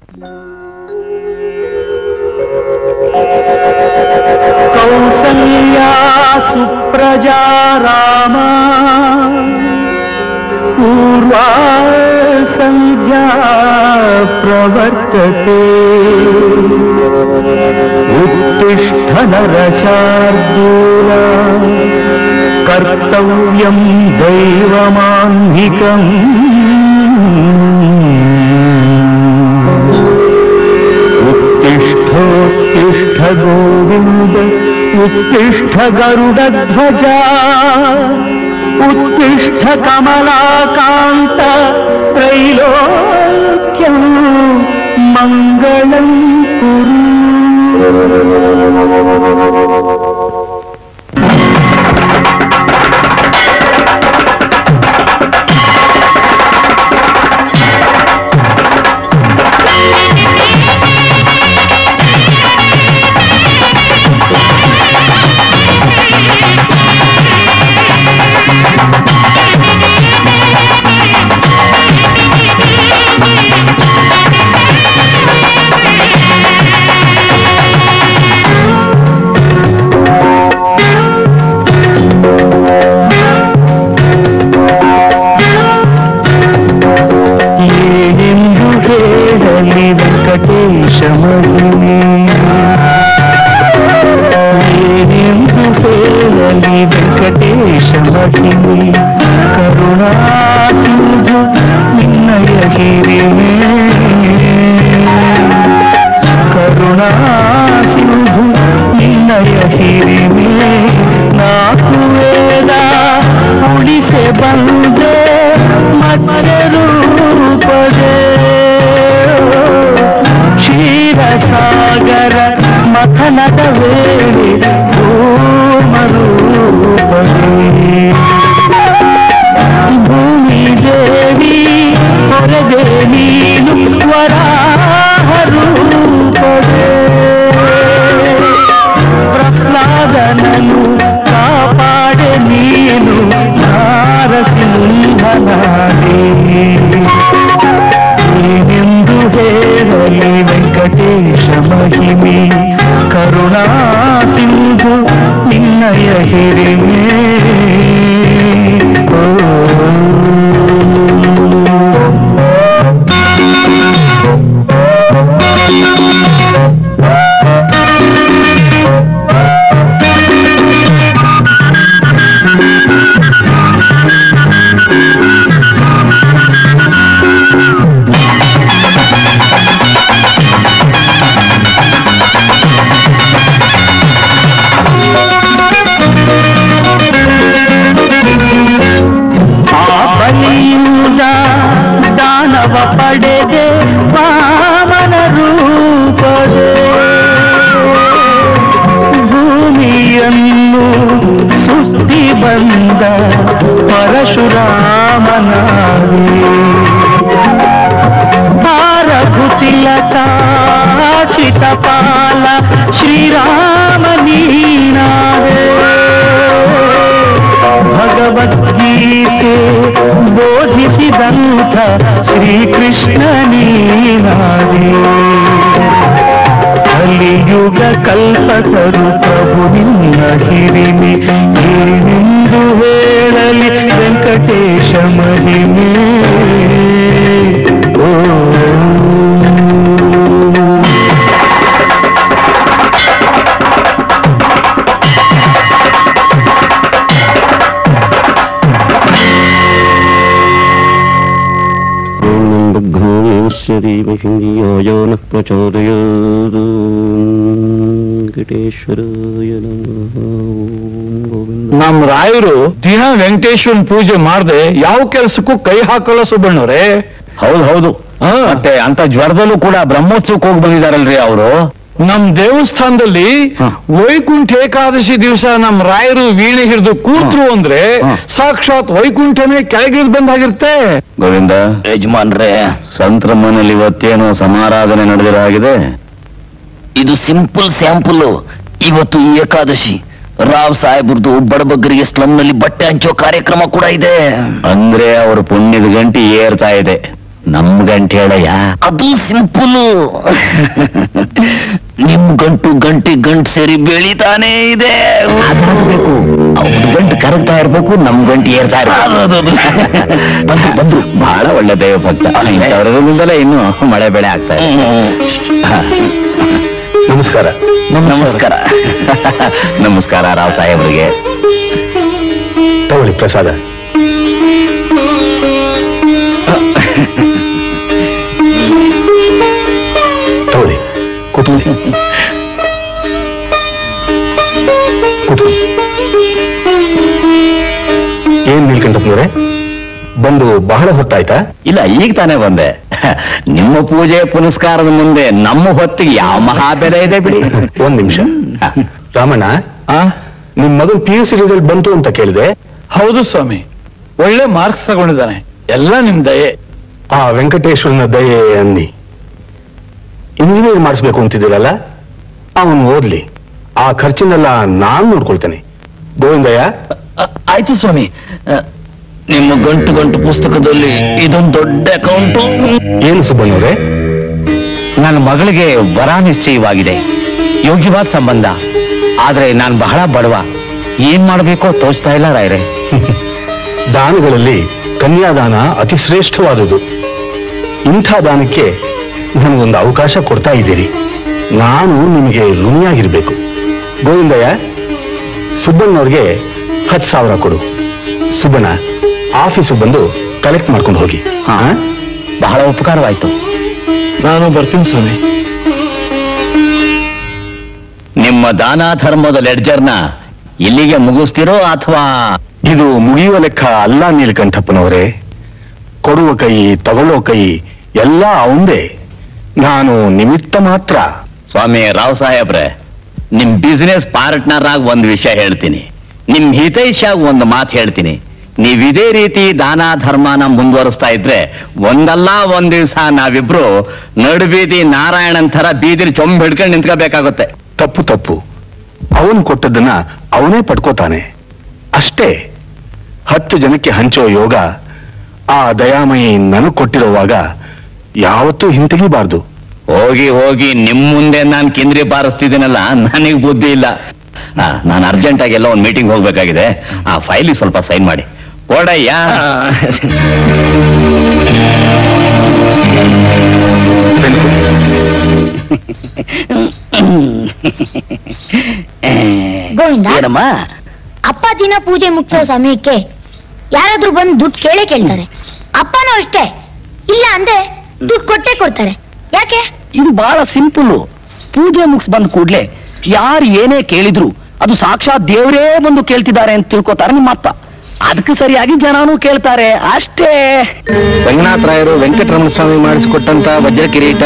कौसल्या सुप्रजा राम पूर्वा संध्या प्रवर्तते उत्तिष्ठ नरशार्दूल कर्तव्यं दैवमाह्निकम् उत्तिष्ठोत्तिष्ठ गोविन्द उत्तिष्ठ गरुडध्वजा उत्तिष्ठ कमलाकान्त त्रैलोक्यं मङ्गलं कुरु। करुणा सिंधु निन्नय गिरि में करुणा सिंधु निन्नय गिरि में नाकु वेद उड़िसे बंदे मत्स्य रूपदे क्षीर सागर मथनद वेळि ಕೂರ್ಮ ರೂಪದೇ ಭೂಮಿ ದೇವಿ ಹೊರದೆ ನೀನು ವರಾಹ ರೂಪದೇ ಪ್ರಹ್ಲಾದನನು ಕಾಪಾಡೆ ನೀನು ನಾರಸಿಂಹನಾದೆ ನೀನೆಂದು ಹೇಳಲಿ ವೆಂಕಟೇಶ ಮಹಿಮೆ करुणा सिंधु निन्नय हिरिमे ಪಡೆದೆ ವಾಮನ ರೂಪದೆ ಭೂಮಿಯನ್ನು ಸುತ್ತಿ ಬಂದ ಪರಶುರಾಮನಾದೆ ಭಾರಭುತಿಲತಾಚಿತಪಾಲ ಶ್ರೀರಾಮ ನೀನಾದೆ ಭಗವದ್ಗೀತೆ ಬೋಧಿಸಿದಂಥ ಶ್ರೀಕೃಷ್ಣ ನೀನಾದೆ ಕಲಿಯುಗ ಕಲ್ಪತರು ಪ್ರಭು ನಿನ್ನ ಹಿರಿಮೆ ಏನೆಂದು ಹೇಳಲಿ ವೆಂಕಟೇಶ ಮಹಿಮೆ ಓ ಧೀಮಹಿಂದಿಯೋ ನಃ ಪ್ರಚೋದಯಾತ್ ವೆಂಕಟೇಶ್ವರಾಯ ನಮಃ. ನಮ್ ರಾಯರು ದಿನ ವೆಂಕಟೇಶ್ವರನ್ ಪೂಜೆ ಮಾಡದೆ ಯಾವ ಕೆಲಸಕ್ಕೂ ಕೈ ಹಾಕಲ್ಲ ಸುಬ್ಬಣ್ಣವ್ರೆ. ಹೌದು ಹೌದು, ಮತ್ತೆ ಅಂತ ಜ್ವರದಲ್ಲೂ ಕೂಡ ಬ್ರಹ್ಮೋತ್ಸವಕ್ಕೆ ಹೋಗಿ ಬಂದಿದಾರಲ್ರಿ ಅವರು. ನಮ್ ದೇವಸ್ಥಾನದಲ್ಲಿ ವೈಕುಂಠ ಏಕಾದಶಿ ದಿವಸ ನಮ್ ರಾಯರು ವೀಣೆ ಹಿಡಿದು ಕೂತ್ರು ಅಂದ್ರೆ ಸಾಕ್ಷಾತ್ ವೈಕುಂಠನೇ ಕೆಳಗಿಳಿದು ಬಂದಾಗಿರುತ್ತೆ. ಗೋವಿಂದ ಯಜಮಾನ್ರೆ, ಸಂತರ ಮನೇಲಿ ಇವತ್ತೇನೋ ಸಮಾರಾಧನೆ ನಡೆದಿರೋ ಹಾಗಿದೆ. ಇದು ಸಿಂಪಲ್ ಸ್ಯಾಂಪಲ್. ಇವತ್ತು ಏಕಾದಶಿ, ರಾವ್ ಸಾಹೇಬ್ರದ್ದು ಬಡಬಗ್ಗರಿಗೆ ಸ್ಲಮ್ ನಲ್ಲಿ ಬಟ್ಟೆ ಹಂಚೋ ಕಾರ್ಯಕ್ರಮ ಕೂಡ ಇದೆ. ಅಂದ್ರೆ ಅವ್ರ ಪುಣ್ಯದ ಗಂಟಿ ಏರ್ತಾ ಇದೆ. ನಮ್ ಗಂಟೆ ಹೇಳಯ್ಯ. ಅದು ಸಿಂಪಲ್. ನಿಮ್ ಗಂಟು ಗಂಟು ಸೇರಿ ಬೆಳಿತಾನೇ ಇದೆ. ಅದಾಗಬೇಕು. ಅವ್ರ ಗಂಟು ಕರಗ್ತಾ ಇರ್ಬೇಕು, ನಮ್ ಗಂಟು ಏರ್ತಾ ಇರ್ಬೇಕು. ಬಂದ್ರು ಬಹಳ ಒಳ್ಳೆ ದೈವ ಭಕ್ತ. ಇಂಥವ್ರಿಂದಲೇ ಇನ್ನು ಮಳೆ ಬೆಳೆ ಆಗ್ತಾ ಇದೆ. ನಮಸ್ಕಾರ. ನಮಸ್ಕಾರ. ನಮಸ್ಕಾರ ರಾವ್ ಸಾಹೇಬ್ರಿಗೆ. ತಗೊಳ್ಳಿ ಪ್ರಸಾದ. ತಗೊಳ್ಳಿ, ಕೂತ್ಕೊಳ್ಳಿ. ಏನ್ ನೀಲ್ಕಂಠಪ್ಪನವರೇ, ಬಂದು ಬಹಳ ಹೊತ್ತಾಯ್ತಾ? ಇಲ್ಲ, ಈಗ ತಾನೇ ಬಂದೆ. ನಿಮ್ಮ ಪೂಜೆ ಪುನಸ್ಕಾರದ ಮುಂದೆ ನಮ್ಮ ಹೊತ್ತಿಗೆ ಯಾವ ಮಹಾಬೆಲೆ ಇದೆ ಬಿಡಿ. ಒಂದ್ ನಿಮಿಷ. ರಾಮಣ್ಣ, ನಿಮ್ ಮಗನ್ PUC ರಿಸಲ್ಟ್ ಬಂತು ಅಂತ ಕೇಳಿದೆ. ಹೌದು ಸ್ವಾಮಿ, ಒಳ್ಳೆ ಮಾರ್ಕ್ಸ್ ತಗೊಂಡಿದ್ದಾನೆ. ಎಲ್ಲ ನಿಮ್ ದಯೆ. ಆ ವೆಂಕಟೇಶ್ವರನ ದಯೆ ಅನ್ನಿ. ಇಂಜಿನಿಯರ್ ಮಾಡಿಸ್ಬೇಕು ಅಂತಿದ್ದೀರಲ್ಲ, ಅವನು ಓದ್ಲಿ. ಆ ಖರ್ಚಿನೆಲ್ಲ ನಾನ್ ನೋಡ್ಕೊಳ್ತೇನೆ. ಗೋವಿಂದಯ್ಯ. ಆಯ್ತು ಸ್ವಾಮಿ. ನಿಮ್ಮ ಗಂಟು ಪುಸ್ತಕದಲ್ಲಿ ಇದೊಂದು ದೊಡ್ಡ ಅಕೌಂಟು. ಏನು ಸುಬ್ಬಣ್ಣವ್ರೆ? ನನ್ನ ಮಗಳಿಗೆ ವರ ನಿಶ್ಚಯವಾಗಿದೆ, ಯೋಗ್ಯವಾದ ಸಂಬಂಧ. ಆದ್ರೆ ನಾನು ಬಹಳ ಬಡವ, ಏನ್ ಮಾಡಬೇಕೋ ತೋಚ್ತಾ ಇಲ್ಲ ರಾಯರೇ. ದಾನಗಳಲ್ಲಿ ಕನ್ಯಾದಾನ ಅತಿ ಶ್ರೇಷ್ಠವಾದುದು. ಇಂಥ ದಾನಕ್ಕೆ ನನಗೊಂದು ಅವಕಾಶ ಕೊಡ್ತಾ ಇದ್ದೀರಿ. ನಾನು ನಿಮಗೆ ಋಣಿಯಾಗಿರ್ಬೇಕು. ಗೋವಿಂದಯ್ಯ, ಸುಬ್ಬಣ್ಣವ್ರಿಗೆ 10,000 ಕೊಡು. ಸುಬ್ಬಣ್ಣ, ಆಫೀಸು ಬಂದು ಕಲೆಕ್ಟ್ ಮಾಡ್ಕೊಂಡು ಹೋಗಿ. ಬಹಳ ಉಪಕಾರವಾಯ್ತು. ನಾನು ಬರ್ತೀನಿ ಸ್ವಾಮಿ. ನಿಮ್ಮ ದಾನ ಧರ್ಮದ ಲೆಡ್ಜರ್ನ ಇಲ್ಲಿಗೆ ಮುಗಿಸ್ತಿರೋ ಅಥವಾ? ಇದು ಮುಗಿಯುವ ಲೆಕ್ಕ ಅಲ್ಲ ನೀಲಕಂಠಪ್ಪನವರೇ. ಕೊಡುವ ಕೈ ತಗೊಳ್ಳೋ ಕೈ ಎಲ್ಲ ಅವಂದೇ. ನಾನು ನಿಮಿತ್ತ ಮಾತ್ರ. ಸ್ವಾಮಿ ರಾವ್ ಸಾಹೇಬ್ರೆ, ನಿಮ್ ಬಿಸಿನೆಸ್ ಪಾರ್ಟ್ನರ್ ಆಗಿ ಒಂದು ವಿಷಯ ಹೇಳ್ತೀನಿ, ನಿಮ್ ಹಿತೈಷಾಗಿ ಒಂದು ಮಾತು ಹೇಳ್ತೀನಿ. ನೀವ್ ಇದೇ ರೀತಿ ದಾನ ಧರ್ಮನ ಮುಂದುವರಿಸ್ತಾ ಇದ್ರೆ ಒಂದಲ್ಲ ಒಂದ್ ದಿವ್ಸ ನಾವಿಬ್ರು ನಡುಬೀದಿ ನಾರಾಯಣನ್ ತರ ಬೀದಿಲಿ ಚೊಂಬ್ ಹಿಡ್ಕೊಂಡು ನಿಂತ್ಕೋಬೇಕಾಗುತ್ತೆ. ತಪ್ಪು. ಅವನು ಕೊಟ್ಟದ್ದನ್ನ ಅವನೇ ಪಡ್ಕೋತಾನೆ ಅಷ್ಟೇ. 10 ಜನಕ್ಕೆ ಹಂಚೋ ಯೋಗ ಆ ದಯಾಮಯಿ ನನಗ್ ಕೊಟ್ಟಿರುವಾಗ ಯಾವತ್ತೂ ಹಿಂತೆಗಿಬಾರ್ದು. ಹೋಗಿ ನಿಮ್ ಮುಂದೆ ನಾನು ಕಿಂದ್ರಿ ಬಾರಿಸ್ತಿದ್ದೀನಲ್ಲ, ನನಗ್ ಬುದ್ಧಿ ಇಲ್ಲ. ನಾನು ಅರ್ಜೆಂಟ್ ಆಗಿ ಎಲ್ಲ ಒಂದು ಮೀಟಿಂಗ್ ಹೋಗ್ಬೇಕಾಗಿದೆ. ಆ ಫೈಲಿಗೆ ಸ್ವಲ್ಪ ಸೈನ್ ಮಾಡಿ ಕೊಡಯ್ಯ. ಗೋವಿಂದ, ಏನಮ್ಮ? ಅಪ್ಪ ದಿನ ಪೂಜೆ ಮುಗಿಸೋ ಸಮಯಕ್ಕೆ ಯಾರಾದ್ರೂ ಬಂದು ದುಡ್ಡು ಕೇಳ್ತಾರೆ. ಅಪ್ಪನೂ ಅಷ್ಟೇ, ಇಲ್ಲ ಅಂದ್ರೆ ದುಡ್ಡು ಕೊಟ್ಟೆ ಕೊಡ್ತಾರೆ. ಯಾಕೆ? ಇದು ಬಹಳ ಸಿಂಪಲ್. ಪೂಜೆ ಮುಗಿಸ್ ಬಂದ ಕೂಡ್ಲೆ ಯಾರು ಏನೇ ಕೇಳಿದ್ರು ಅದು ಸಾಕ್ಷಾತ್ ದೇವರೇ ಬಂದು ಕೇಳ್ತಿದ್ದಾರೆ ಅಂತ ತಿಳ್ಕೊತಾರೆ ನಿಮ್ಮ ಅಪ್ಪ. ಅದಕ್ಕೆ ಸರಿಯಾಗಿ ಜನನೂ ಕೇಳ್ತಾರೆ ಅಷ್ಟೇ. ರಂಗನಾಥರಾಯರು ವೆಂಕಟರಮಣ ಸ್ವಾಮಿ ಮಾಡಿಸಿಕೊಟ್ಟಂತ ವಜ್ರ ಕಿರೀಟ,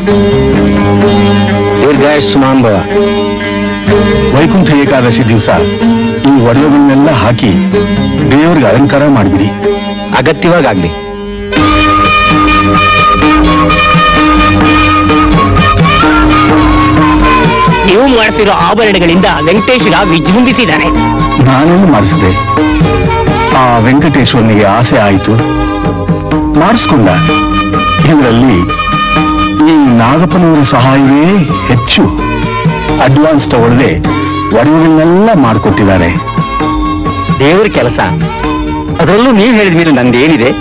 ದೀರ್ಘಾಯುಷ್ಮಾನ್ ವೈಕುಂಠ ಏಕಾದಶಿ ದಿವಸ ಈ ಒಡವೆಗಳನ್ನೆಲ್ಲ ಹಾಕಿ ದೇವರಿಗೆ ಅಲಂಕಾರ ಮಾಡಿಬಿಡಿ. ಅಗತ್ಯವಾಗ್ಲಿ. ನೀವು ಮಾಡ್ತಿರೋ ಆಭರಣಗಳಿಂದ ವೆಂಕಟೇಶ್ವರ ವಿಜೃಂಭಿಸಿದ್ದಾನೆ. ನಾನೇನು ಮಾಡಿಸಿದೆ? ಆ ವೆಂಕಟೇಶ್ವರನಿಗೆ ಆಸೆ ಆಯಿತು, ಮಾಡಿಸ್ಕೊಂಡ. ಇದರಲ್ಲಿ ಈ ನಾಗಪ್ಪನವರ ಸಹಾಯವೇ ಹೆಚ್ಚು. ಅಡ್ವಾನ್ಸ್ ತಗೊಳ್ಳದೆ ಒಡವೆಗಳನ್ನೆಲ್ಲ ಮಾಡಿಕೊಟ್ಟಿದ್ದಾರೆ. ದೇವರ ಕೆಲಸ, ಅದರಲ್ಲೂ ನೀವು ಹೇಳಿದ ಮೇಲೆ ನಂದೇನಿದೆ?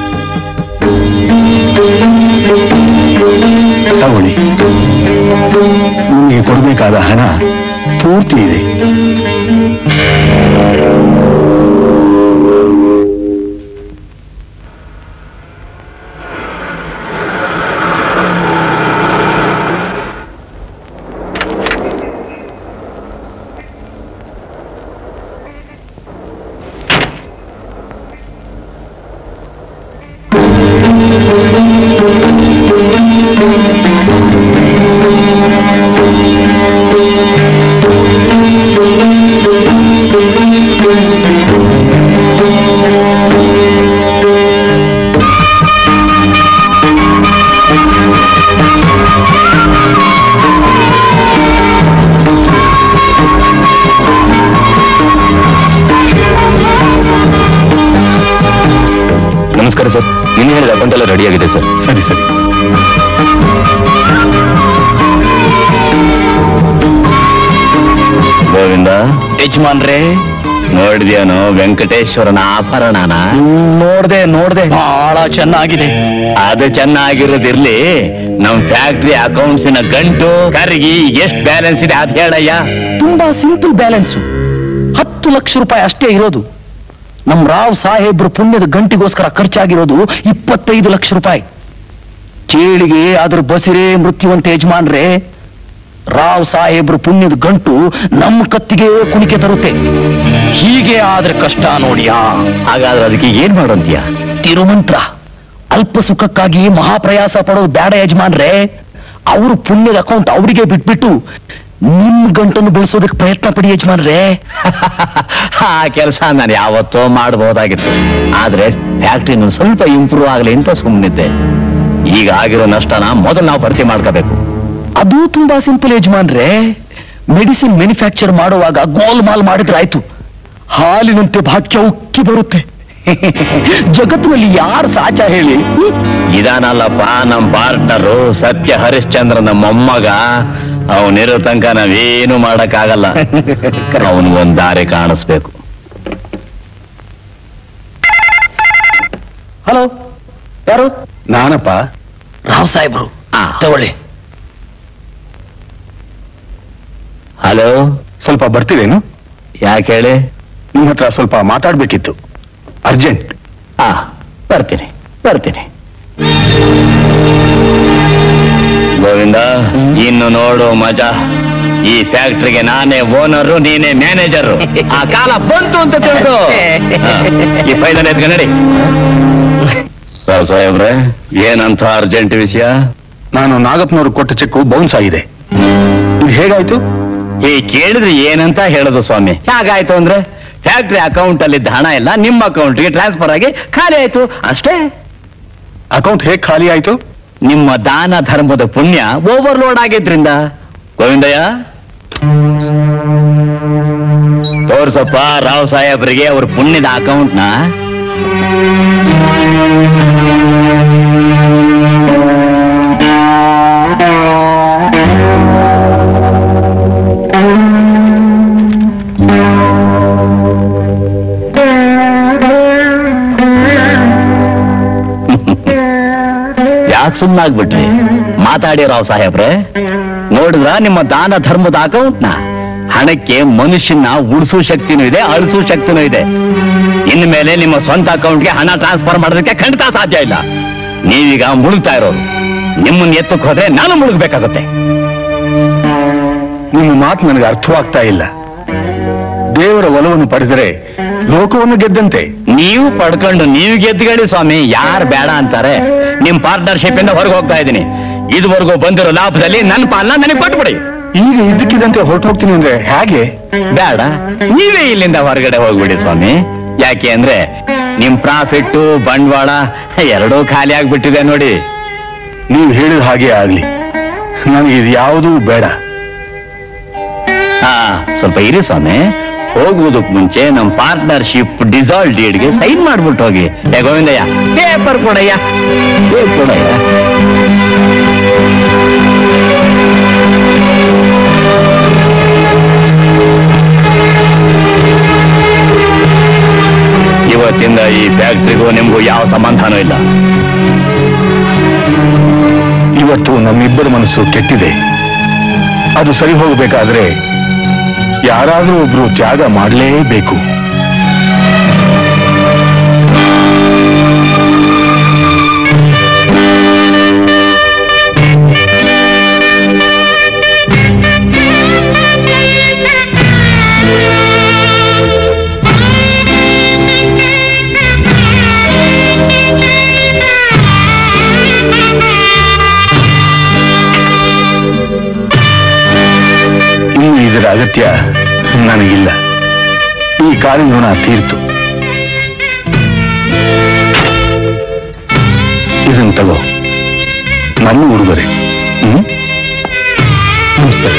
ತಗೊಳ್ಳಿ, ನಿಮಗೆ ಕೊಡಬೇಕಾದ ಹಣ ಪೂರ್ತಿ ಇದೆ. ನಮಸ್ಕಾರ ನಮಸ್ಕಾರ ಸರ್. ನಿನ್ನೆ ಹೇಳಿದ ಅಕೌಂಟ್ ಎಲ್ಲ ರೆಡಿ ಆಗಿದೆ ಸರ್. ಸರಿ ಸರಿ. ಗೋವಿಂದ, ಯಜಮಾನ್ರೇ ನೋಡಿದ್ಯಾನು ವೆಂಕಟೇಶ್ವರನ ಆಭರಣನ? ನೋಡ್ದೆ ಬಹಳ ಚೆನ್ನಾಗಿದೆ. ಅದು ಚೆನ್ನಾಗಿರೋದಿರ್ಲಿ, ನಮ್ ಫ್ಯಾಕ್ಟ್ರಿ ಅಕೌಂಟ್ಸಿನ ಗಂಟು ಕರಗಿ ಎಷ್ಟು ಬ್ಯಾಲೆನ್ಸ್ ಇದೆ ಅದ್ ಹೇಳಯ್ಯ. ತುಂಬಾ ಸಿಂಪಲ್ ಬ್ಯಾಲೆನ್ಸು. 10 ಲಕ್ಷ ರೂಪಾಯಿ ಅಷ್ಟೇ ಇರೋದು. ನಮ್ ರಾವ್ ಸಾಹೇಬ್ರು ಪುಣ್ಯದ ಗಂಟಿಗೋಸ್ಕರ ಖರ್ಚಾಗಿರೋದು 25 ಲಕ್ಷ ರೂಪಾಯಿ. ಚೇಳಿಗೆ ಅದ್ರ ಬಸಿರೇ ಮೃತ್ಯುವಂತ ಯಜಮಾನ್ರೆ, ರಾವ್ ಸಾಹೇಬ್ರು ಪುಣ್ಯದ ಗಂಟು ನಮ್ಮ ಕತ್ತಿಗೆ ಕುಣಿಕೆ ತರುತ್ತೆ. ಹೀಗೆ ಆದ್ರೆ ಕಷ್ಟ ನೋಡಿಯಾ. ಹಾಗಾದ್ರೆ ಅದಕ್ಕೆ ಏನ್ ಮಾಡೋಂತೀಯ? ತಿರುಮಂತ್ರ. ಅಲ್ಪ ಸುಖಕ್ಕಾಗಿ ಮಹಾಪ್ರಯಾಸ ಪಡೋದು ಬೇಡ ಯಜಮಾನ್ರೆ. ಅವರು ಪುಣ್ಯದ ಅಕೌಂಟ್ ಅವರಿಗೆ ಬಿಟ್ಬಿಟ್ಟು ನಿಮ್ ಗಂಟನ್ನು ಬೆಳೆಸೋದಕ್ಕೆ ಪ್ರಯತ್ನ ಪಡಿ ಯಜಮಾನ್ರೆ. ಆ ಕೆಲಸ ನಾನು ಯಾವತ್ತೋ ಮಾಡಬಹುದಾಗಿತ್ತು. ಆದ್ರೆ ಫ್ಯಾಕ್ಟ್ರಿನ ಸ್ವಲ್ಪ ಇಂಪ್ರೂವ್ ಆಗಲಿ ಅಂತ ಸುಮ್ಮನಿದ್ದೆ. ಈಗ ಆಗಿರೋ ನಷ್ಟನ ಮೊದಲು ನಾವು ಭರ್ತಿ ಮಾಡ್ಕೋಬೇಕು. ಅದು ತುಂಬಾ ಸಿಂಪಲ್ ಯಜಮಾನ್ರೆ. ಮೆಡಿಸಿನ್ ಮ್ಯಾನುಫ್ಯಾಕ್ಚರ್ ಮಾಡುವಾಗ ಗೋಲ್ಮಾಲ್ ಮಾಡಿದ್ರಾಯ್ತು. ಹಾಲಿನಂತೆ ಭಾಗ್ಯ ಉಕ್ಕಿ ಬರುತ್ತೆ. ಜಗತ್ತಿನಲ್ಲಿ ಯಾರು ಸಾಚ ಹೇಳಿ? ಇದಾನಲ್ಲಪ್ಪ ನಮ್ ಪಾರ್ಟ್ನರು ಸತ್ಯ ಹರಿಶ್ಚಂದ್ರನ ಮೊಮ್ಮಗ. ಅವನಿರೋ ತನಕ ನಾವೇನು ಮಾಡಕ್ಕಾಗಲ್ಲ. ಅವನಿಗೊಂದು ದಾರಿ ಕಾಣಿಸ್ಬೇಕು. ಹಲೋ, ಯಾರು? ನಾನಪ್ಪ. ರಾವ್ ಸಾಹೇಬ್ರು. ತಗೊಳ್ಳಿ. ಹಲೋ, ಸ್ವಲ್ಪ ಬರ್ತೀರೇನು? ಯಾಕೆ ಹೇಳಿ? ನಿಮ್ಮ ಹತ್ರ ಸ್ವಲ್ಪ ಮಾತಾಡ್ಬೇಕಿತ್ತು, ಅರ್ಜೆಂಟ್. ಬರ್ತೀನಿ. ಗೋವಿಂದ, ಇನ್ನು ನೋಡು ಮಜಾ. ಈ ಫ್ಯಾಕ್ಟ್ರಿಗೆ ನಾನೇ ಓನರು, ನೀನೇ ಮ್ಯಾನೇಜರು. ಆ ಕಾಲ ಬಂತು ಅಂತ ತಿಳಿದು ಈ ಫೈನಲ್ ಎತ್ಕ ನಡಿ. ಸಾಹೇಬ್ರೆ, ಏನಂತ ಅರ್ಜೆಂಟ್ ವಿಷಯ? ನಾನು ನಾಗಪ್ಪನವರು ಕೊಟ್ಟ ಚೆಕ್ಕು ಬೌನ್ಸ್ ಆಗಿದೆ. ಇದು ಹೇಗಾಯ್ತು? ಕೇಳಿದ್ರೆ ಏನಂತ ಹೇಳೋದು ಸ್ವಾಮಿ? ಹೇಗಾಯ್ತು ಅಂದ್ರೆ, ಫ್ಯಾಕ್ಟ್ರಿ ಅಕೌಂಟ್ ಅಲ್ಲಿ ಹಣ ಎಲ್ಲ ನಿಮ್ಮ ಅಕೌಂಟ್ಗೆ ಟ್ರಾನ್ಸ್ಫರ್ ಆಗಿ ಖಾಲಿ ಆಯ್ತು ಅಷ್ಟೇ. ಅಕೌಂಟ್ ಹೇಗೆ ಖಾಲಿ ಆಯ್ತು? ನಿಮ್ಮ ದಾನ ಧರ್ಮದ ಪುಣ್ಯ ಓವರ್ಲೋಡ್ ಆಗಿದ್ರಿಂದ. ಗೋವಿಂದಯ್ಯ, ತೋರ್ಸಪ್ಪ ರಾವ್ ಸಾಹೇಬ್ರಿಗೆ ಅವ್ರ ಪುಣ್ಯದ ಅಕೌಂಟ್ನ. ಯಾಕೆ ಸುಮ್ಮನಾಗ್ಬಿಟ್ರಿ? ಮಾತಾಡಿ ರಾವ್ ಸಾಹೇಬ್ರೆ. ನೋಡಿದ್ರ ನಿಮ್ಮ ದಾನ ಧರ್ಮದ ಅಕೌಂಟ್ನ? ಹಣಕ್ಕೆ ಮನುಷ್ಯನ ಉಳಿಸೋ ಶಕ್ತಿನೂ ಇದೆ, ಅಳಿಸೋ ಶಕ್ತಿನೂ ಇದೆ. ಇನ್ಮೇಲೆ ನಿಮ್ಮ ಸ್ವಂತ ಅಕೌಂಟ್ಗೆ ಹಣ ಟ್ರಾನ್ಸ್ಫರ್ ಮಾಡೋದಕ್ಕೆ ಖಂಡಿತ ಸಾಧ್ಯ ಇಲ್ಲ. ನೀವೀಗ ಮುಳುಗ್ತಾ ಇರೋರು. ನಿಮ್ಮನ್ನ ಎತ್ತಕ್ಕೆ ಹೋದ್ರೆ ನಾನು ಮುಳುಗ್ಬೇಕಾಗುತ್ತೆ. ನಿಮ್ಮ ಮಾತು ನನಗೆ ಅರ್ಥವಾಗ್ತಾ ಇಲ್ಲ. ದೇವರ ಒಲವನ್ನು ಪಡೆದರೆ ಲೋಕವನ್ನು ಗೆದ್ದಂತೆ. ನೀವು ಪಡ್ಕೊಂಡು ನೀವು ಗೆದ್ದುಗಳಿ ಸ್ವಾಮಿ, ಯಾರು ಬೇಡ ಅಂತಾರೆ? ನಿಮ್ ಪಾರ್ಟ್ನರ್ಶಿಪ್ ಇಂದ ಹೊರಗೆ ಹೋಗ್ತಾ ಇದ್ದೀನಿ. ಇದುವರೆಗೂ ಬಂದಿರೋ ಲಾಭದಲ್ಲಿ ನನ್ನ ಪಾಲನ ನನಗೆ ಕೊಟ್ಬಿಡಿ. ಈಗ ಇದ್ದಕ್ಕಿದ್ದಂತೆ ಹೊರಟು ಹೋಗ್ತೀನಿ ಅಂದ್ರೆ ಹೇಗೆ? ಬೇಡ, ನೀವೇ ಇಲ್ಲಿಂದ ಹೊರಗಡೆ ಹೋಗ್ಬಿಡಿ ಸ್ವಾಮಿ. ಯಾಕೆ ಅಂದ್ರೆ ನಿಮ್ ಪ್ರಾಫಿಟ್ ಬಂಡವಾಳ ಎರಡೂ ಖಾಲಿ ಆಗ್ಬಿಟ್ಟಿದೆ ನೋಡಿ. ನೀವು ಹೇಳಿದ ಹಾಗೆ ಆಗ್ಲಿ, ನನಗೆ ಇದು ಯಾವುದೂ ಬೇಡ. ಸ್ವಲ್ಪ ಇರಿ ಸ್ವಾಮಿ. ಹೋಗುವುದಕ್ಕೆ ಮುಂಚೆ ನಮ್ಮ ಪಾರ್ಟ್ನರ್ಶಿಪ್ ಡಿಸಾಲ್ವ್ ಡೀಡ್ಗೆ ಸೈನ್ ಮಾಡ್ಬಿಟ್ಟು ಹೋಗಿ. ಗೋವಿಂದಯ್ಯ, ಪೇಪರ್ ಕೊಡಯ್ಯ. ಇವತ್ತಿಂದ ಈ ಫ್ಯಾಕ್ಟ್ರಿಗೂ ನಿಮ್ಗೂ ಯಾವ ಸಂಬಂಧನೂ ಇಲ್ಲ. ಇವತ್ತು ನಮ್ಮಿಬ್ಬರ ಮನಸ್ಸು ಕೆಟ್ಟಿದೆ. ಅದು ಸರಿ ಹೋಗಬೇಕಾದ್ರೆ ಯಾರಾದರೂ ಒಬ್ರು ತ್ಯಾಗ ಮಾಡಲೇಬೇಕು. ಇದರ ಅಗತ್ಯ ನನಗಿಲ್ಲ. ಈ ಕಾರಿನ ಋಣ ತೀರ್ತು. ಇದನ್ನು ತಗೋ, ನನ್ನ ಉಡುಗೊರೆ. ನಮಸ್ಕಾರ.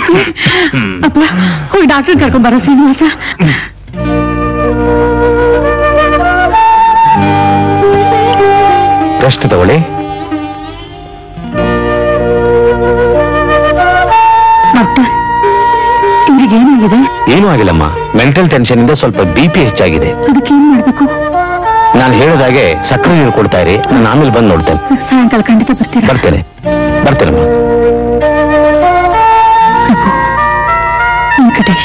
ಅಪ್ಪ ಹೋಗಿ ಡಾಕ್ಟರ್ ಕರ್ಕೊಂಡ್ ಬರೋ ಶ್ರೀನಿವಾಸ. ರೆಸ್ಟ್ ತಗೊಳ್ಳಿ. ಡಾಕ್ಟರ್ ಇವ್ರಿಗೆ ಏನಾಗಿದೆ? ಏನೂ ಆಗಿಲ್ಲಮ್ಮ, ಮೆಂಟಲ್ ಟೆನ್ಷನ್ ಇಂದ ಸ್ವಲ್ಪ BP ಹೆಚ್ಚಾಗಿದೆ. ಅದಕ್ಕೇನ್ ಮಾಡ್ಬೇಕು? ನಾನು ಹೇಳಿದಾಗೆ ಸಕ್ಕರೆ ನೀರು ಕೊಡ್ತಾ ಇರಿ, ನಾನು ಆಮೇಲೆ ಬಂದು ನೋಡ್ತೇನೆ. ಸಾಯಂಕಾಲ ಖಂಡಿತ ಬರ್ತೀರಾ? ಬರ್ತೇನಮ್ಮ. ವೆಂಕಟೇಶ,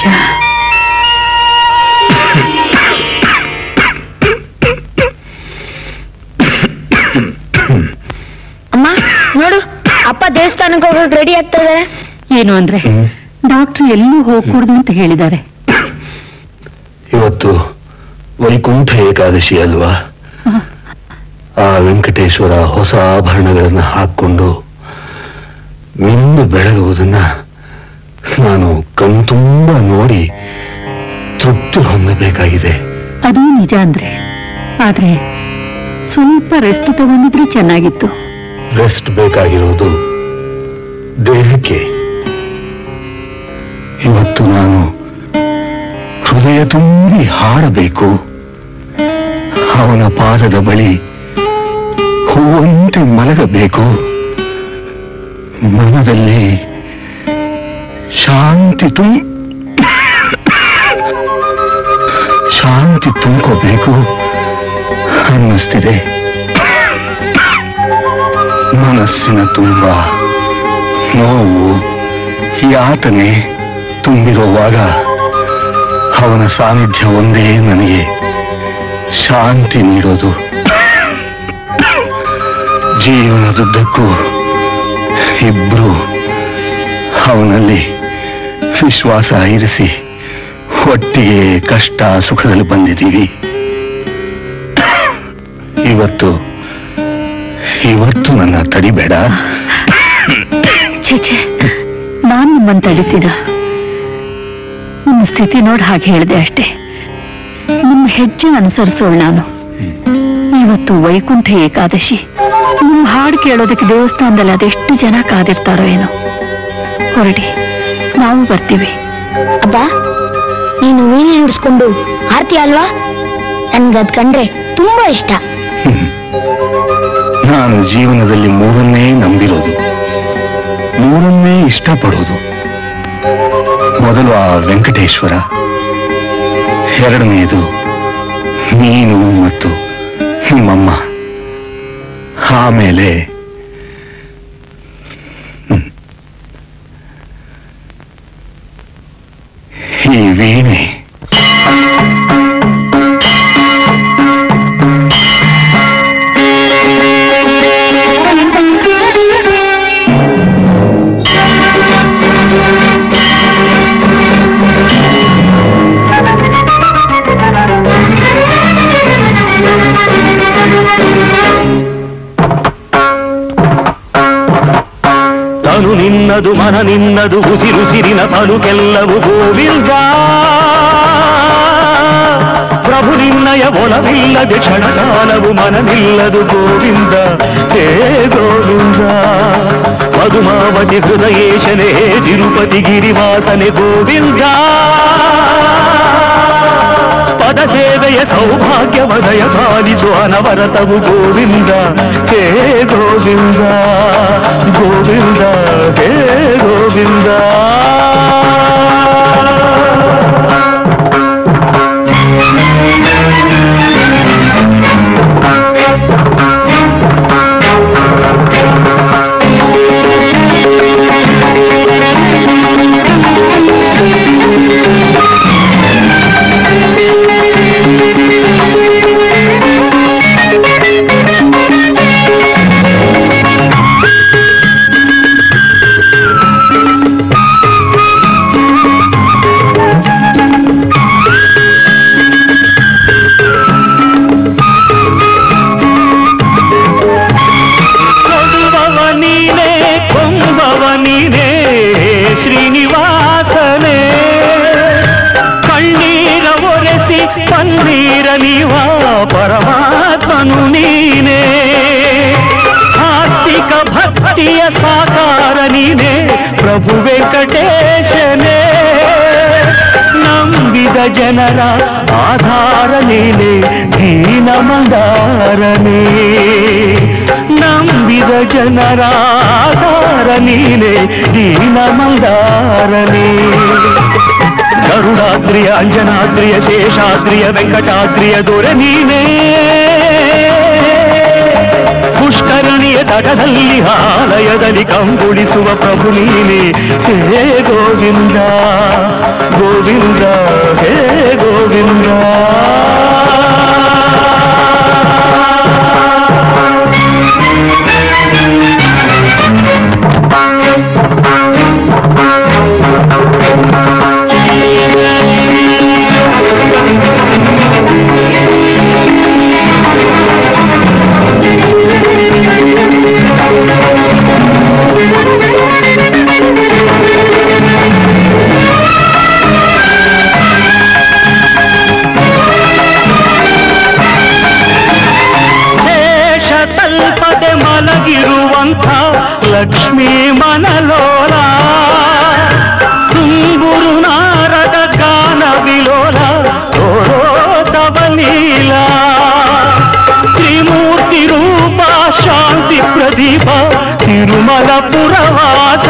ಅಮ್ಮ ನೋಡು, ಅಪ್ಪ ದೇವಸ್ಥಾನಕ್ಕೆ ಹೋಗೋಕೆ ರೆಡಿ ಆಗ್ತಾ ಇದ್ದಾರೆ. ಏನು ಅಂದ್ರೆ ಡಾಕ್ಟರ್ ಎಲ್ಲೂ ಹೋಗ್ಕೂಡ್ದು ಅಂತ ಹೇಳಿದ್ದಾರೆ. ಇವತ್ತು ವೈಕುಂಠ ಏಕಾದಶಿ ಅಲ್ವಾ? ಆ ವೆಂಕಟೇಶ್ವರ ಹೊಸ ಆಭರಣಗಳನ್ನ ಹಾಕೊಂಡು ಮಿಂದು ಬೆಳಗುವುದನ್ನ ನಾನು ಕಣ್ತುಂಬ ನೋಡಿ ತೃಪ್ತಿ ಹೊಂದಬೇಕಾಗಿದೆ. ಅದು ನಿಜ ಅಂದ್ರೆ, ಆದ್ರೆ ಸ್ವಲ್ಪ ರೆಸ್ಟ್ ತಗೊಂಡಿದ್ರೆ ಚೆನ್ನಾಗಿತ್ತು. ರೆಸ್ಟ್ ಬೇಕಾಗಿರೋದು ದೇಹಕ್ಕೆ. ಇವತ್ತು ನಾನು ಹೃದಯ ತುಂಬಿ ಹಾಡಬೇಕು. ಅವನ ಪಾದದ ಬಳಿ ಹೂವಂತೆ ಮಲಗಬೇಕು. ಮನದಲ್ಲಿ ಶಾಂತಿ ತುಂಬ್ಕೋಬೇಕು ಅನ್ನಿಸ್ತಿದೆ. ಮನಸ್ಸಿನ ತುಂಬ ನೋವು, ಯಾತನೆ ತುಂಬಿರುವಾಗ ಅವನ ಸಾನ್ನಿಧ್ಯ ಒಂದೇ ನನಗೆ ಶಾಂತಿ ನೀಡೋದು. ಜೀವನದುದ್ದಕ್ಕೂ ಇಬ್ರು ಅವನಲ್ಲಿ ವಿಶ್ವಾಸ ಇರಿಸಿ ಒಟ್ಟಿಗೆ ಕಷ್ಟ ಸುಖದಲ್ಲಿ ಬಂದಿದ್ದೀವಿ. ಇವತ್ತು ನನ್ನ ತಡಿಬೇಡ. ಛೇ, ನಾನು ನಿಮ್ಮನ್ನು ತಡಿತೀನ? ನಿಮ್ಮ ಸ್ಥಿತಿ ನೋಡಿ ಹಾಗೆ ಹೇಳಿದೆ ಅಷ್ಟೇ. ನಿಮ್ಮ ಹೆಜ್ಜೆ ಅನುಸರಿಸೋಳು ನಾನು. ಇವತ್ತು ವೈಕುಂಠ ಏಕಾದಶಿ. ನಿಮ್ಮ ಹಾಡು ಕೇಳೋದಕ್ಕೆ ದೇವಸ್ಥಾನದಲ್ಲಿ ಅದೆಷ್ಟು ಜನ ಕಾದಿರ್ತಾರೋ ಏನೋ. ಹೊರಡಿ, ನಾವು ಬರ್ತೀವಿ. ಅಬ್ಬ, ನೀನು ವೀಣೆ ನುಡಿಸ್ಕೊಂಡು ಆರ್ತಿ ಅಲ್ವಾ? ನನ್ಗದ್ ಕಂಡ್ರೆ ತುಂಬಾ ಇಷ್ಟ. ನಾನು ಜೀವನದಲ್ಲಿ ಮೂರನ್ನೇ ನಂಬಿರೋದು, ಮೂರನ್ನೇ ಇಷ್ಟಪಡೋದು. ಮೊದಲು ಆ ವೆಂಕಟೇಶ್ವರ, ಎರಡನೆಯದು ನೀನು ಮತ್ತು ನಿಮ್ಮಮ್ಮ, ಆಮೇಲೆ ಈ ವೀಣೆ. ತನು ನಿನ್ನದು, ಮನ ನಿನ್ನದು, ಉಸಿರುಸಿರಿನ ಪಲುಕೆಲ್ಲವು ಗೋವಿಂದ. ಪ್ರಭು ನಿನ್ನಯ ಒಲವಿಲ್ಲದೆ ಕ್ಷಣಕಾಲವು ಮನನಿಲ್ಲದು ಗೋವಿಂದ. ಹೇ ಗೋವಿಂದ, ಪದುಮಾವತಿ ಹೃದಯೇಶನೇ, ತಿರುಪತಿ ಗಿರಿವಾಸನೆ ಗೋವಿಂದ. ಪದ ಸೇವೆಯ ಸೌಭಾಗ್ಯವದಯ ಪಾಲಿಸು ಅನವರತವು ಗೋವಿಂದ. ಹೇ ಗೋವಿಂದ, ಗೋವಿಂದ, ಹೇ ಗೋವಿಂದ. ಪರಮಾತ್ಮನು ನೀನೇ, ಆಸ್ತಿಕ ಭಕ್ತಿಯ ಸಾಕಾರ ನೀನೇ, ಪ್ರಭು ವೆಂಕಟೇಶನೇ ನಂಬಿದ ಜನರ ಆಧಾರ ನೀನೆ ದೀನ ಮಂದಾರನೇ ನಂಬಿದ ಜನರ ಆಧಾರ ನೀನೆ ದೀನ ಮಂದಾರನೇ ಗರುಡಾದ್ರಿಯ ಅಂಜನಾದ್ರಿಯ ಶೇಷಾದ್ರಿಯ ವೆಂಕಟಾದ್ರಿಯ ದೊರೆ ನೀನೇ ಪುಷ್ಕರಣಿಯ ತಟದಲ್ಲಿ ಆಲಯದಲ್ಲಿ ಕಂಗೊಳಿಸುವ ಪ್ರಭು ನೀನೇ ಹೇ ಗೋವಿಂದ ಗೋವಿಂದ ಹೇ ಗೋವಿಂದ ಲಕ್ಷ್ಮೀ ಮನಲೋಲ ತುಂಬುರು ನಾರದ ಗಾನ ವಿಲೋಲ ತೋರೋ ತವಲೀಲ ತ್ರಿಮೂರ್ತಿ ರೂಪ ಶಾಂತಿ ಪ್ರದೀಪ ತಿರುಮಲ ಪುರವಾಸ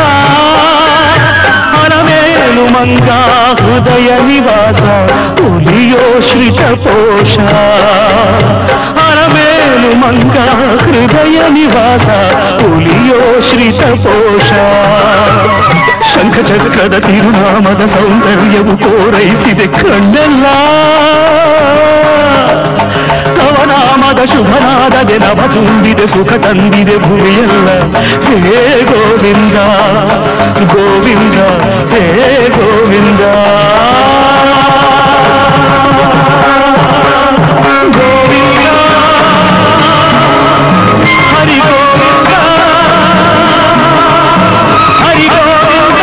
ಹರಮೇಲು ಮಂಗ ಹೃದಯ ನಿವಾಸ ಹುಲಿಯೋ ಶ್ರಿತ ಪೋಷ ಹರಮೇಲು ಮಂಗ ಹೃದಯ ನಿವಾಸ ಹುಲಿಯೋ ಶ್ರಿತ ಪೋಷ ಶಂಖಚಕ್ರದ ತಿರುನಾಮದ ಸೌಂದರ್ಯವು ಕೋರೈಸಿದೆ ಕಣ್ಣೆಲ್ಲ ತವನಾಮದ ಶುಭನಾದದೆ ನವ ತುಂಬಿದೆ ಸುಖ ತಂದಿದೆ ಭೂಮಿಯಲ್ಲ ಹೇ ಗೋವಿಂದ ಗೋವಿಂದ ಹೇ ಗೋವಿಂದ ಗೋವಿಂದ ಹರಿ ಗೋವಿಂದ ಹರಿ ಗೋವಿಂದ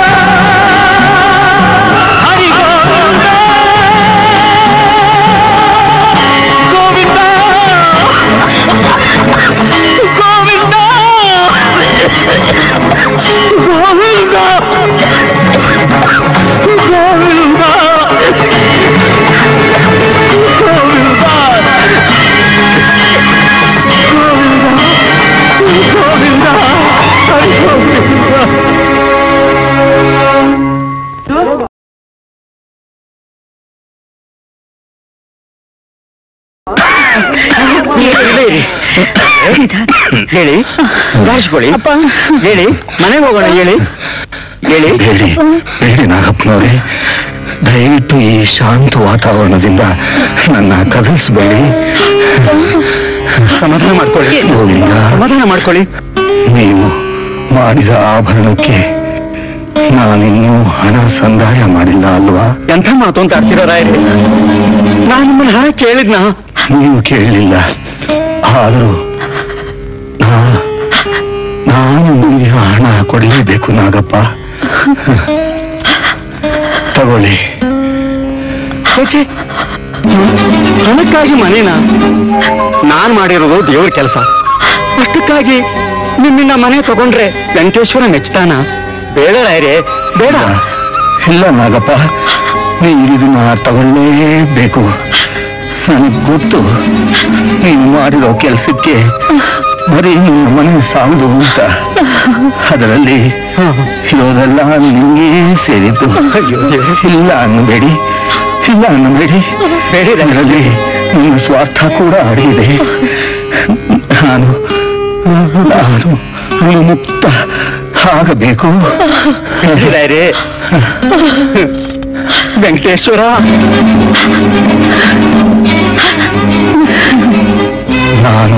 ಹರಿ ಗೋವಿಂದ ಗೋವಿಂದ ಗೋವಿಂದ ಗೋವಿಂದ ಗೋವಿಂದ ಗೋವಿಂದ ಹರಿ ಗೋವಿಂದ ಹೇಳಿ ಗಾಳಿಸ್ಕೊಳ್ಳಿ ಹೇಳಿ ಮನೆಗೆ ಹೋಗೋಣ ಹೇಳಿ ಹೇಳಿ ಬೇಡಿ ಬೇಡಿ ನಾಗಪ್ಪನವರೇ, ದಯವಿಟ್ಟು ಈ ಶಾಂತ ವಾತಾವರಣದಿಂದ ನನ್ನ ಕದಲಿಸಬೇಡಿ. ಸಮಾಧಾನ ಮಾಡ್ಕೊಳ್ಳಿ ಗೋವಿಂದ, ಸಮಾಧಾನ ಮಾಡ್ಕೊಳ್ಳಿ. ನೀವು ಮಾಡಿದ ಆಭರಣಕ್ಕೆ ನಾನಿನ್ನೂ ಹಣ ಸಂದಾಯ ಮಾಡಿಲ್ಲ ಅಲ್ವಾ? ಎಂಥ ಮಾತು ಅಂತ ಆಡ್ತಿರೋ ರಾಯರೇ, ನಾನು ನಿಮ್ಮನ್ನ ಹಣ ಕೇಳಿದ್ನ? ನೀವು ಕೇಳಲಿಲ್ಲ, ಆದರೂ ನಾನು ನಿಮಗೆ ಹಣ ಕೊಡಲೇಬೇಕು ನಾಗಪ್ಪ. ತಗೊಳ್ಳಿ. ಹಣಕ್ಕಾಗಿ ಮನೇನ? ನಾನ್ ಮಾಡಿರೋದು ದೇವ್ರ ಕೆಲಸ, ಅಷ್ಟಕ್ಕಾಗಿ ನಿಮ್ಮಿಂದ ಮನೆ ತಗೊಂಡ್ರೆ ವೆಂಕಟೇಶ್ವರ ಮೆಚ್ತಾನ? ಬೇಡ ರಾಯರೇ, ಬೇಡ. ಇಲ್ಲ ನಾಗಪ್ಪ, ನೀವು ಇದನ್ನ ತಗೊಳ್ಳೇಬೇಕು. ನನಗೆ ಗೊತ್ತು ನೀನು ಮಾಡಿರೋ ಕೆಲಸಕ್ಕೆ ಬರೀ ನಿನ್ನ ಮನೆ ಸಾಲದು ಅಂತ. ಅದರಲ್ಲಿ ಇರೋದೆಲ್ಲ ನಿಮಗೆ ಸೇರಿದ್ದು. ಇಲ್ಲ ಅನ್ನಬೇಡಿ, ಇಲ್ಲ ಅನ್ನಬೇಡಿ. ಅದರಲ್ಲಿ ನಿಮ್ಮ ಸ್ವಾರ್ಥ ಕೂಡ ಅಡಗಿದೆ. ನಾನು ಮುಕ್ತ ಆಗಬೇಕು. ವೆಂಕಟೇಶ್ವರ, ನಾನು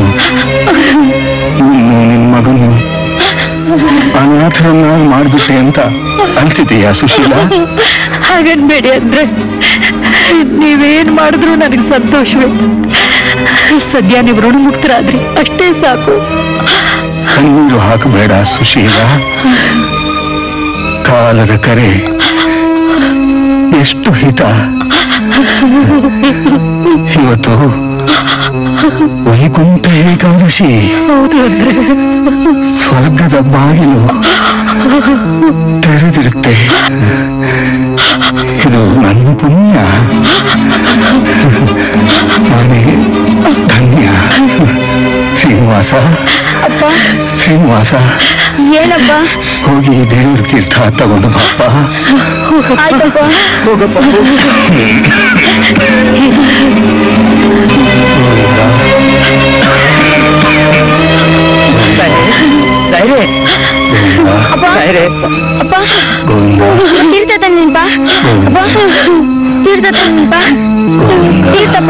ನಿಮ್ಮ ಮಗನು ಅನಾಥರನ್ನಾಗಿ ಮಾಡ್ಬಿಟ್ಟೆ ಅಂತ ಅಂತಿದೆಯಾ ಸುಶೀಲಾ? ಹಾಗನ್ಬೇಡಿ ಅಂದ್ರೆ ನೀವೇನ್ ಮಾಡಿದ್ರು ನನಗೆ ಸಂತೋಷವೇ. ಸದ್ಯ ನೀವು ಋಣಮುಕ್ತರಾದ್ರಿ ಅಷ್ಟೇ ಸಾಕು. ಕಣ್ಣೀರು ಹಾಕಬೇಡ ಸುಶೀಲಾ. ಕಾಲದ ಕರೆ ಎಷ್ಟು ಹಿತ. ಇವತ್ತು ವೈಕುಂಠ ಏಕಾದಶಿ. ಹೌದು ಅಂದ್ರೆ ಸ್ವರ್ಗದ ಬಾಗಿಲು ತೆರೆದಿರುತ್ತೆ. ಇದು ನನ್ನ ಪುಣ್ಯ. ನಾನೇ ಧನ್ಯ. ಶ್ರೀನಿವಾಸ, ಶ್ರೀನಿವಾಸ, ಏನಪ್ಪ? ಹೋಗಿ ದೇವ್ರ ತೀರ್ಥ ತಗೊಂಡು ಬಾಪ್ಪ. ಆಯ್ತಪ್ಪ. ಹೋಗಪ್ಪ. ಅಪ್ಪ ತೀರ್ಥ ತಂದಿನ್ಪ. ಅಪ್ಪ ತೀರ್ಥ ತಂದಿನ್ಪ. ತೀರ್ಥಪ್ಪ.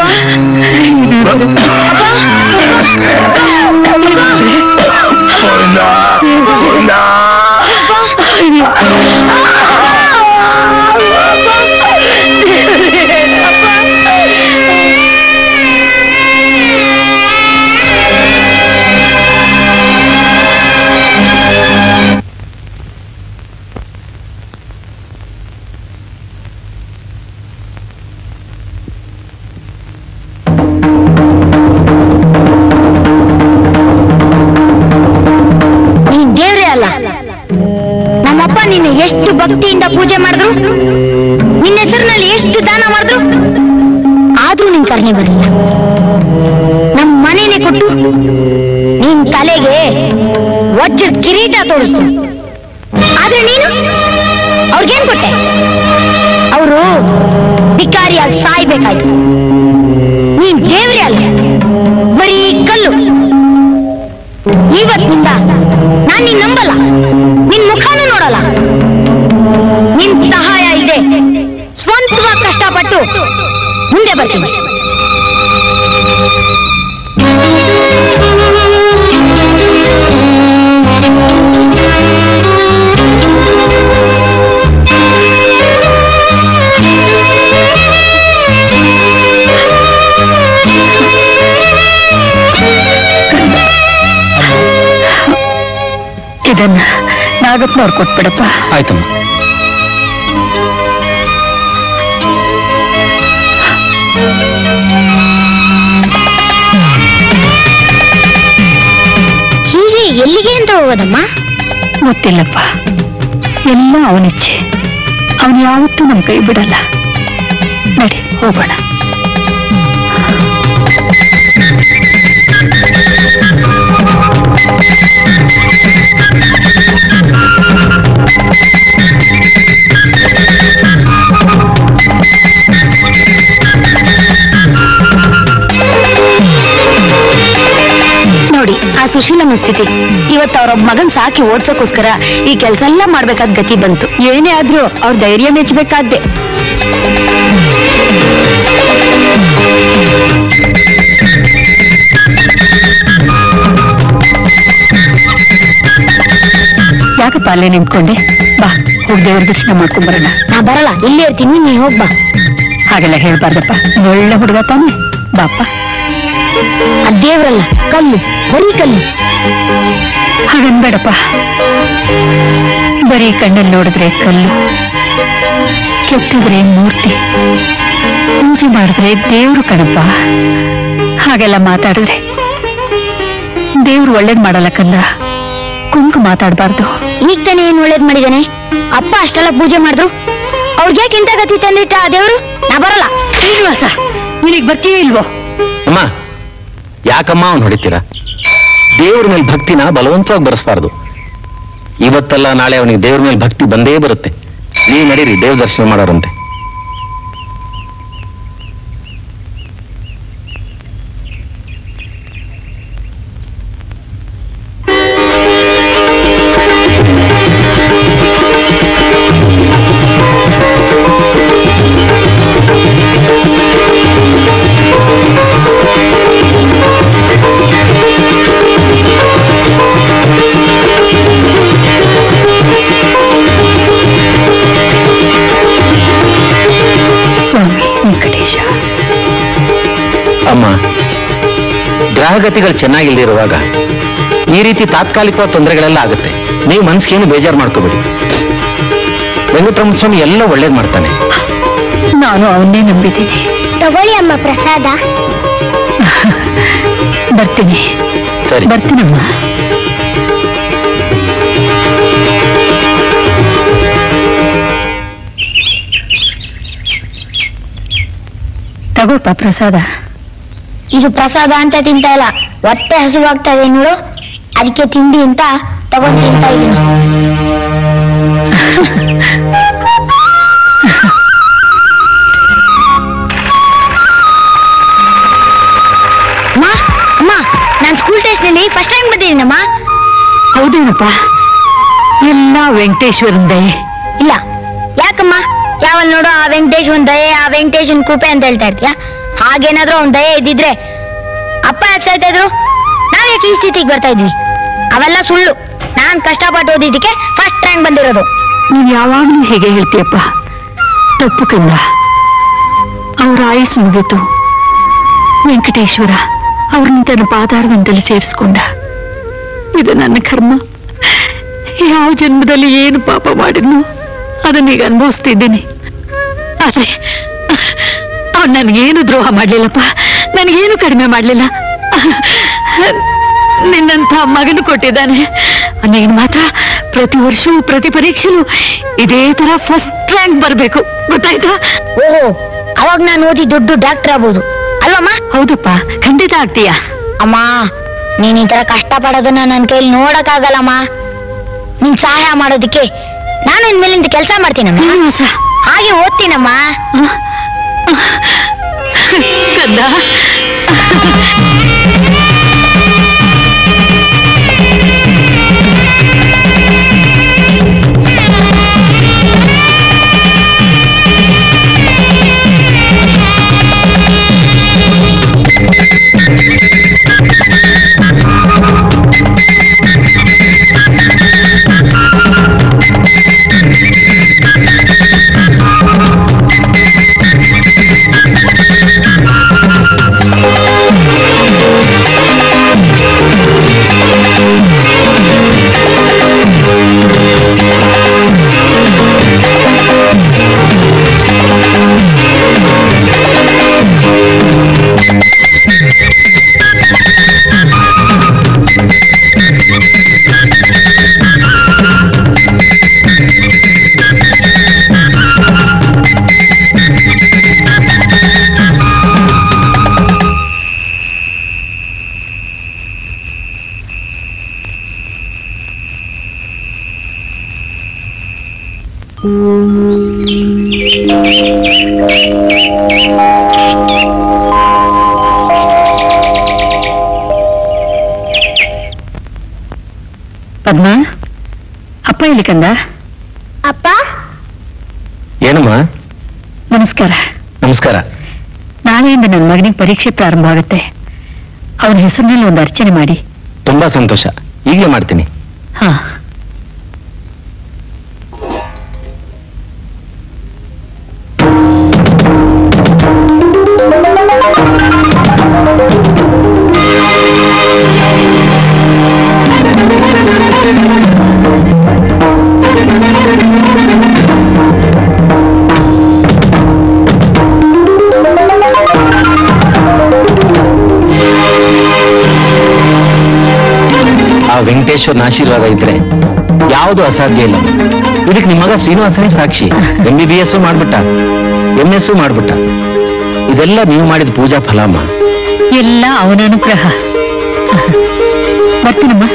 ನಮ್ಮಪ್ಪ ನಿನ್ನ ಎಷ್ಟು ಭಕ್ತಿಯಿಂದ ಪೂಜೆ ಮಾಡಿದ್ರು, ನಿನ್ನ ಹೆಸರಿನಲ್ಲಿ ಎಷ್ಟು ದಾನ ಮಾಡಿದ್ರು, ಆದ್ರೂ ನಿನ್ ಕರ್ಣೆ ಬರಲಿಲ್ಲ. ನಮ್ಮ ಮನೇನೆ ಕೊಟ್ಟು ನಿನ್ ತಲೆಗೆ ವಜ್ರದ ಕಿರೀಟ ತೋರಿಸ್ತು. ಆದ್ರೆ ನೀನು ಅವ್ರಿಗೇನ್ ಕೊಟ್ಟೆ? ಅವರು ಭಿಕಾರಿಯಾಗಿ ಸಾಯ್ಬೇಕಾಯ್ತು. ನೀನ್ ದೇವ್ರೇ ಅಲ್ಲ, ಬರೀ ಕಲ್ಲು. ಇವತ್ತಿನಿಂದ ನಾನ್ ನಿನ್ ನಂಬಲ್ಲ, ನಿನ್ ಮುಖನೂ ನೋಡಲ್ಲ. ನಿನ್ ಸಹಾಯ ಇದೆ, ಸ್ವಂತವಾಗಿ ಕಷ್ಟಪಟ್ಟು ಮುಂದೆ ಬರ್ತೀನಿ. ಇದನ್ನ ನಾಗಪ್ಪನವ್ರು ಕೊಟ್ಬಿಡಪ್ಪ. ಆಯ್ತಮ್ಮ. ಹೀಗೆ ಎಲ್ಲಿಗೆ ಅಂತ ಹೋಗೋದಮ್ಮ? ಗೊತ್ತಿಲ್ಲಪ್ಪ, ಎಲ್ಲ ಅವನಿಚ್ಛೆ. ಅವನು ಯಾವತ್ತೂ ನಮ್ ಕೈ ಬಿಡಲ್ಲ. ನಡಿ ಹೋಗೋಣ. ನೋಡಿ ಆ ಸುಶೀಲಮ್ಮ ಸ್ಥಿತಿ. ಇವತ್ತು ಅವ್ರೊಬ್ಬ ಮಗನ್ ಸಾಕಿ ಓಡ್ಸೋಕೋಸ್ಕರ ಈ ಕೆಲಸ ಎಲ್ಲ ಮಾಡ್ಬೇಕಾದ ಗತಿ ಬಂತು. ಏನೇ ಆದ್ರೂ ಅವ್ರ ಧೈರ್ಯ ಮೆಚ್ಚಬೇಕಾದ್ದೆ. ಯಾಕಪ್ಪ ಅಲ್ಲೇ ನಿಂತ್ಕೊಂಡೆ? ಬಾ, ಹೋಗಿ ದೇವ್ರ ದರ್ಶನ ಮಾಡ್ಕೊಂಡ್ ಬರೋಣ. ನಾ ಬರಲ್ಲ, ಇಲ್ಲೇ ಇರ್ತೀನಿ, ನೀ ಹೋಗ್ಬಾ. ಹಾಗೆಲ್ಲ ಹೇಳ್ಬಾರ್ದಪ್ಪ, ಒಳ್ಳೆ ಹುಡುಗ ತಾನೆ. ಬಾಪ್ಪ. ಆ ದೇವ್ರಲ್ಲ, ಕಲ್ಲು, ಬರೀ ಕಲ್ಲು. ಹಾಗನ್ಬೇಡಪ್ಪ, ಬರೀ ಕಣ್ಣಲ್ಲಿ ನೋಡಿದ್ರೆ ಕಲ್ಲು, ಕೆತ್ತಿದ್ರೆ ಮೂರ್ತಿ, ಪೂಜೆ ಮಾಡಿದ್ರೆ ದೇವ್ರು ಕಣಪ್ಪ. ಹಾಗೆಲ್ಲ ಮಾತಾಡಿದ್ರೆ ದೇವ್ರು ಒಳ್ಳೇದ್ ಮಾಡಲ್ಲ ಕಂದ. ಕುಂಕು ಮಾತಾಡ್ಬಾರ್ದು. ಈಗ ತಾನೇ ಏನ್ ಒಳ್ಳೇದ್ ಮಾಡಿದಾನೆ? ಅಪ್ಪ ಅಷ್ಟೆಲ್ಲ ಪೂಜೆ ಮಾಡಿದ್ರು, ಅವ್ರಿಗೆ ಇಂತ ಗತಿ ತಂದಿಟ್ಟ ಆ ದೇವ್ರು? ನಾ ಬರಲ್ಲ. ಶ್ರೀನಿವಾಸ, ನಿನಗ್ ಬರ್ತೀಯೋ ಇಲ್ವೋ? ಅಮ್ಮ, ಯಾಕಮ್ಮ ಅವ್ನು ಹೊಡಿತೀರಾ? ದೇವ್ರ ಮೇಲೆ ಭಕ್ತಿನ ಬಲವಂತವಾಗಿ ಬರೆಸಬಾರ್ದು. ಇವತ್ತಲ್ಲ ನಾಳೆ ಅವನಿಗೆ ದೇವ್ರ ಮೇಲೆ ಭಕ್ತಿ ಬಂದೇ ಬರುತ್ತೆ. ನೀವು ನಡೀರಿ, ದೇವ್ರ ದರ್ಶನ ಮಾಡೋರಂತೆ. ಅಮ್ಮ, ಗ್ರಹಗತಿಗಳು ಚೆನ್ನಾಗಿಲ್ದಿರುವಾಗ ಈ ರೀತಿ ತಾತ್ಕಾಲಿಕವಾದ ತೊಂದರೆಗಳೆಲ್ಲ ಆಗುತ್ತೆ. ನೀವು ಮನ್ಸಿಗೇನು ಬೇಜಾರು ಮಾಡ್ಕೋಬೇಡಿ. ವೆಂಕಟರಮಣ ಸ್ವಾಮಿ ಎಲ್ಲ ಒಳ್ಳೇದ್ ಮಾಡ್ತಾನೆ. ನಾನು ಅವನ್ನೇ ನಂಬಿದ್ದೀನಿ. ತಗೊಳ್ಳಿ ಅಮ್ಮ ಪ್ರಸಾದ. ಬರ್ತೀನಿ. ಸರಿ. ಬರ್ತೀನಮ್ಮ. ತಗೋಪ್ಪ ಪ್ರಸಾದ. ಇದು ಪ್ರಸಾದ ಅಂತ ತಿಂತಾ ಇಲ್ಲ, ಹೊಟ್ಟೆ ಹಸುವಾಗ್ತಾ ಇದೆ ನೋಡು, ಅದಕ್ಕೆ ತಿಂಡಿ ಅಂತ ತಗೊಂಡು ತಿಂತಾ ಇದ್ದೀನಿ. ಅಮ್ಮ ಅಮ್ಮ, ನಾನು ಸ್ಕೂಲ್ ಟೆಸ್ಟ್ ನಲ್ಲಿ ಫಸ್ಟ್ ರ್ಯಾಂಕ್ ಬಂದಿದ್ದೀನಮ್ಮ. ಹೌದೇನಪ್ಪ? ಎಲ್ಲ ವೆಂಕಟೇಶ್ವರನ್ ದಯೆ. ಇಲ್ಲ, ಯಾಕಮ್ಮ ಯಾವಲ್ ನೋಡು ಆ ವೆಂಕಟೇಶ್ ಒಂದ್ ದಯೆ, ಆ ವೆಂಕಟೇಶನ್ ಕೃಪೆ ಅಂತ ಹೇಳ್ತಾ ಇರ್ತೀಯ? ಹಾಗೇನಾದ್ರೂ ಒಂದ್ ದಯೆ ಇದ್ದಿದ್ರೆ ಅಪ್ಪ ಯಾಕೆ ಸಾಯ್ತಾ ಇದ್ರು, ನಾವ್ ಯಾಕೆ ಈ ಸ್ಥಿತಿಗೆ ಬರ್ತಾ ಇದ್ವಿ? ಅವೆಲ್ಲ ಸುಳ್ಳು. ನಾನ್ ಕಷ್ಟಪಟ್ಟು ಓದಿದ್ದಕ್ಕೆ ಫಸ್ಟ್ ರ್ಯಾಂಕ್ ಬಂದಿರೋದು. ನೀನ್ ಯಾವಾಗ್ಲೂ ಹೇಗೆ ಹೇಳ್ತೀಯಪ್ಪ? ತಪ್ಪು ಕಂದ. ಅವ್ರ ಆಯುಸ್ ಮುಗಿತು. ವೆಂಕಟೇಶ್ವರ ಅವ್ರನ್ನ ತನ್ನ ಪಾದಾರವಿಂದಲೇ ಸೇರಿಸ್ಕೊಂಡ. ಇದು ನನ್ನ ಕರ್ಮ. ಯಾವ ಜನ್ಮದಲ್ಲಿ ಏನು ಪಾಪ ಮಾಡಿದ್ನು ಅದನ್ನೀಗ ಅನುಭವಿಸ್ತಿದ್ದೀನಿ. ಆದ್ರೆ ಅವ್ನು ನನಗೇನು ದ್ರೋಹ ಮಾಡ್ಲಿಲ್ಲಪ್ಪ, ನನಗೇನು ಕಡಿಮೆ ಮಾಡ್ಲಿಲ್ಲ. ನಿನ್ನಂಥ ಮಗನು ಕೊಟ್ಟಿದ್ದಾನೆ. ನೀನ್ ಮಾತ್ರ ಪ್ರತಿ ವರ್ಷವೂ ಪ್ರತಿ ಪರೀಕ್ಷೆಲೂ ಇದೇ ತರ ಫಸ್ಟ್ ರ್ಯಾಂಕ್ ಬರ್ಬೇಕು, ಗೊತ್ತಾಯ್ತಾ? ಓಹೋ, ಅವಾಗ ನಾನು ಓದಿ ದೊಡ್ಡ ಡಾಕ್ಟರ್ ಆಗ್ಬೋದು ಅಲ್ವಮ್ಮ? ಹೌದಪ್ಪ, ಖಂಡಿತ ಆಗ್ತೀಯಾ. ಅಮ್ಮ, ನೀನ್ ಈ ತರ ಕಷ್ಟ ಪಡೋದನ್ನ ನನ್ನ ಕೈಲಿ ನೋಡಕ್ಕಾಗಲ್ಲಮ್ಮ. ನಿನ್ ಸಹಾಯ ಮಾಡೋದಕ್ಕೆ ನಾನು ಇನ್ಮೇಲಿಂದ ಕೆಲಸ ಮಾಡ್ತೀನಮ್ಮ. ಶ್ರೀನಿವಾಸ, ಹಾಗೆ ಓದ್ತೀನಮ್ಮ. ಕಂದ, ಪದ್ಮ, ಅಪ್ಪ ಇಲ್ಲಿ ಕಂದ. ಅಪ್ಪ, ಏನಮ್ಮ? ನಮಸ್ಕಾರ. ನಮಸ್ಕಾರ. ನಾಳೆಯಿಂದ ನನ್ನ ಮಗನಿಗೆ ಪರೀಕ್ಷೆ ಪ್ರಾರಂಭ ಆಗುತ್ತೆ. ಅವನ ಹೆಸರಿನಲ್ಲಿ ಒಂದು ಅರ್ಚನೆ ಮಾಡಿ. ತುಂಬಾ ಸಂತೋಷ, ಈಗಲೇ ಮಾಡ್ತೀನಿ. ಹಾ. ವೆಂಕಟೇಶ್ವರನ ಆಶೀರ್ವಾದ ಇದ್ರೆ ಯಾವುದು ಅಸಾಧ್ಯ ಇಲ್ಲ. ಇದಕ್ಕೆ ನಿಮ್ಮ ಮಗ ಶ್ರೀನಿವಾಸನೇ ಸಾಕ್ಷಿ. MBBS ಮಾಡ್ಬಿಟ್ಟ, MS ಮಾಡ್ಬಿಟ್ಟ. ಇದೆಲ್ಲ ನೀವು ಮಾಡಿದ ಪೂಜಾ ಫಲಮ್ಮ. ಎಲ್ಲ ಅವನ ಅನುಗ್ರಹ. ಬರ್ತೀನಮ್ಮ.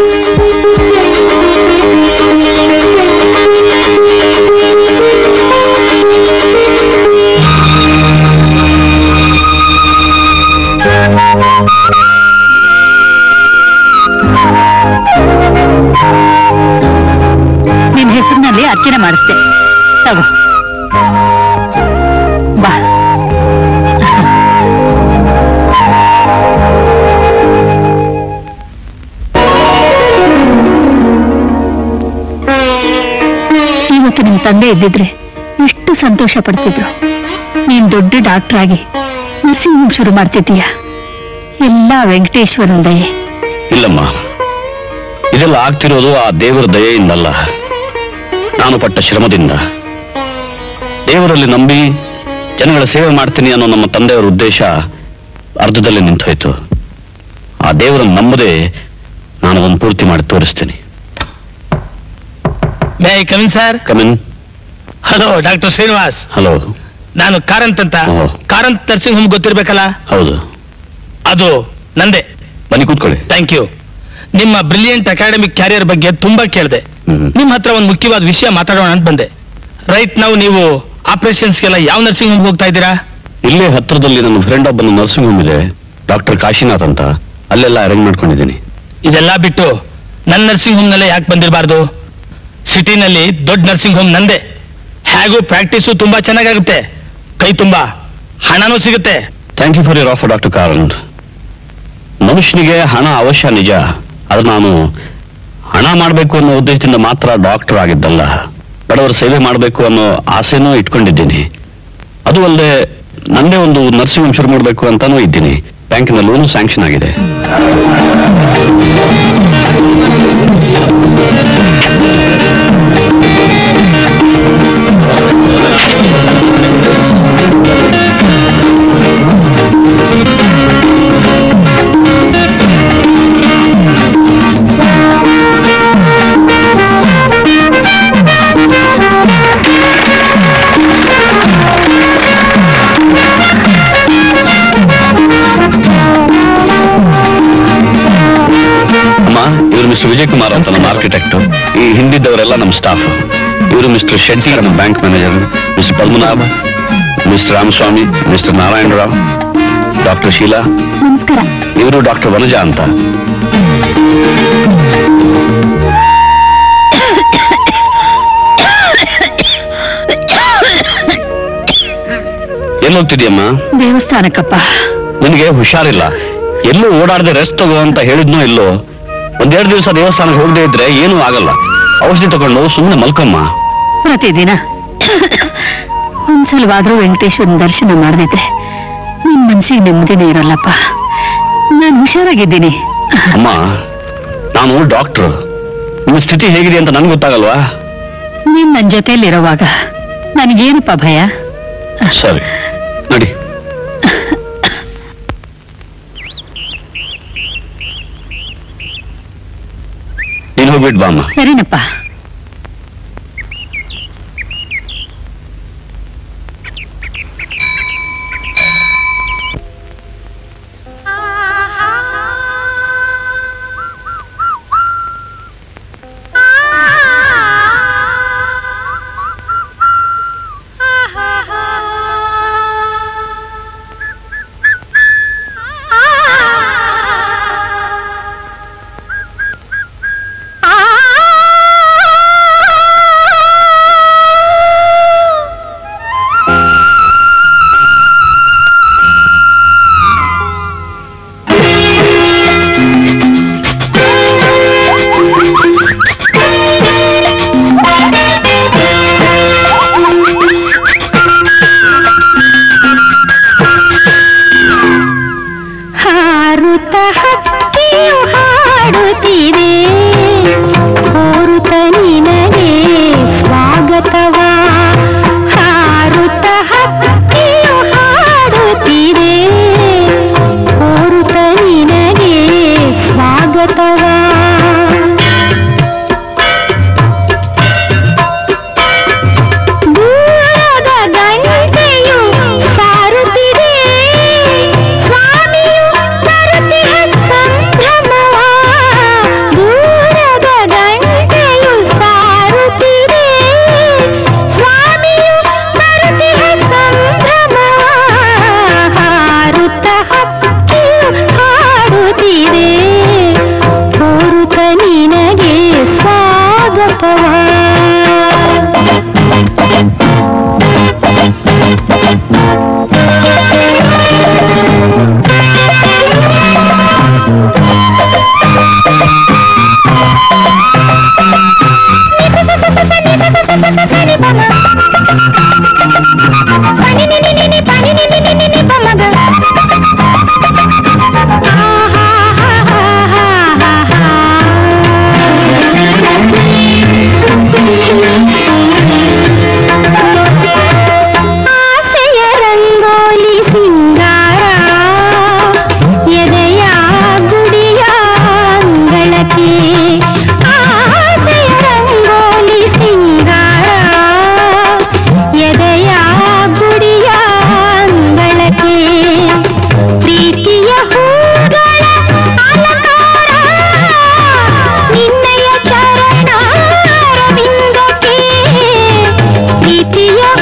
ನಿನ್ನ ಹೆಸರಿನಲ್ಲಿ ಅರ್ಚನೆ ಮಾಡಿಸ್ದೆ, ತಗೋ ಬಾ. ಇವತ್ತು ನಿಮ್ ತಂದೆ ಇದ್ದಿದ್ರೆ ಎಷ್ಟು ಸಂತೋಷ ಪಡ್ತಿದ್ರು. ನೀನ್ ದೊಡ್ಡ ಡಾಕ್ಟರ್ ಆಗಿ ನರ್ಸಿಂಗ್ ಹೋಮ್ ಶುರು ಮಾಡ್ತಿದ್ದೀಯ. ಎಲ್ಲ ವೆಂಕಟೇಶ್ವರನ ದಯೆ. ಇಲ್ಲಮ್ಮ, ಇದೆಲ್ಲ ಆಗ್ತಿರೋದು ಆ ದೇವರ ದಯೆಯಿಂದಲ್ಲ, ನಾನು ಪಟ್ಟ ಶ್ರಮದಿಂದ. ದೇವರಲ್ಲಿ ನಂಬಿ ಜನಗಳ ಸೇವೆ ಮಾಡ್ತೀನಿ ಅನ್ನೋ ನಮ್ಮ ತಂದೆಯವರ ಉದ್ದೇಶ ಅರ್ಧದಲ್ಲಿ ನಿಂತೋಯ್ತು. ಆ ದೇವರನ್ನು ನಂಬದೆ ನಾನು ಒಂದು ಪೂರ್ತಿ ಮಾಡಿ ತೋರಿಸ್ತೇನೆ. May I come in sir? Come in. Hello doctor Srinivas. Hello. ನಾನು ಕಾರಂತ್ ಅಂತ. ಕಾರಂತ್ ನರ್ಸಿಂಗ್ ಹೋಮ್ ಗೊತ್ತಿರ್ಬೇಕಲ್ಲ? ಹೌದು. ಅದು ನಂದೇ. ಬನ್ನಿ ಕೂತ್ಕೊಳ್ಳಿ. Thank you. ನಿಮ್ಮ ಬ್ರಿಲಿಯಂಟ್ ಅಕಾಡೆಮಿಕ್ ಕ್ಯಾರಿಯರ್ ಬಗ್ಗೆ ತುಂಬಾ ಕೇಳಿದೆ. ನಿಮ್ಮ ಹತ್ರ ಒಂದು ಮುಖ್ಯವಾದ ವಿಷಯ ಮಾತಾಡೋಣ ಅಂತ ಬಂದೆ. ರೈಟ್ ನಾವು ನೀವು ಆಪರೇಷನ್ಸ್ಗೆಲ್ಲ ಯಾವ ನರ್ಸಿಂಗ್ ಹೋಮ್ ಹೋಗ್ತಾ ಇದ್ದೀರಾ? ಇಲ್ಲೇ ಹತ್ರದಲ್ಲಿ ನನ್ನ ಫ್ರೆಂಡ್ ಒಬ್ಬನ ನರ್ಸಿಂಗ್ ಹೋಮ್ ಇದೆ, ಡಾಕ್ಟರ್ ಕಾಶಿನಾಥ್ ಅಂತ. ಅಲ್ಲೆಲ್ಲ ಅರೇಂಜ್ ಮಾಡ್ಕೊಂಡಿದ್ದೀನಿ. ಇದೆಲ್ಲ ಬಿಟ್ಟು ನನ್ನ ನರ್ಸಿಂಗ್ ಹೋಮ್ ನಲ್ಲೇ ಯಾಕೆ ಬಂದಿರಬಾರ್ದು? ಸಿಟಿನಲ್ಲಿ ದೊಡ್ಡ ನರ್ಸಿಂಗ್ ಹೋಮ್ ನಂದೆ. ಹೇಗೂ ಪ್ರಾಕ್ಟೀಸು ತುಂಬಾ ಚೆನ್ನಾಗಾಗುತ್ತೆ, ಕೈ ತುಂಬಾ ಹಣನೂ ಸಿಗುತ್ತೆ. Thank you for your offer doctor Karanth. ಮನುಷ್ಯನಿಗೆ ಹಣ ಅವಶ್ಯ ನಿಜ, ಆದ್ರೆ ನಾನು ಹಣ ಮಾಡಬೇಕು ಅನ್ನೋ ಉದ್ದೇಶದಿಂದ ಮಾತ್ರ ಡಾಕ್ಟರ್ ಆಗಿದ್ದಲ್ಲ, ಬಡವರ ಸೇವೆ ಮಾಡಬೇಕು ಅನ್ನೋ ಆಸೆನೂ ಇಟ್ಕೊಂಡಿದ್ದೀನಿ. ಅದು ಅಲ್ಲದೆ ನಂದೇ ಒಂದು ನರ್ಸಿಂಗ್ ಹೋಮ್ ಶುರು ಮಾಡಬೇಕು ಅಂತಾನೂ ಇದ್ದೀನಿ. ಬ್ಯಾಂಕಿನ ಲೋನು ಸ್ಯಾಂಕ್ಷನ್ ಆಗಿದೆ. ಮಿಸ್ಟರ್ ವಿಜಯ್ ಕುಮಾರ್ ಅಂತ ನಮ್ಮ ಆರ್ಕಿಟೆಕ್ಟ್. ಈ ಹಿಂದಿದ್ದವರೆಲ್ಲ ನಮ್ಮ ಸ್ಟಾಫ್. ಇವರು ಮಿಸ್ಟರ್ ಶೆಟ್ಟಿ ನಮ್ಮ bank manager, mister Padmanabha, mister Ramaswamy, mister Narayanarao, doctor Sheela. ನಮಸ್ಕಾರ. ಇವರು ಡಾಕ್ಟರ್ ವನಜಾ ಅಂತ. ಎಲ್ಲಿ ಹೋಗ್ತಿದ್ಯಮ್ಮ? ದೇವಸ್ಥಾನಕ್ಕಪ್ಪ. ನಿನಗೆ ಹುಷಾರಿಲ್ಲ, ಎಲ್ಲೂ ಓಡಾಡದೆ ರೆಸ್ಟ್ ತಗೋ ಅಂತ ಹೇಳಿದ್ನೋ ಇಲ್ಲೋ? ಒಂದೆರಡು ದಿವಸ ದೇವಸ್ಥಾನಕ್ಕೆ ಹೋಗದೆ ಇದ್ರೆ ಏನೂ ಆಗಲ್ಲ. ಔಷಧಿ ತಗೊಂಡು ಸುಮ್ಮನೆ ಮಲ್ಕಮ್ಮ. ಪ್ರತಿದಿನ ಒಂದ್ಸಲವಾದ್ರೂ ವೆಂಕಟೇಶ್ವರನ ದರ್ಶನ ಮಾಡದಿದ್ರೆ ನಿನ್ ಮನ್ಸಿಗೆ ನೆಮ್ಮದಿನೇ ಇರಲ್ಲಪ್ಪ. ನಾನು ಹುಷಾರಾಗಿದ್ದೀನಿ. ಅಮ್ಮ, ನಾನು ಡಾಕ್ಟರ್. ನಿಮ್ಮ ಸ್ಥಿತಿ ಹೇಗಿದೆ ಅಂತ ನನ್ಗೆ ಗೊತ್ತಾಗಲ್ವಾ? ನೀನ್ ನನ್ನ ಜೊತೆಯಲ್ಲಿರುವಾಗ ನನಗೇನಪ್ಪ ಭಯ? ಸರಿ ನಡಿ. ನೀನು ಹೋಗ್ಬಿಟ್ಟು ಬಾಮ್ಮ. ಸರಿನಪ್ಪ.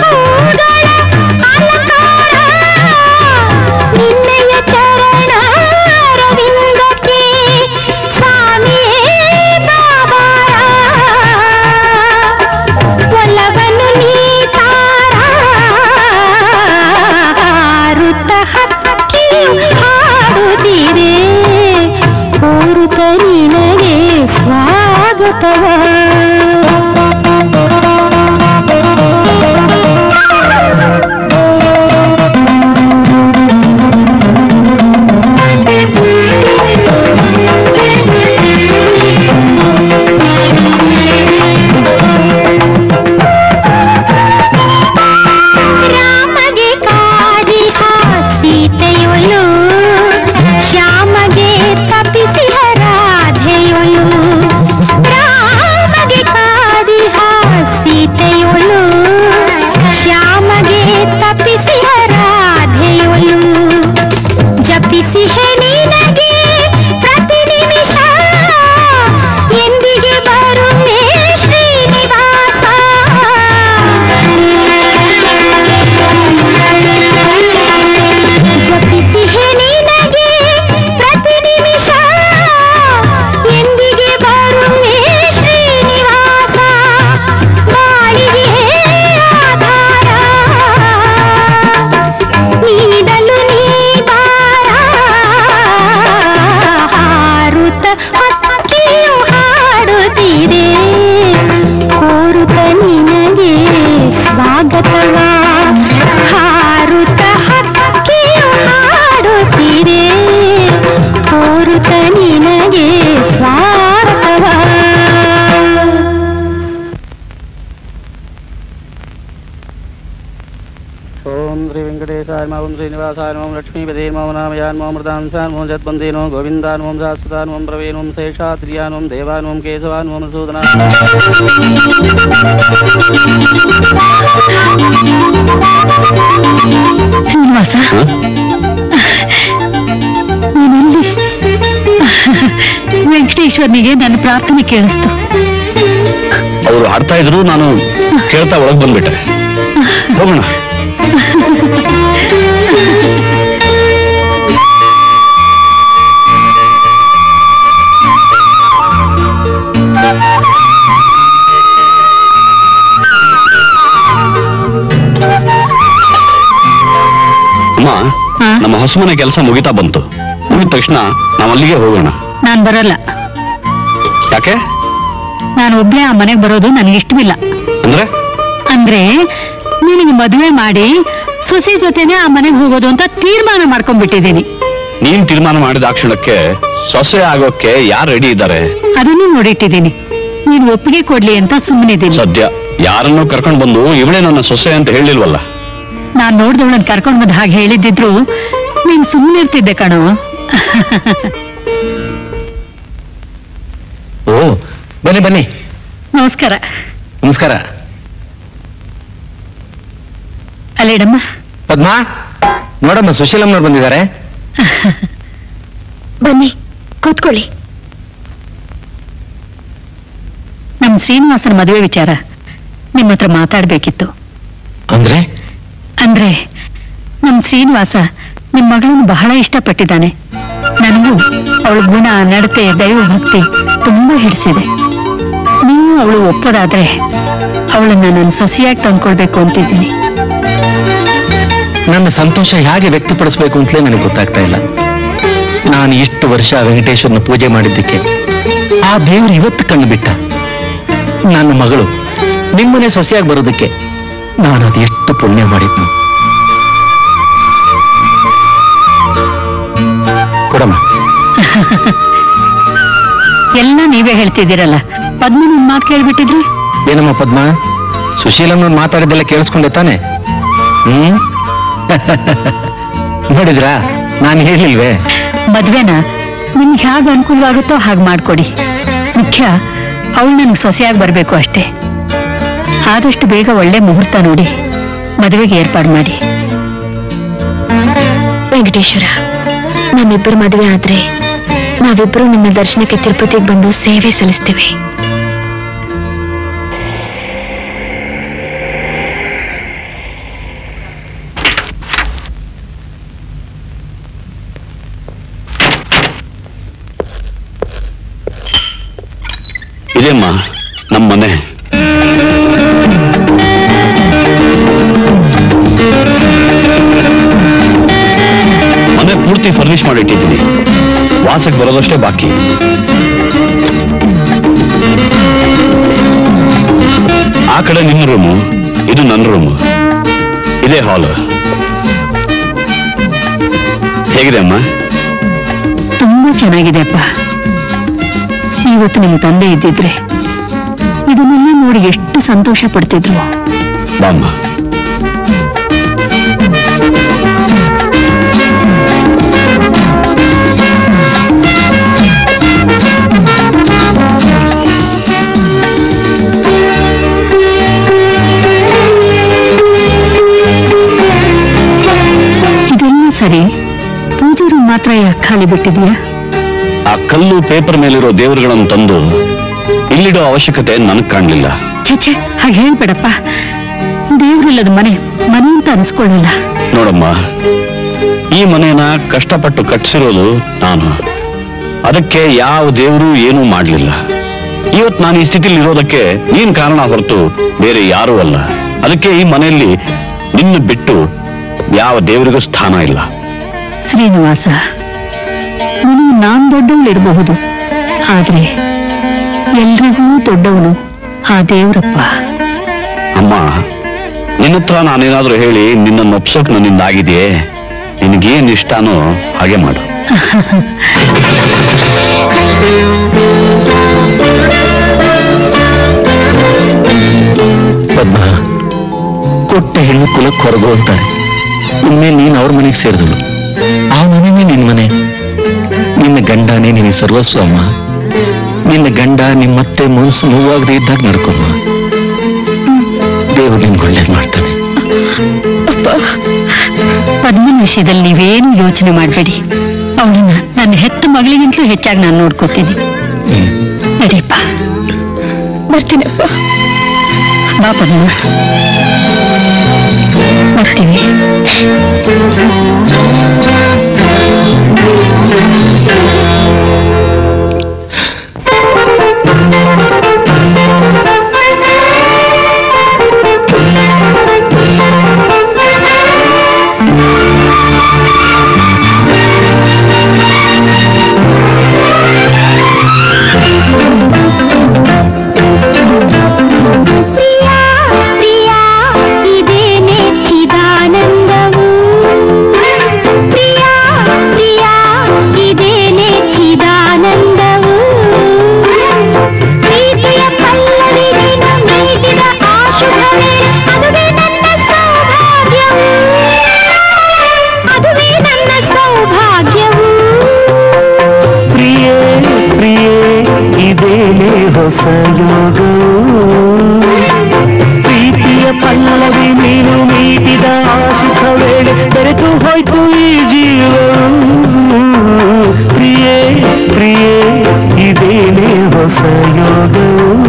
ओम श्रीनिवासाय नमः लक्ष्मीपते नमः नामयान् नमः मृदांसान् नमः जत्वन्दे नमः गोविन्दान् नमः शाश्वतान् नमः प्रवे नमः शेषाद्रियान् नमः देवान् नमः केशवान् नमः मधुसूदनान् ಶ್ರೀನಿವಾಸ ನೀನೆಲ್ಲಿ? ವೆಂಕಟೇಶ್ವರನಿಗೆ ನನ್ನ ಪ್ರಾರ್ಥನೆ ಕೇಳಿಸ್ತು. ಅವರು ಹಾಡ್ತಾ ಇದ್ರು, ನಾನು ಕೇಳ್ತಾ ಒಳಗೆ ಬಂದ್ಬಿಟ್ಟೆ. ಹೋಗೋಣ. ಅಮ್ಮ, ನಮ್ಮ ಹೊಸಮನೆ ಕೆಲಸ ಮುಗಿತಾ ಬಂತು. ಮುಗಿದ ತಕ್ಷಣ ನಾವು ಅಲ್ಲಿಗೆ ಹೋಗೋಣ. ನಾನ್ ಬರಲ್ಲ. ಯಾಕೆ? ನಾನು ಒಬ್ಳೆ ಆ ಮನೆಗೆ ಬರೋದು ನನಗೆ ಇಷ್ಟವಿಲ್ಲ. ಅಂದ್ರೆ ನಿನಗೆ ಮದುವೆ ಮಾಡಿ ಸೊಸೆ ಜೊತೆನೆ ಆ ಮನೆಗೆ ಹೋಗೋದು ಅಂತ ತೀರ್ಮಾನ ಮಾಡ್ಕೊಂಡ್ಬಿಟ್ಟಿದ್ದೀನಿ. ನೀನ್ ತೀರ್ಮಾನ ಮಾಡಿದ ಕ್ಷಣಕ್ಕೆ ಸೊಸೆ ಆಗೋಕೆ ಯಾರು ರೆಡಿ ಇದ್ದಾರೆ ಅದನ್ನು ನೋಡಿಟ್ಟಿದ್ದೀನಿ. ನೀನು ಒಪ್ಪಿಗೆ ಕೊಡ್ಲಿ ಅಂತ ಸುಮ್ಮನಿದ್ದೀನಿ. ಸದ್ಯ ಯಾರನ್ನೂ ಕರ್ಕೊಂಡು ಬಂದು ಇವಳೇ ನನ್ನ ಸೊಸೆ ಅಂತ ಹೇಳಿಲ್ವಲ್ಲ. ನಾನ್ ನೋಡ್ದವಳನ್ನ ಕರ್ಕೊಂಡ್ ಬಂದು ಹಾಗೆ ಹೇಳಿದ್ದಿದ್ರು ನೀನ್ ಸುಮ್ಮನಿರ್ತಿದ್ದೆ ಕಣೋ. ಓ, ಬನ್ನಿ ಬನ್ನಿ. ನಮಸ್ಕಾರ. ನಮಸ್ಕಾರ. ಅಲ್ಲೇಡಮ್ಮ. ಪದ್ಮಾ, ನೋಡಮ್ಮ, ಸುಶೀಲಮ್ಮನವ್ರು ಬಂದಿದ್ದಾರೆ. ಬನ್ನಿ ಕೂತ್ಕೊಳ್ಳಿ. ನಮ್ ಶ್ರೀನಿವಾಸನ ಮದುವೆ ವಿಚಾರ ನಿಮ್ಮ ಹತ್ರ ಮಾತಾಡ್ಬೇಕಿತ್ತು. ಅಂದ್ರೆ ನಮ್ ಶ್ರೀನಿವಾಸ ನಿಮ್ ಮಗಳನ್ನು ಬಹಳ ಇಷ್ಟಪಟ್ಟಿದ್ದಾನೆ. ನನಗೂ ಅವಳ ಗುಣ, ನಡತೆ, ದೈವ ಭಕ್ತಿ ತುಂಬಾ ಹಿಡಿಸಿದೆ. ನೀವು ಅವಳು ಒಪ್ಪೋದಾದ್ರೆ ಅವಳನ್ನ ನಾನು ಸೊಸೆಯಾಗಿ ತಂದ್ಕೊಳ್ಬೇಕು ಅಂತಿದ್ದೀನಿ. ನನ್ನ ಸಂತೋಷ ಹೇಗೆ ವ್ಯಕ್ತಪಡಿಸ್ಬೇಕು ಅಂತಲೇ ನನಗೆ ಗೊತ್ತಾಗ್ತಾ ಇಲ್ಲ. ನಾನು ಇಷ್ಟು ವರ್ಷ ವೆಂಕಟೇಶ್ವರನ ಪೂಜೆ ಮಾಡಿದ್ದಕ್ಕೆ ಆ ದೇವರು ಇವತ್ತು ಕಣ್ಣು ಬಿಟ್ಟ. ನನ್ನ ಮಗಳು ನಿಮ್ಮನೆ ಸೊಸೆಯಾಗಿ ಬರೋದಕ್ಕೆ ನಾನು ಅದು ಎಷ್ಟು ಪುಣ್ಯ ಮಾಡಿದ್ನು. ಕೊಡಮ್ಮ. ಎಲ್ಲ ನೀವೇ ಹೇಳ್ತಿದ್ದೀರಲ್ಲ, ಪದ್ಮ ನಿನ್ ಮಾತು ಕೇಳ್ಬಿಟ್ಟಿದ್ರಿ. ಏನಮ್ಮ ಪದ್ಮ, ಸುಶೀಲಮ್ಮ ಮಾತಾಡಿದ್ದೆಲ್ಲ ಕೇಳಿಸ್ಕೊಂಡೆ ತಾನೆ? ನೋಡಿದ್ರಾ, ನಾನು ಹೇಳಿಲ್ವೇ? ಮದ್ವೆನ ನಿಮ್ಗೆ ಹೇಗೆ ಅನುಕೂಲವಾಗುತ್ತೋ ಹಾಗೆ ಮಾಡ್ಕೊಡಿ. ಮುಖ್ಯ ಅವಳು ನನ್ಗೆ ಸೊಸೆಯಾಗಿ ಬರ್ಬೇಕು ಅಷ್ಟೇ. ಆದಷ್ಟು ಬೇಗ ಒಳ್ಳೆ ಮುಹೂರ್ತ ನೋಡಿ ಮದುವೆಗೆ ಏರ್ಪಾಡು ಮಾಡಿ. ವೆಂಕಟೇಶ್ವರ, ನಮ್ಮಿಬ್ಬರು ಮದುವೆ ಆದ್ರೆ ನಾವಿಬ್ಬರು ನಿಮ್ಮ ದರ್ಶನಕ್ಕೆ ತಿರುಪತಿಗೆ ಬಂದು ಸೇವೆ ಸಲ್ಲಿಸ್ತೀವಿ. ಇದೇಮ್ಮ ನಮ್ಮ ಮನೆ. ಮನೆ ಪೂರ್ತಿ ಫರ್ನಿಶ್ ಮಾಡಿಟ್ಟಿದ್ದೀನಿ. ವಾಸಕ್ಕೆ ಬರೋದಷ್ಟೇ ಬಾಕಿ. ಆ ಕಡೆ ನಿಮ್ಮ ರೂಮು, ಇದು ನನ್ನ ರೂಮು, ಇದೇ ಹಾಲ್. ಹೇಗಿದೆ ಅಮ್ಮ? ತುಂಬಾ ಚೆನ್ನಾಗಿದೆ ಅಪ್ಪ. ಇವತ್ತು ನಿಮ್ಮ ತಂದೆ ಇದ್ದಿದ್ರೆ ಇದನ್ನೆಲ್ಲ ನೋಡಿ ಎಷ್ಟು ಸಂತೋಷ ಪಡ್ತಿದ್ರು. ಬಾಮ್ಮ. ಇದೆಲ್ಲ ಸರಿ, ಪೂಜೆ ರೂಮ್ ಮಾತ್ರ ಯಾಕೆ ಖಾಲಿ ಬಿಟ್ಟಿದ್ಯಾ? ಆ ಕಲ್ಲು ಪೇಪರ್ ಮೇಲಿರೋ ದೇವರುಗಳನ್ನು ತಂದು ಇಲ್ಲಿಡೋ ಅವಶ್ಯಕತೆ ನನಗೆ ಕಾಣಲಿಲ್ಲ. ಛೆ, ಹಾಗೆ ಹೇಳ್ಬೇಡಪ್ಪ. ದೇವ್ರಿಲ್ಲದ ಮನೆ ಮನೆ ಅಂತ ಅನಿಸ್ಕೊಳ್ಳಿಲ್ಲ. ನೋಡಮ್ಮ, ಈ ಮನೇನ ಕಷ್ಟಪಟ್ಟು ಕಟ್ಟಿಸಿರೋದು ನಾನು. ಅದಕ್ಕೆ ಯಾವ ದೇವರು ಏನೂ ಮಾಡಲಿಲ್ಲ. ಇವತ್ತು ನಾನು ಈ ಸ್ಥಿತಿಲಿ ಇರೋದಕ್ಕೆ ನೀನ್ ಕಾರಣ ಹೊರತು ಬೇರೆ ಯಾರೂ ಅಲ್ಲ. ಅದಕ್ಕೆ ಈ ಮನೆಯಲ್ಲಿ ನಿನ್ನ ಬಿಟ್ಟು ಯಾವ ದೇವರಿಗೂ ಸ್ಥಾನ ಇಲ್ಲ. ಶ್ರೀನಿವಾಸ, ನಾನ್ ದೊಡ್ಡವಳಿರಬಹುದು, ಆದ್ರೆ ಎಲ್ರಿಗೂ ದೊಡ್ಡವನು ಆ ದೇವ್ರಪ್ಪ. ಅಮ್ಮ, ನಿನ್ನತ್ರ ನಾನೇನಾದ್ರೂ ಹೇಳಿ ನಿನ್ನನ್ನು ಒಪ್ಸೋಕ್ ನನ್ನಿಂದ ಆಗಿದೆಯೇ? ನಿನಗೇನ್ ಇಷ್ಟನೋ ಹಾಗೆ ಮಾಡು. ಪದ್ಮ, ಕೊಟ್ಟ ಹೆಣ್ಣು ಕುಲಕ್ಕೆ ಹೊರಗು ಅಂತಾರೆ. ಇನ್ಮೇಲೆ ನೀನ್ ಅವ್ರ ಮನೆಗೆ ಸೇರಿದಳು. ಆ ಮನೆನೇ ನಿನ್ ಮನೆ. ನಿನ್ನ ಗಂಡನೇ ನಿನ್ನ ಸರ್ವಸ್ವ ಅಮ್ಮ. ನಿನ್ನ ಗಂಡ ನಿಮ್ಮತ್ತೆ ಮನಸ್ಸು ನೋವಾಗದೆ ಇದ್ದಾಗ ನಡ್ಕೊಮ್ಮ. ದೇವರು ನಿನ್ಗೆ ಒಳ್ಳೇದು ಮಾಡ್ತಾನೆ. ಪದ್ಮನ ವಿಷಯದಲ್ಲಿ ನೀವೇನು ಯೋಚನೆ ಮಾಡಬೇಡಿ. ಅವಳನ್ನ ನನ್ನ ಹೆತ್ತ ಮಗಳಿಗಿಂತಲೂ ಹೆಚ್ಚಾಗಿ ನಾನು ನೋಡ್ಕೋತೀನಿ. ನಡೀಪ್ಪ. ಬರ್ತೀನಪ್ಪ. ಬಾ ಪದ್ಮ, ಬರ್ತೀನಿ. ಪ್ರೀತಿಯ ಪಲ್ಲವಿ ನೀನು ಮೀಟಿದ ಆ ಸುಖ ವೇಳೆ ಬೆರೆತು ಹೋಯ್ತು ಈ ಜೀವ. ಪ್ರಿಯೇ ಪ್ರಿಯೇ ಇದೇನೇ ಹೊಸ ಯೋಗ.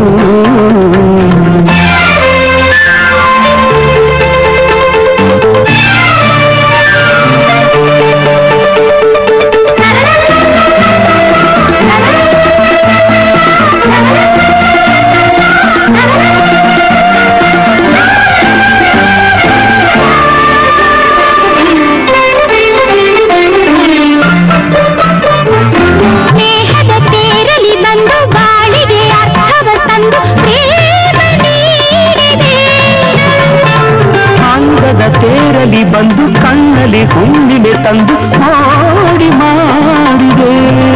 ತೇರಲಿ ಬಂದು ಕಣ್ಣಲ್ಲಿ ಹುಣ್ಣಿಮೆ ತಂದು ಮಾಡಿ ಮಾಡಿದೆ.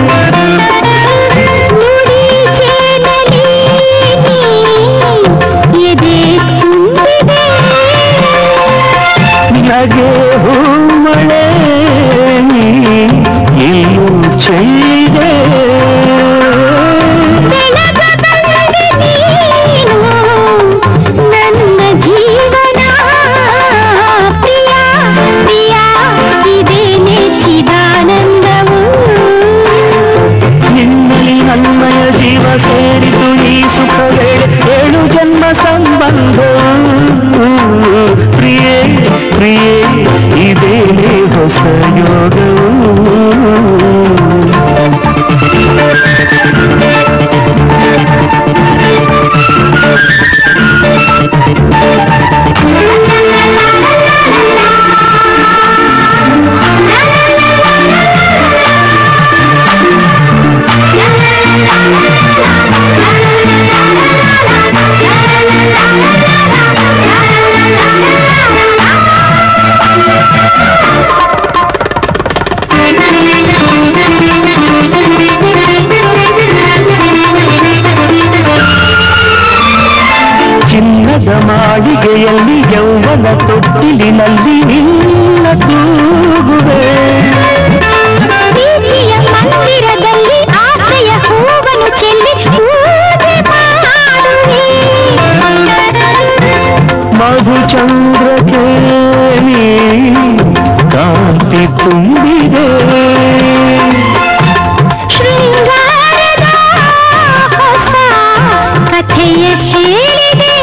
ನಗೆ ಹೂಮಳೆ ಇಲ್ಲೂ ಚೈದೆ. ನನ್ನಯ ಜೀವ ಸೇರಿತು ಈ ಸುಖ ವೇಳೆ 7 ಜನ್ಮ ಸಂಬಂಧ. ಪ್ರಿಯೇ ಪ್ರಿಯೇ ಇದೇನೇ ಹೊಸ ಯೋಗವು. ತೊಟ್ಟಿಲಿನಲ್ಲಿ ನಿನ್ನ ತೂಗುವೆ ಪ್ರೀತಿಯ ಮಂದಿರದಲ್ಲಿ ಆಸೆಯ ಹೂವನ್ನು ಚೆಲ್ಲಿ ಪೂಜೆ ಮಾಡುವೆ ಮಧುಚಂದ್ರಕ್ಕೆ ನೀ ಕಾಂತಿ ತುಂಬಿದೆ ಶೃಂಗಾರದ ಹೊಸ ಕಥೆಯ ಹೇಳಿದೆ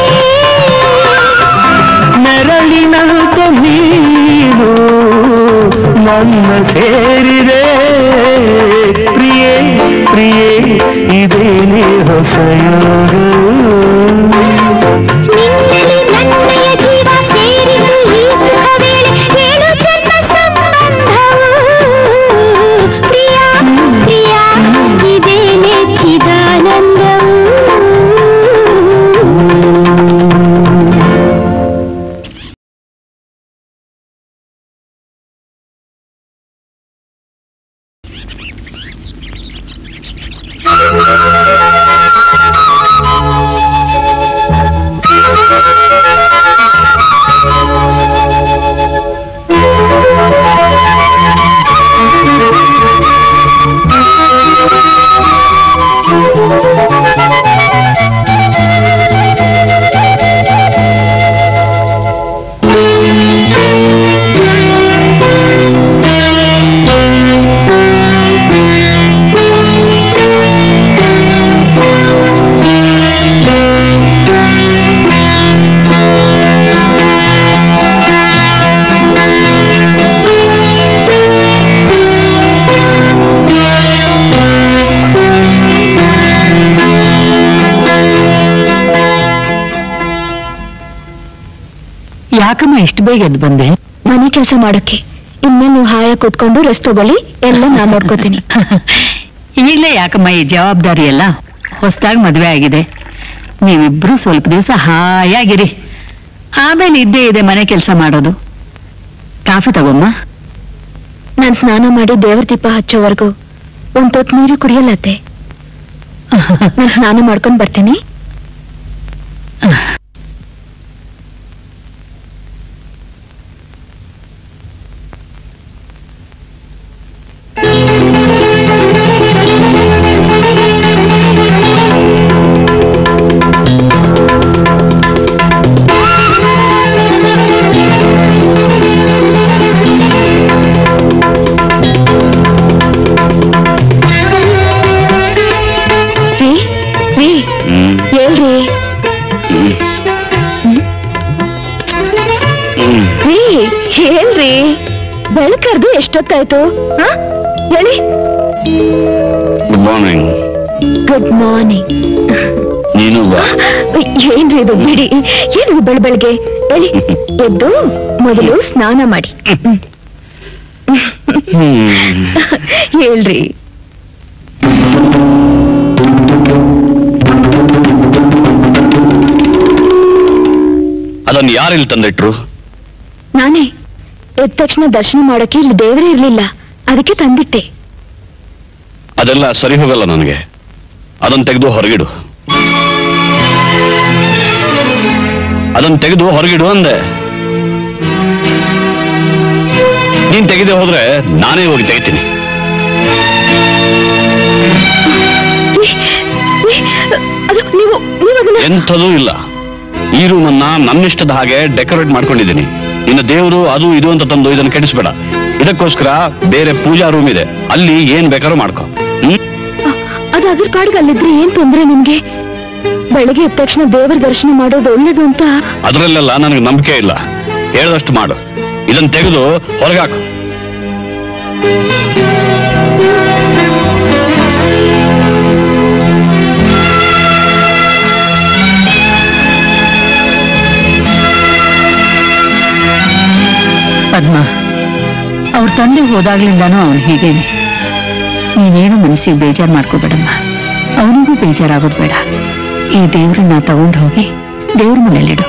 ನೆರಳಿನಂತೆ ನೀನು ನನ್ನ ಸೇರಿದೆ ಪ್ರಿಯೇ ಪ್ರಿಯೇ ಇದೇನೇ ಹೊಸ ಯೋಗ ನಿನ್ನಲ್ಲಿ ನನ್ನಯ ಜೀವ ಸೇರಿತು ಈ ಸುಖ ವೇಳೆ ಏಳು ಜನ್ಮ ಸಂಬಂಧವು ಪ್ರಿಯ ಪ್ರಿಯ ಇದೇನೆ ಚಿದಾನಂದವು ಯಾಕಮ್ಮ ಇಷ್ಟು ಬೇಗ ಎದ್ದು ಬಂದೆ? ಮನೆ ಕೆಲಸ ಮಾಡೋಕೆ. ಇನ್ಮೇಲೆ ನೀವು ಹಾಯ ಕೂತ್ಕೊಂಡು ರೆಸ್ಟ್ ತಗೊಳ್ಳಿ, ಎಲ್ಲ ನಾನ್ ನೋಡ್ಕೋತೀನಿ. ಈಗಲೇ ಯಾಕಮ್ಮ ಈ ಜವಾಬ್ದಾರಿ ಎಲ್ಲ? ಹೊಸದಾಗಿ ಮದುವೆ ಆಗಿದೆ, ನೀವಿಬ್ರು ಸ್ವಲ್ಪ ದಿವಸ ಹಾಯಾಗಿರಿ, ಆಮೇಲೆ ಇದ್ದೇ ಇದೆ ಮನೆ ಕೆಲಸ ಮಾಡೋದು. ಕಾಫಿ ತಗೊಮ್ಮ. ನಾನ್ ಸ್ನಾನ ಮಾಡಿ ದೇವ್ರ ದೀಪ ಹಚ್ಚೋವರೆಗೂ ಒಂದ್ ತೊಟ್ಟು ನೀರು ಕುಡಿಯಲ್ಲತ್ತೆ. ನಾನ್ ಸ್ನಾನ ಮಾಡ್ಕೊಂಡ್ ಬರ್ತೀನಿ. ಹೇಳ್ರಿ, ಬೆಳಕರ್ದು ಎಷ್ಟೊತ್ತಾಯ್ತು? ಹೇಳಿ. Good morning. Good morning. ನೀನು ಏನ್ರಿ ಇದು? ಬಿಡಿ, ಏನು ಬೆಳಗ್ಗೆ ಹೇಳಿ. ಎದ್ದು ಮೊದಲು ಸ್ನಾನ ಮಾಡಿ. ಹೇಳ್ರಿ. ಅದನ್ನು ಯಾರಿಲ್ಲಿ ತಂದಿಟ್ರು? ನಾನೇ. ಎದ್ದ ತಕ್ಷಣ ದರ್ಶನ ಮಾಡೋಕೆ ಇಲ್ಲಿ ದೇವರೇ ಇರ್ಲಿಲ್ಲ, ಅದಕ್ಕೆ ತಂದಿಟ್ಟೆ. ಅದೆಲ್ಲ ಸರಿ ಹೋಗಲ್ಲ ನನಗೆ. ಅದನ್ನು ತೆಗೆದು ಹೊರಗಿಡು. ಅದನ್ನು ತೆಗೆದು ಹೊರಗಿಡು ಅಂದೆ. ನೀನ್ ತೆಗೆದೇ ಹೋದ್ರೆ ನಾನೇ ಹೋಗಿ ತೆಗಿತೀನಿ. ಎಂಥದೂ ಇಲ್ಲ. ಈ ರೂಮನ್ನ ನನ್ನಿಷ್ಟದ ಹಾಗೆ ಡೆಕೋರೇಟ್ ಮಾಡ್ಕೊಂಡಿದ್ದೀನಿ. ಇನ್ನು ದೇವರು ಅದು ಇದು ಅಂತ ತಂದು ಇದನ್ನು ಕೆಡಿಸ್ಬೇಡ. ಇದಕ್ಕೋಸ್ಕರ ಬೇರೆ ಪೂಜಾ ರೂಮ್ ಇದೆ, ಅಲ್ಲಿ ಏನ್ ಬೇಕಾದ್ರೂ ಮಾಡ್ಕೊ. ಅದು ಅದ್ರ ಪಾಡ್ಗೆ ಅಲ್ಲಿದ್ರೆ ಏನ್ ತೊಂದ್ರೆ ನಿಮ್ಗೆ? ಬೆಳಗ್ಗೆ ಎದ್ದ ತಕ್ಷಣ ದೇವರ ದರ್ಶನ ಮಾಡೋದು ಒಳ್ಳೇದು ಅಂತ. ಅದರಲ್ಲೆಲ್ಲ ನನಗೆ ನಂಬಿಕೆ ಇಲ್ಲ. ಹೇಳದಷ್ಟು ಮಾಡು. ಇದನ್ನು ತೆಗೆದು ಹೊರಗಾಕು. ಪದ್ಮ, ಅವ್ರ ತಂದೆ ಹೋದಾಗ್ಲಿಂದಾನು ಅವನು ಹೀಗೇನೆ. ನೀನೇನು ಮನಸ್ಸಿಗೆ ಬೇಜಾರು ಮಾಡ್ಕೋಬೇಡಮ್ಮ, ಅವನಿಗೂ ಬೇಜಾರಾಗೋದು ಬೇಡ. ಈ ದೇವ್ರನ್ನ ತಗೊಂಡು ಹೋಗಿ ದೇವ್ರ ಮನೇಲಿಡು.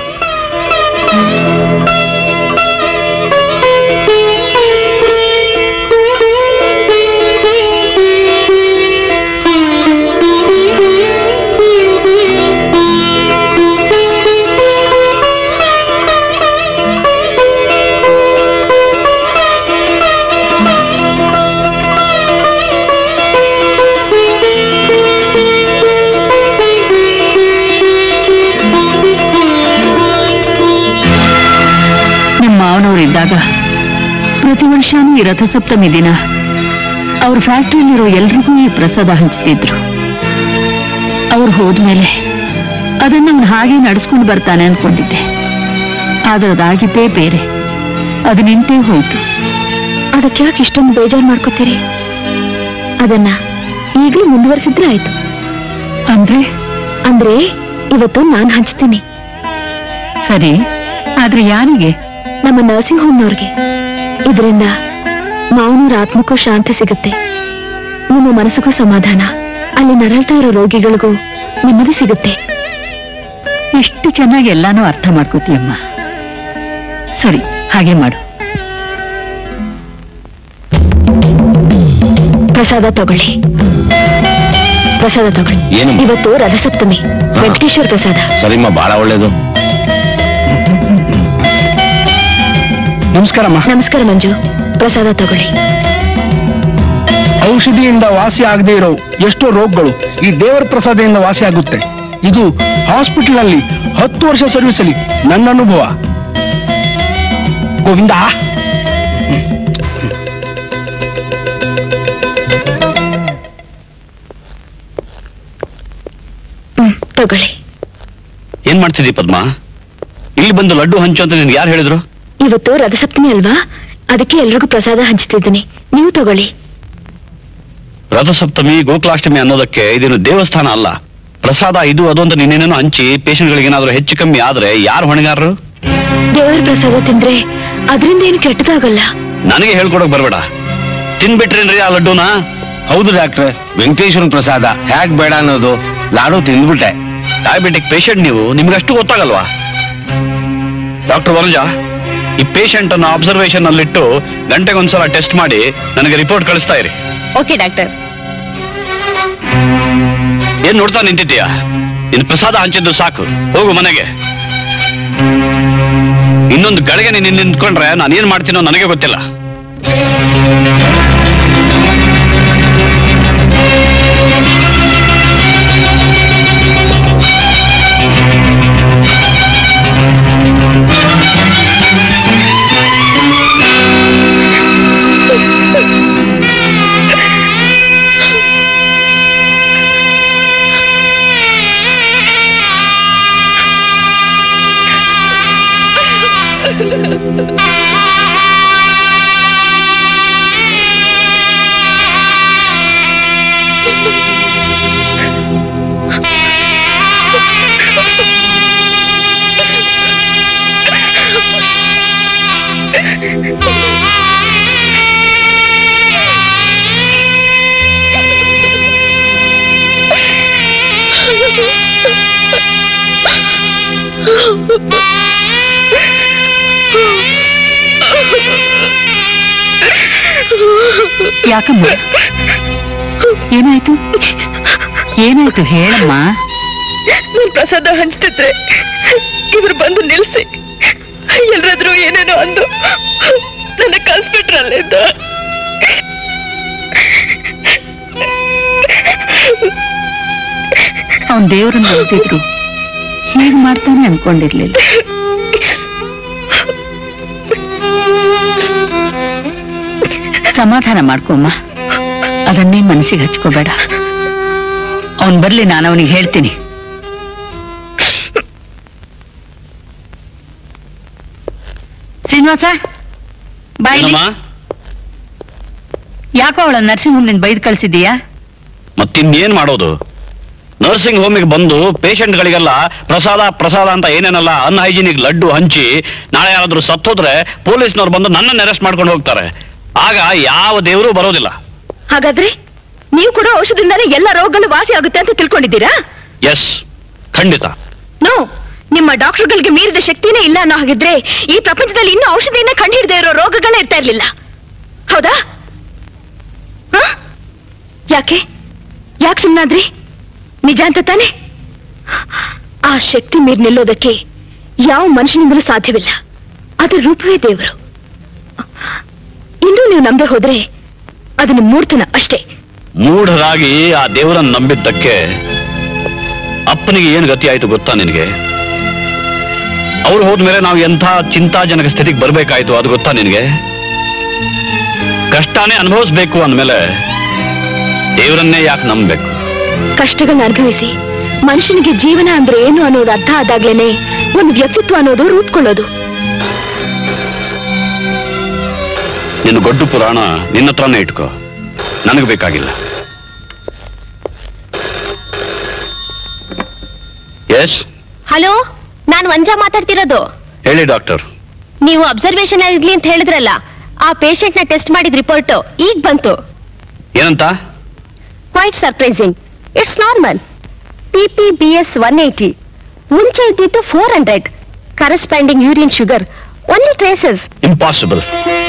ಮಾವನವರಿದ್ದಾಗ ಪ್ರತಿ ವರ್ಷನೂ ಈ ರಥಸಪ್ತಮಿ ದಿನ ಅವ್ರ ಫ್ಯಾಕ್ಟ್ರಿಯಲ್ಲಿರೋ ಎಲ್ರಿಗೂ ಈ ಪ್ರಸಾದ ಹಂಚ್ತಿದ್ರು. ಅವ್ರು ಹೋದ್ಮೇಲೆ ಅದನ್ನ ಅವ್ನು ಹಾಗೆ ನಡೆಸ್ಕೊಂಡು ಬರ್ತಾನೆ ಅನ್ಕೊಂಡಿದ್ದೆ. ಆದ್ರೆ ಅದಾಗಿದ್ದೇ ಬೇರೆ, ಅದು ನಿಂತೇ ಹೋಯ್ತು. ಅದಕ್ಕೆ ಯಾಕೆ ಇಷ್ಟೊಂದು ಬೇಜಾರು ಮಾಡ್ಕೋತೀರಿ? ಅದನ್ನ ಈಗಲೂ ಮುಂದುವರಿಸಿದ್ರೆ ಆಯ್ತು. ಅಂದ್ರೆ ಇವತ್ತು ನಾನು ಹಂಚ್ತೀನಿ. ಸರಿ, ಆದ್ರೆ ಯಾರಿಗೆ? ನಮ್ಮ ನರ್ಸಿಂಗ್ ಹೋಮ್ನವ್ರಿಗೆ. ಇದರಿಂದ ಮಾವನೂರ ಆತ್ಮಕ್ಕೂ ಶಾಂತಿ ಸಿಗುತ್ತೆ, ನಿಮ್ಮ ಮನಸ್ಸಿಗೂ ಸಮಾಧಾನ, ಅಲ್ಲಿ ನರಳ್ತಾ ಇರೋ ರೋಗಿಗಳಿಗೂ ನೆಮ್ಮದಿ ಸಿಗುತ್ತೆ. ಇಷ್ಟು ಚೆನ್ನಾಗಿ ಎಲ್ಲಾನು ಅರ್ಥ ಮಾಡ್ಕೋತೀಯಮ್ಮ. ಸರಿ, ಹಾಗೆ ಮಾಡು. ಪ್ರಸಾದ ತಗೊಳ್ಳಿ. ಏನು? ಇವತ್ತು ರಥಸಪ್ತಮಿ, ವೆಂಕಟೇಶ್ವರ ಪ್ರಸಾದ. ಸರಿಮ್ಮ, ಬಹಳ ಒಳ್ಳೇದು. ನಮಸ್ಕಾರಮ್ಮ. ನಮಸ್ಕಾರ ಮಂಜು. ಪ್ರಸಾದ ತಗೊಳ್ಳಿ. ಔಷಧಿಯಿಂದ ವಾಸಿ ಆಗದೆ ಇರೋ ಎಷ್ಟೋ ರೋಗಗಳು ಈ ದೇವರ ಪ್ರಸಾದದಿಂದ ವಾಸಿ ಆಗುತ್ತೆ. ಇದು ಹಾಸ್ಪಿಟಲ್ ಅಲ್ಲಿ 10 ವರ್ಷ ಸರ್ವಿಸ್ ಅಲ್ಲಿ ನನ್ನ ಅನುಭವ. ಗೋವಿಂದ, ತಗೊಳ್ಳಿ. ಏನ್ ಮಾಡ್ತಿದ್ದೀ ಪದ್ಮ? ಇಲ್ಲಿ ಬಂದು ಲಡ್ಡು ಹಂಚು ಅಂತ ನಿನ್ಗೆ ಯಾರು ಹೇಳಿದ್ರು? ಇವತ್ತು ರಥಸಪ್ತಮಿ ಅಲ್ವಾ, ಅದಕ್ಕೆ ಎಲ್ರಿಗೂ ಪ್ರಸಾದ ಹಂಚುತ್ತಿದ್ದೀನಿ, ನೀವು ತಗೊಳ್ಳಿ. ರಥಸಪ್ತಮಿ, ಗೋಕುಲಾಷ್ಟಮಿ ಅನ್ನೋದಕ್ಕೆ ಇದೇನು ದೇವಸ್ಥಾನ ಅಲ್ಲ. ಪ್ರಸಾದ ಇದು ಅದು ಅಂತ ನೀನೇನೇನೋ ಹಂಚಿ ಪೇಷಂಟ್ಗಳಿಗೆ ಏನಾದ್ರೂ ಹೆಚ್ಚು ಕಮ್ಮಿ ಆದ್ರೆ ಯಾರು ಹೊಣೆಗಾರರು? ದೇವರ ಪ್ರಸಾದ ತಿಂದ್ರೆ ಅದರಿಂದ ಏನು ಕೆಟ್ಟದಾಗಲ್ಲ. ನನಗೆ ಹೇಳ್ಕೊಡಕ್ ಬರ್ಬೇಡ. ತಿನ್ಬಿಟ್ರೇನ್ರಿ ಆ ಲಡ್ಡುನ? ಹೌದು ಡಾಕ್ಟ್ರೆ, ವೆಂಕಟೇಶ್ವರ ಪ್ರಸಾದ ಹ್ಯಾಕ್ ಬೇಡ ಅನ್ನೋದು. ಲಾಡು ತಿಂದ್ಬಿಟ್ಟೆ. ಡಯಾಬಿಟಿಕ್ ಪೇಷಂಟ್ ನೀವು, ನಿಮ್ಗಷ್ಟು ಗೊತ್ತಾಗಲ್ವಾ? ಡಾಕ್ಟರ್ ವನಜಾ, ಈ ಪೇಷಂಟ್ ಅನ್ನು ಅಬ್ಸರ್ವೇಷನ್ ಅಲ್ಲಿಟ್ಟು ಗಂಟೆಗೊಂದ್ಸಲ ಟೆಸ್ಟ್ ಮಾಡಿ ನನಗೆ ರಿಪೋರ್ಟ್ ಕಳಿಸ್ತಾ ಇರಿ. Okay doctor. ಏನ್ ನೋಡ್ತಾ ನಿಂತಿದ್ದೀಯಾ? ನಿನ್ ಪ್ರಸಾದ ಹಂಚಿದ್ದು ಸಾಕು, ಹೋಗು ಮನೆಗೆ. ಇನ್ನೊಂದು ಗಳಿಗೆ ನೀನು ನಿಂತ್ಕೊಂಡ್ರೆ ನಾನು ಏನ್ ಮಾಡ್ತೀನೋ ನನಗೆ ಗೊತ್ತಿಲ್ಲ. ಯಾಕಮ್ಮ, ಏನಾಯ್ತು? ಏನಾಯ್ತು ಹೇಳಮ್ಮ. ನೀನ್ ಪ್ರಸಾದ ಹಂಚ್ತಿದ್ರೆ ಇವ್ರು ಬಂದು ನಿಲ್ಸಿ ಎಲ್ರಾದ್ರೂ ಏನೇನೋ ಅಂದು ನನ್ನ ಕಲ್ಸ್ಬಿಟ್ರಲ್ಲಿದ್ದ. ಅವನ್ ದೇವ್ರನ್ನ ಓದಿದ್ರು ಹೀಗೆ ಮಾಡ್ತಾನೆ ಅನ್ಕೊಂಡಿರ್ಲಿಲ್ಲ. ಸಮಾಧಾನ ಮಾಡ್ಕೊಮ್ಮ, ಅದನ್ನೇ ಮನಸ್ಸಿಗೆ ಹಚ್ಕೋಬೇಡ. ಅವನ್ ಬರ್ಲಿ, ನಾನು ಅವನಿಗೆ ಹೇಳ್ತೀನಿ. ಶ್ರೀನಿವಾಸ, ಬಾಯಿ. ಯಾಕೋ ಅವಳ ನರ್ಸಿಂಗ್ ಹೋಮ್ ನಿಂದ ಬೈದ್ ಕಳ್ಸಿದೀಯಾ? ಮತ್ತಿನ್ನೇನ್ ಮಾಡೋದು? ನರ್ಸಿಂಗ್ ಹೋಮಿಗೆ ಬಂದು ಪೇಷಂಟ್ಗಳಿಗೆಲ್ಲ ಪ್ರಸಾದ ಪ್ರಸಾದ ಅಂತ ಏನೇನಲ್ಲ ಅನ್ಹೈಜಿನಿಕ್ ಲಡ್ಡು ಹಂಚಿ ನಾಳೆ ಯಾರಾದ್ರೂ ಸತ್ತೋದ್ರೆ ಪೊಲೀಸ್ನವ್ರು ಬಂದು ನನ್ನನ್ನು ಅರೆಸ್ಟ್ ಮಾಡ್ಕೊಂಡು ಹೋಗ್ತಾರೆ. ಆಗ ಯಾವ ದೇವರು ಬರೋದಿಲ್ಲ. ಹಾಗಾದ್ರೆ ನೀವು ಕೂಡ ಔಷಧದಿಂದಾನೇ ಎಲ್ಲ ರೋಗಗಳು ವಾಸಿ ಆಗುತ್ತೆ ಅಂತ ತಿಳ್ಕೊಂಡಿದ್ದೀರಾ? ಎಸ್, ಖಂಡಿತ. ನೋ, ನಿಮ್ಮ ಡಾಕ್ಟರ್ಗಳಿಗೆ ಮೀರಿದ ಶಕ್ತಿನೇ ಇಲ್ಲ ಅನ್ನೋ ಹಾಗಿದ್ರೆ ಈ ಪ್ರಪಂಚದಲ್ಲಿ ಇನ್ನೂ ಔಷಧಿಯನ್ನ ಕಂಡುಹಿಡದೇ ಇರೋ ರೋಗಗಳೇ ಇರ್ತಾ ಇರ್ಲಿಲ್ಲ. ಹೌದಾ? ಯಾಕೆ ಸುಮ್ಮನಾದ್ರಿ? ನಿಜ ಅಂತ ತಾನೆ? ಆ ಶಕ್ತಿ ಮೀರಿ ನಿಲ್ಲೋದಕ್ಕೆ ಯಾವ ಮನುಷ್ಯನಿಂದಲೂ ಸಾಧ್ಯವಿಲ್ಲ. ಅದರ ರೂಪವೇ ದೇವರು. ಇನ್ನೂ ನೀವು ನಂಬದೆ ಹೋದ್ರೆ ಅದನ್ನು ಮೂರ್ತನ ಅಷ್ಟೇ. ಮೂಢರಾಗಿ ಆ ದೇವರನ್ನು ನಂಬಿದ್ದಕ್ಕೆ ಅಪ್ಪನಿಗೆ ಏನು ಗತಿ ಆಯ್ತು ಗೊತ್ತಾ ನಿನಗೆ? ಅವ್ರು ಹೋದ್ಮೇಲೆ ನಾವು ಎಂಥ ಚಿಂತಾಜನಕ ಸ್ಥಿತಿಗೆ ಬರ್ಬೇಕಾಯ್ತು ಅದು ಗೊತ್ತಾ ನಿನಗೆ? ಕಷ್ಟನೇ ಅನುಭವಿಸ್ಬೇಕು ಅಂದ್ಮೇಲೆ ದೇವರನ್ನೇ ಯಾಕೆ ನಂಬಬೇಕು? ಕಷ್ಟಗಳನ್ನ ಅನುಭವಿಸಿ ಮನುಷ್ಯನಿಗೆ ಜೀವನ ಅಂದ್ರೆ ಏನು ಅನ್ನೋದು ಅರ್ಥ ಆದಾಗ್ಲೇನೆ ಒಂದು ವ್ಯಕ್ತಿತ್ವ ಅನ್ನೋದು ರೂಪುಕೊಳ್ಳೋದು. ನಿನ್ನ ಗೊಡ್ಡು ಪುರಾಣ ನಿನ್ನ ಹತ್ರನೇ ಇಟ್ಕೋ, ನನಗೆ ಬೇಕಾಗಿಲ್ಲ. ಎಸ್, ಹಲೋ, ನಾನು ವಂಜಾ ಮಾತಾಡ್ತಿರೋದು. ಹೇಳಿ ಡಾಕ್ಟರ್. ನೀವು ಅಬ್ಸರ್ವೇಷನ್ ಇರ್ಲಿ ಅಂತ ಹೇಳಿದ್ರಲ್ಲ, ಆ ಪೇಷಂಟ್ ನ ಟೆಸ್ಟ್ ಮಾಡಿದ ರಿಪೋರ್ಟ್ ಈಗ ಬಂತು. ಏನಂತ? Quite surprising. It's normal. PPBS 180. ಮುಂಚೆ ಇದ್ದಿದ್ದು 400. Corresponding urine sugar only traces. Impossible.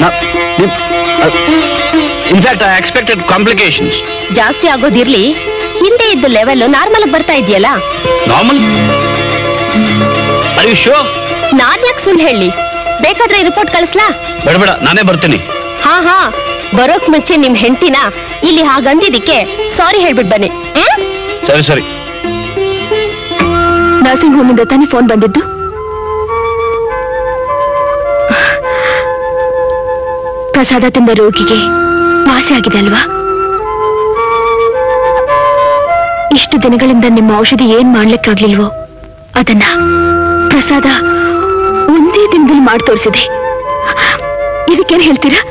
In fact I expected complications. ಜಾಸ್ತಿ ಆಗೋದಿರ್ಲಿ, ಹಿಂದೆ ಇದ್ದ ಲೆವೆಲ್ ನಾರ್ಮಲ್ ಬರ್ತಾ ಇದೆಯಲ್ಲ. ನಾರ್ಮಲ್? Are you sure? ನಾನ್ ಯಾಕೆ ಸುಳ್ಳು ಹೇಳಿ? ಬೇಕಾದ್ರೆ ರಿಪೋರ್ಟ್ ಕಳಿಸ್ಲಾ? ಬೇಡ ಬೇಡ, ನಾನೇ ಬರ್ತೀನಿ. ಹಾ ಬರೋಕ್ ಮುಂಚೆ ನಿಮ್ ಹೆಂಡತಿನ ಇಲ್ಲಿ ಹಾಗಂದಿದ್ದಕ್ಕೆ ಸಾರಿ ಹೇಳ್ಬಿಟ್ ಬನ್ನಿ. ಸರಿ ಸರಿ. ನರ್ಸಿಂಗ್ ಹೋಮಿಂದ ತಾನೇ ಫೋನ್ ಬಂದಿದ್ದು? ಪ್ರಸಾದ ತಿಂದ ರೋಗಿಗೆ ವಾಸಿ ಆಗಿದೆ ಅಲ್ವಾ? ಇಷ್ಟು ದಿನಗಳಿಂದ ನಿಮ್ಮ ಔಷಧಿ ಏನ್ ಮಾಡ್ಲಿಕ್ಕಾಗ್ಲಿಲ್ವೋ ಅದನ್ನ ಪ್ರಸಾದ ಒಂದೇ ದಿನದಲ್ಲಿ ಮಾಡಿ ತೋರಿಸಿದೆ. ಇದಕ್ಕೇನ್ ಹೇಳ್ತೀರಾ?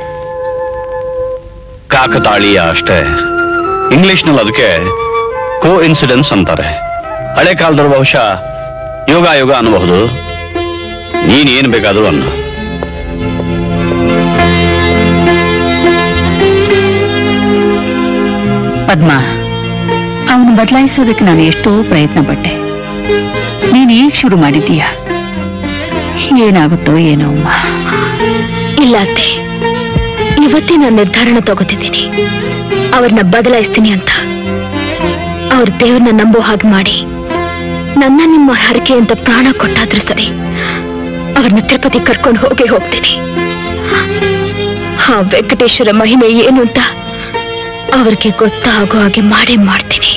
ಕಾಕತಾಳೀಯ ಅಷ್ಟೇ. ಇಂಗ್ಲಿಷ್ನಲ್ಲಿ ಅದಕ್ಕೆ ಕೋ ಇನ್ಸಿಡೆನ್ಸ್ ಅಂತಾರೆ. ಹಳೆ ಕಾಲದವರು ಬಹುಶಃ ಯೋಗ ಯೋಗ ಅನ್ನಬಹುದು. ನೀನ್ ಏನ್ ಬೇಕಾದ್ರೂ ಅನ್ನ. ಪದ್ಮ, ಅವನು ಬದಲಾಯಿಸೋದಕ್ಕೆ ನಾನು ಎಷ್ಟೋ ಪ್ರಯತ್ನ ಪಟ್ಟೆ. ನೀನು ಈಗ ಶುರು ಮಾಡಿದ್ದೀಯ. ಏನಾಗುತ್ತೋ ಏನೋ ಅಮ್ಮ. ಇಲ್ಲ ಅತ್ತೆ, ಇವತ್ತೇ ನಾನು ನಿರ್ಧಾರನ ತಗೋತಿದ್ದೀನಿ. ಅವ್ರನ್ನ ಬದಲಾಯಿಸ್ತೀನಿ ಅಂತ. ಅವ್ರ ದೇವ್ರನ್ನ ನಂಬೋ ಹಾಗೆ ಮಾಡಿ ನನ್ನ ನಿಮ್ಮ ಹರಕೆ ಅಂತ ಪ್ರಾಣ ಕೊಟ್ಟಾದ್ರೂ ಸರಿ, ಅವ್ರನ್ನ ತಿರುಪತಿ ಕರ್ಕೊಂಡು ಹೋಗ್ತೀನಿ. ಆ ವೆಂಕಟೇಶ್ವರ ಮಹಿಮೆ ಏನು ಅಂತ ಅವ್ರಿಗೆ ಗೊತ್ತಾಗೋ ಹಾಗೆ ಮಾಡ್ತೀನಿ.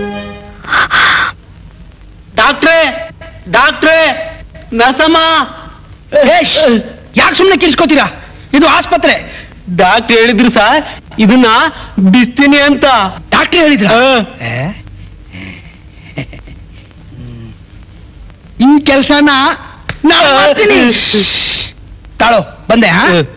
ಡಾಕ್ಟ್ರೇ, ನರ್ಸಮ್ಮ, ಯಾಕೆ ಸುಮ್ಮನೆ ಕಿರ್ಸ್ಕೋತೀರಾ? ಇದು ಆಸ್ಪತ್ರೆ. ಡಾಕ್ಟ್ರ್ ಹೇಳಿದ್ರು ಸರ್, ಇದನ್ನ ಬಿಸ್ತೀನಿ ಅಂತ. ಡಾಕ್ಟ್ರ್ ಹೇಳಿದ್ರ? ಈ ಕೆಲ್ಸನ ನಾನು ಮಾಡ್ತೀನಿ. ತಾಳೋ ಬಂದೆ.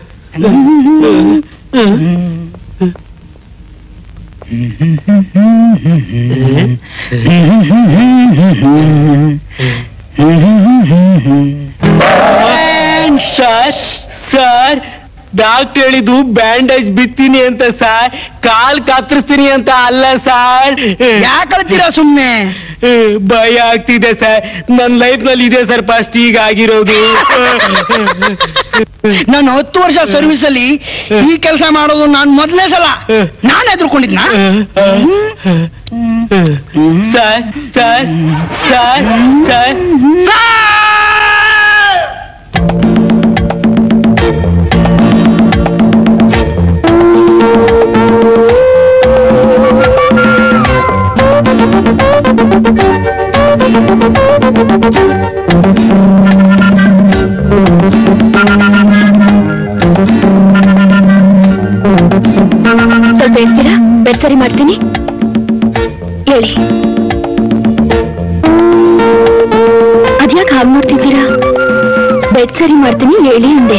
ಸರ್, ಡಾಕ್ಟರ್ ಹೇಳಿದ್ದು ಬ್ಯಾಂಡೇಜ್ ಬಿತ್ತೀನಿ ಅಂತ ಸರ್, ಕಾಲ್ ಕತ್ತರಿಸ್ತೀನಿ ಅಂತ ಅಲ್ಲ ಸರ್. ಯಾಕಳ್ತೀರಾ ಸುಮ್ನೆ? ಭಯ ಆಗ್ತಿದೆ ಸರ್. ನನ್ನ ಲೈಫ್ ನಲ್ಲಿ ಇದೆ ಸರ್ ಫಸ್ಟ್ ಈಗ ಆಗಿರೋದು. ನಾನು 10 ವರ್ಷ ಸರ್ವಿಸ್ ಅಲ್ಲಿ ಈ ಕೆಲಸ ಮಾಡೋದು ನಾನು ಮೊದಲನೇ ಸಲ. ನಾನು ಎದುರ್ಕೊಂಡಿದ್ನ ಸರ್. ಸರ್ ಸರ್ ಸರ್ ಸ್ವಲ್ಪ ಹೇಳ್ತೀರಾ? ಬೆಡ್ ಸರಿ ಮಾಡ್ತೀನಿ. ಹೇಳಿ, ಅದ್ಯಾಕೆ ಹಾಗೆ ಮಾಡ್ತಿದ್ದೀರಾ? ಬೆಡ್ ಸರಿ ಮಾಡ್ತೀನಿ ಹೇಳಿ ಅಂದೆ.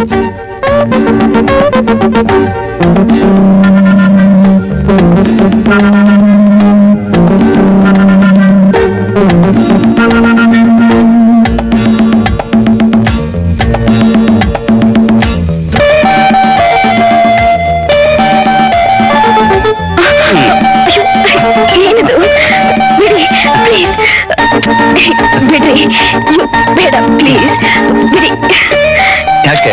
ಬಿಡ್ರಿ, ಬೇಡ ಪ್ಲೀಸ್ ಬಿಡಿ. ಯಾಕೆ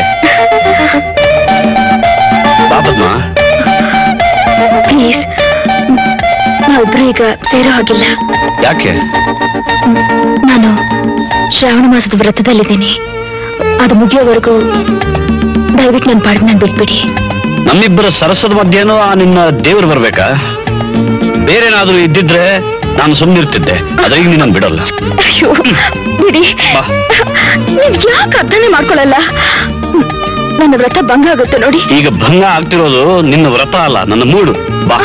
ಬಾಬದ್ಮ? ಪ್ಲೀಸ್, ನಾವಿಬ್ರು ಈಗ ಸೇರೋ ಹಾಗಿಲ್ಲ. ಯಾಕೆ? ನಾನು ಶ್ರಾವಣ ಮಾಸದ ವ್ರತದಲ್ಲಿದ್ದೀನಿ. ಅದು ಮುಗಿಯೋವರೆಗೂ ದಯವಿಟ್ಟು ನನ್ನ ಪಾಡಿಗೆ ನಾನು ಬಿಟ್ಬಿಡಿ. ನಮ್ಮಿಬ್ಬರ ಸರಸದ ಮಧ್ಯೇನೋ ನಿನ್ನ ದೇವರು ಬರ್ಬೇಕಾ? ಬೇರೇನಾದ್ರೂ ಇದ್ದಿದ್ರೆ ನಾನು ಸುಮ್ಮನಿರ್ತಿದ್ದೆ. ಅದ್ರಿಗೆ ನೀನು ಬಿಡಲ್ಲ. ಅಯ್ಯೋ ಬಿಡಿ. ನೀವ್ ಯಾಕೆ ಅರ್ಥನೇ ಮಾಡ್ಕೊಳಲ್ಲ? ನನ್ನ ವ್ರತ ಭಂಗ ಆಗುತ್ತೆ ನೋಡಿ. ಈಗ ಭಂಗ ಆಗ್ತಿರೋದು ನಿನ್ನ ವ್ರತ ಅಲ್ಲ, ನನ್ನ ಮೂಡು. ಬಾ.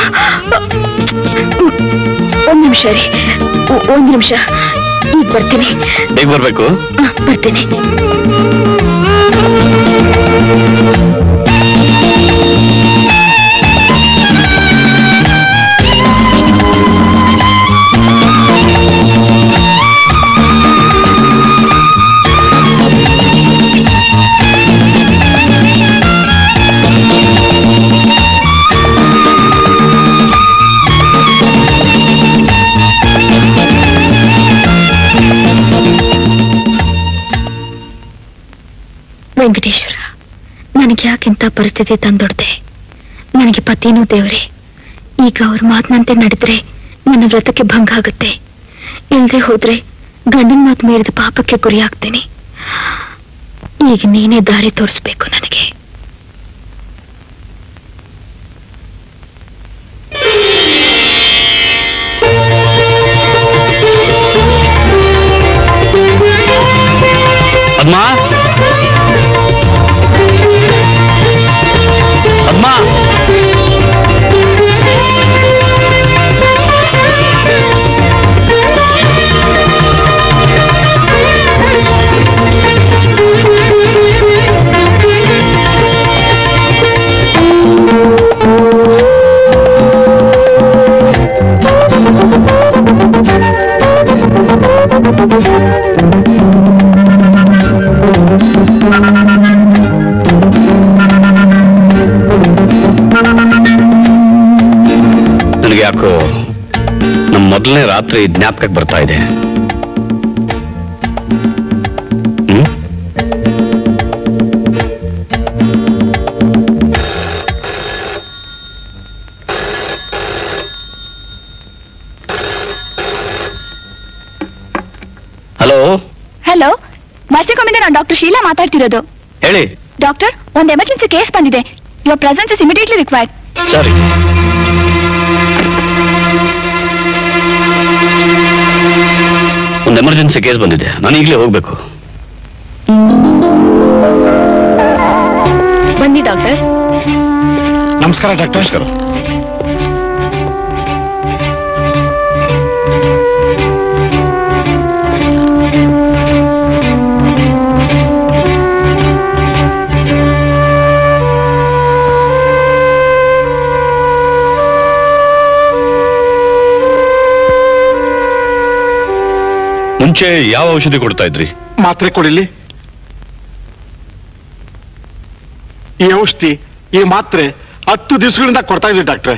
ಒಂದ್ ನಿಮಿಷ ರೀ, ಒಂದ್ ನಿಮಿಷ. ಈಗ ಬರ್ತೀನಿ. ಹೇಗ್ ಬರ್ಬೇಕು? ಬರ್ತೀನಿ. ವೆಂಕಟೇಶ್ವರ, ನನಗೆ ಯಾಕೆಂತ ಪರಿಸ್ಥಿತಿ ತಂದೊಡ್ದೆ? ನನಗೆ ಪತಿನೂ ದೇವರೇ. ಈಗ ಅವ್ರ ಮಾತಿನಂತೆ ನಡೆದ್ರೆ ನನ್ನ ವ್ರತಕ್ಕೆ ಭಂಗ ಆಗುತ್ತೆ. ಇಲ್ದೆ ಹೋದ್ರೆ ಗಂಡನ ಮಾತು ಮೀರಿದ ಪಾಪಕ್ಕೆ ಗುರಿಯಾಗ್ತೇನೆ. ಈಗ ನೀನೇ ದಾರಿ ತೋರಿಸ್ಬೇಕು ನನಗೆ. ಪದ್ಮಾ, ಪದ್ಮಾ, ನನಗೆ ಯಾಕೋ ನಮ್ಮ ಮೊದಲನೇ ರಾತ್ರಿ ಜ್ಞಾಪಕಕ್ಕೆ ಬರ್ತಾ ಇದೆ. ಹಲೋ ಹಲೋ, ನರ್ಸಿಂಗ್ ಹೋಮಿಂದ ನಾನು ಡಾಕ್ಟರ್ ಶೀಲಾ ಮಾತಾಡ್ತಿರೋದು. ಹೇಳಿ. ಡಾಕ್ಟರ್, ಒಂದು ಎಮರ್ಜೆನ್ಸಿ ಕೇಸ್ ಬಂದಿದೆ. Your presence is immediately required. ಸರಿ. ಒಂದು ಎಮರ್ಜೆನ್ಸಿ ಕೇಸ್ ಬಂದಿದೆ, ನಾನು ಈಗಲೇ ಹೋಗ್ಬೇಕು. ಬನ್ನಿ ಡಾಕ್ಟರ್. ನಮಸ್ಕಾರ ಡಾಕ್ಟರ್. ನಮಸ್ಕಾರ. ಮುಂಚೆ ಯಾವ ಔಷಧಿ ಕೊಡ್ತಾ ಇದ್ರಿ? ಮಾತ್ರೆ ಕೊಡಿಲಿ. ಈ ಔಷಧಿ, ಈ ಮಾತ್ರೆ 10 ದಿವಸಗಳಿಂದ ಕೊಡ್ತಾ ಇದ್ವಿ ಡಾಕ್ಟ್ರೆ.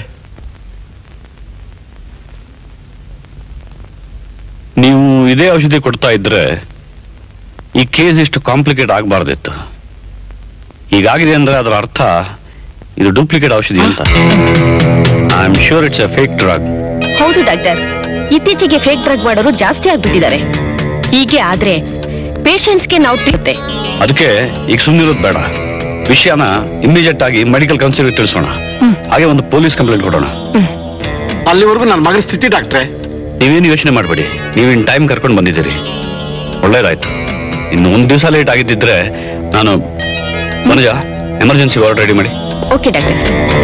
ನೀವು ಇದೇ ಔಷಧಿ ಕೊಡ್ತಾ ಇದ್ರೆ ಈ ಕೇಸ್ ಇಷ್ಟು ಕಾಂಪ್ಲಿಕೇಟ್ ಆಗಬಾರ್ದಿತ್ತು. ಹೀಗಾಗಿದೆ ಅಂದ್ರೆ ಅದರ ಅರ್ಥ ಇದು ಡೂಪ್ಲಿಕೇಟ್ ಔಷಧಿ ಅಂತ. I am sure it's a fake drug. ಹೌದು ಡಾಕ್ಟರ್, ಇತ್ತೀಚೆಗೆ ಫೇಕ್ ಡ್ರಗ್ ಮಾಡೋರು ಜಾಸ್ತಿ ಆಗ್ಬಿಟ್ಟಿದ್ದಾರೆ. ಹೀಗೆ ಆದ್ರೆ ಪೇಷಂಟ್ಸ್ಗೆ ನಾವು ತಿಳುತ್ತೆ. ಅದಕ್ಕೆ ಈಗ ಸುಮ್ಮನಿರೋದು ಬೇಡ. ವಿಷಯನ ಇಮಿಡಿಯೇಟ್ ಆಗಿ ಮೆಡಿಕಲ್ ಕೌನ್ಸಿಲ್ ತಿಳಿಸೋಣ. ಹಾಗೆ ಒಂದು ಪೊಲೀಸ್ ಕಂಪ್ಲೇಂಟ್ ಕೊಡೋಣ. ಅಲ್ಲಿವರೆಗೂ ನನ್ನ ಮಗನ ಸ್ಥಿತಿ ಡಾಕ್ಟ್ರೆ. ನೀವೇನು ಯೋಚನೆ ಮಾಡಬೇಡಿ, ನೀವಿನ್ ಟೈಮ್ ಕರ್ಕೊಂಡು ಬಂದಿದ್ದೀರಿ, ಒಳ್ಳೇದಾಯ್ತು. ಇನ್ನು ಒಂದು ದಿವಸ ಲೇಟ್ ಆಗಿದ್ದಿದ್ರೆ ನಾನು ಮನುಜ ಎಮರ್ಜೆನ್ಸಿ ವಾರ್ಡ್ ರೆಡಿ ಮಾಡಿ. Okay doctor.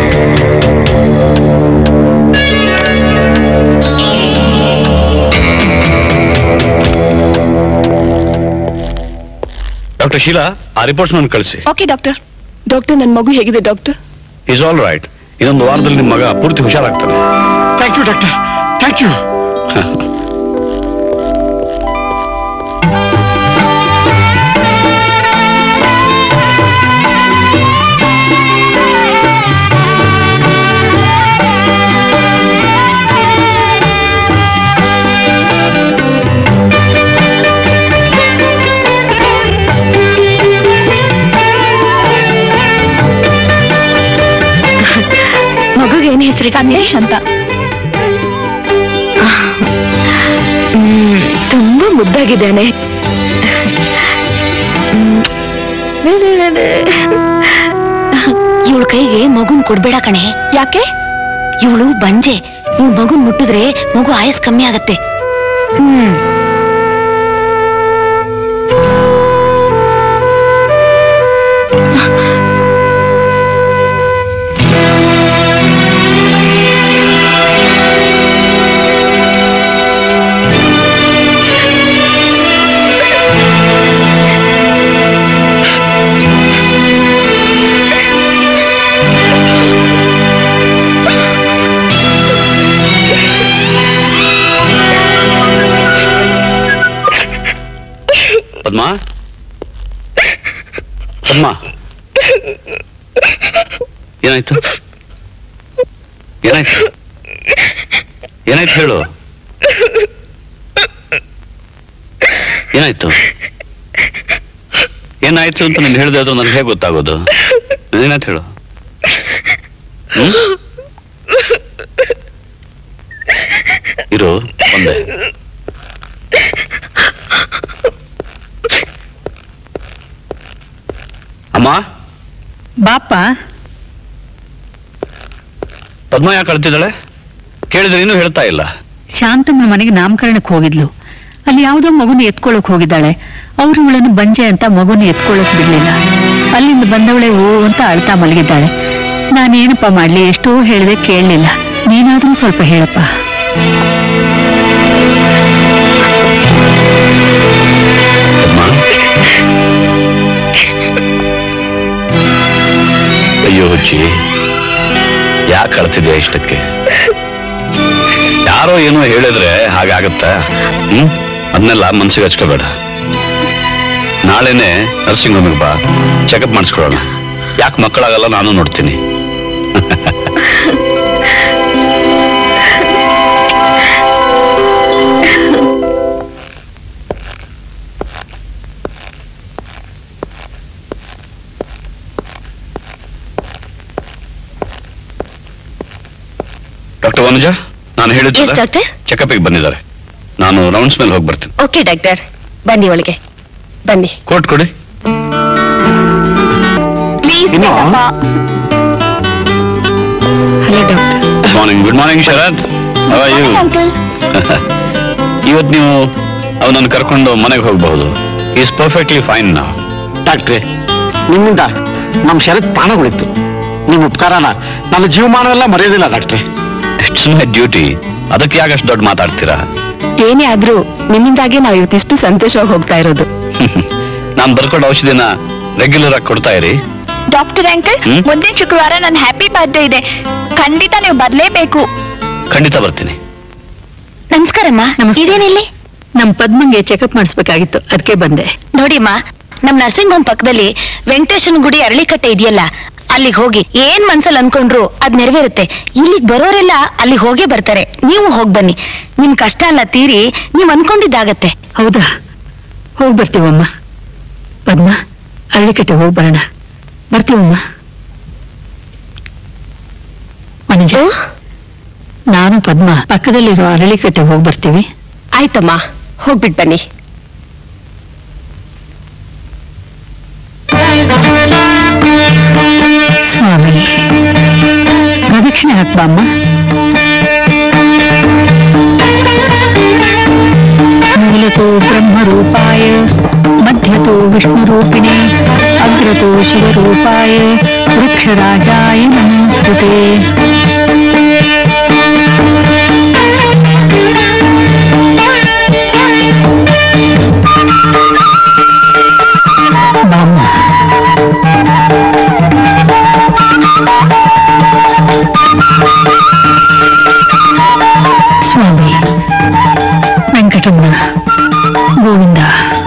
ಡಾಕ್ಟರ್ ಶೀಲಾ, ಆ ರಿಪೋರ್ಟ್ಸ್ ನಾನು ಕಳಿಸಿ. Okay doctor. ಡಾಕ್ಟರ್, ನನ್ನ ಮಗು ಹೇಗಿದೆ ಡಾಕ್ಟರ್? Is all right. ಇನ್ನೊಂದು ವಾರದಲ್ಲಿ ನಿಮ್ಮ ಮಗ ಪೂರ್ತಿ ಹುಷಾರಾಗ್ತಾನೆ. Thank you doctor, thank you. ಏನ್ ಹೆಸರು? ಸಂದೇಶ್ ಅಂತ. ತುಂಬಾ ಮುದ್ದಾಗಿದ್ದಾನೆ. ಇವಳ ಕೈಗೆ ಮಗುನ್ ಕೊಡ್ಬೇಡ ಕಣೆ. ಯಾಕೆ? ಇವಳು ಬಂಜೆ. ಇವ್ ಮಗುನ್ ಮುಟ್ಟಿದ್ರೆ ಮಗು ಆಯಸ್ ಕಮ್ಮಿ ಆಗತ್ತೆ. ಅಮ್ಮ ಏನಾಯ್ತು ಏನಾಯ್ತು ಏನಾಯ್ತು ಹೇಳು ಏನಾಯ್ತು ಏನಾಯ್ತು ಅಂತ ನೀನು ಹೇಳಿದೆ ಅದು ನನಗೆ ಹೇಗೆ ಗೊತ್ತಾಗೋದು ಏನಾಯ್ತು ಹೇಳು ಇರು ಒಂದೇ ಅಮ್ಮ ಬಾಪ ಪದ್ಮ ಯಾಕೆ ಅಳ್ತಿದ್ದಾಳೆ ಕೇಳಿದ್ರೆ ಇನ್ನೂ ಹೇಳ್ತಾ ಇಲ್ಲ ಶಾಂತಮ್ಮ ಮನೆಗೆ ನಾಮಕರಣಕ್ಕೆ ಹೋಗಿದ್ಲು ಅಲ್ಲಿ ಯಾವುದೋ ಮಗುನ ಎತ್ಕೊಳ್ಳಕ್ ಹೋಗಿದ್ದಾಳೆ ಅವ್ರು ಇವಳನ್ನು ಬಂಜೆ ಅಂತ ಮಗುನ ಎತ್ಕೊಳ್ಳಕ್ ಬಿಡ್ಲಿಲ್ಲ ಅಲ್ಲಿಂದ ಬಂದವಳೆ ಓ ಅಂತ ಅಳ್ತಾ ಮಲಗಿದ್ದಾಳೆ ನಾನೇನಪ್ಪ ಮಾಡ್ಲಿ ಎಷ್ಟೋ ಹೇಳಿದೆ ಕೇಳಲಿಲ್ಲ ನೀನಾದ್ರೂ ಸ್ವಲ್ಪ ಹೇಳಪ್ಪ ಅಯ್ಯೋ ಹುಚ್ಚಿ ಯಾಕೆ ಕಳ್ತಿದ್ಯಾ ಇಷ್ಟಕ್ಕೆ ಯಾರೋ ಏನೋ ಹೇಳಿದ್ರೆ ಹಾಗಾಗತ್ತಾ ಅದನ್ನೆಲ್ಲ ಮನ್ಸಿಗೆ ಹಚ್ಕೋಬೇಡ ನಾಳೆನೆ ನರ್ಸಿಂಗ್ ಹೋಮಿಗೆ ಬಾ ಚೆಕಪ್ ಮಾಡಿಸ್ಕೊಳ್ಳೋಣ ಯಾಕೆ ಮಕ್ಕಳಾಗಲ್ಲ ನಾನು ನೋಡ್ತೀನಿ ಡಾಕ್ಟರ್ ವನುಜಾ ನಾನು ಹೇಳಿದ್ದೆ ಚೆಕಪ್ಗೆ ಬಂದಿದ್ದಾರೆ ನಾನು ರೌಂಡ್ಸ್ ಮೇಲೆ ಹೋಗಿ ಬರ್ತೀನಿ ಓಕೆ ಡಾಕ್ಟರ್ ಬನ್ನಿ ಒಳಗೆ ಬನ್ನಿ ಕೋಟ್ ಕೊಡಿ please hello doctor good morning Sharath ಇವತ್ತು ನೀವು ಅವನನ್ನು ಕರ್ಕೊಂಡು ಮನೆಗೆ ಹೋಗಬಹುದು ಈಸ್ ಪರ್ಫೆಕ್ಟ್ಲಿ ಫೈನ್ ನಾವು ಡಾಕ್ಟ್ರೆ ನಿಮ್ಮಿಂದ ನಮ್ಮ ಶರತ್ ಪ್ರಾಣ ಉಳಿತು ನಿಮ್ಮ ಉಪಕಾರನ ನನ್ನ ಜೀವಮಾನವೆಲ್ಲ ಮರೆಯೋದಿಲ್ಲ ಡಾಕ್ಟ್ರೆ ಇಟ್ಸ್ ಮೈ ಡ್ಯೂಟಿ ಅದಕ್ಕೆ ಯಾಕಷ್ಟು ದೊಡ್ಡ ಮಾತಾಡ್ತೀರಾ ಏನೇ ಆದ್ರೂ ನಿಮ್ಮಿಂದಾಗೆ ನಾವು ಇವತ್ತಿಷ್ಟು ಸಂತೋಷವಾಗಿ ಹೋಗ್ತಾ ಇರೋದು ನಾನು ಬರ್ಕೊಡೋ ಔಷಧಿನ ರೆಗ್ಯುಲರ್ ಆಗಿ ಕೊಡ್ತಾ ಇರಿ ಡಾಕ್ಟರ್ ಅಂಕಲ್ ಮುಂದಿನ ಶುಕ್ರವಾರ ನನ್ನ ಹ್ಯಾಪಿ ಬರ್ತ್ಡೇ ಇದೆ ಖಂಡಿತ ನೀವು ಬರ್ಲೇಬೇಕು ಖಂಡಿತ ಬರ್ತೀನಿ ನಮಸ್ಕಾರಮ್ಮ ಇದೇನಿಲ್ಲಿ ನಮ್ ಪದ್ಮಂಗೆ ಚೆಕಪ್ ಮಾಡಿಸ್ಬೇಕಾಗಿತ್ತು ಅದಕ್ಕೆ ಬಂದೆ ನೋಡಿಮ್ಮ ನಮ್ ನರ್ಸಿಂಗ್ ಹೋಮ್ ಪಕ್ಕದಲ್ಲಿ ವೆಂಕಟೇಶನ್ ಗುಡಿ ಅರಳಿಕಟ್ಟೆ ಇದೆಯಲ್ಲ ಅಲ್ಲಿಗೆ ಹೋಗಿ ಏನ್ ಮನ್ಸಲ್ಲಿ ಅನ್ಕೊಂಡ್ರು ಅದ್ ನೆರವೇರುತ್ತೆ ಇಲ್ಲಿಗ್ ಬರೋರೆಲ್ಲ ಅಲ್ಲಿ ಹೋಗೇ ಬರ್ತಾರೆ ನೀವು ಹೋಗ್ ಬನ್ನಿ ನಿಮ್ ಕಷ್ಟ ಎಲ್ಲ ತೀರಿ ನೀವ್ ಅನ್ಕೊಂಡಿದ್ದಾಗತ್ತೆ ಹೌದಾ ಹೋಗ್ ಬರ್ತೀವಮ್ಮ ಪದ್ಮ ಅರಳಿಕಟ್ಟೆ ಹೋಗ್ ಬರೋಣ ಬರ್ತೀವಮ್ಮ ಮನುಜ ನಾನು ಪದ್ಮ ಪಕ್ಕದಲ್ಲಿರೋ ಅರಳಿಕಟ್ಟೆ ಹೋಗ್ ಬರ್ತೀವಿ ಆಯ್ತಮ್ಮ ಹೋಗ್ಬಿಟ್ ಬನ್ನಿ ಸ್ವಾಮಿ ಪ್ರದಕ್ಷಿಣೆ ಹಾಕ್ಬಮ್ಮ ಮೂಲತೋ ಬ್ರಹ್ಮರೂಪಾಯ ಮಧ್ಯತೋ ವಿಷ್ಣುರೂಪಿಣೆ ಅಗ್ರತೋ ಶಿವರೂಪಾಯ ವೃಕ್ಷರಾಜಾಯ ನಮಸ್ತುತೆ ಸ್ವಾಮಿ ವೆಂಕಟರಮಣ ಗೋವಿಂದ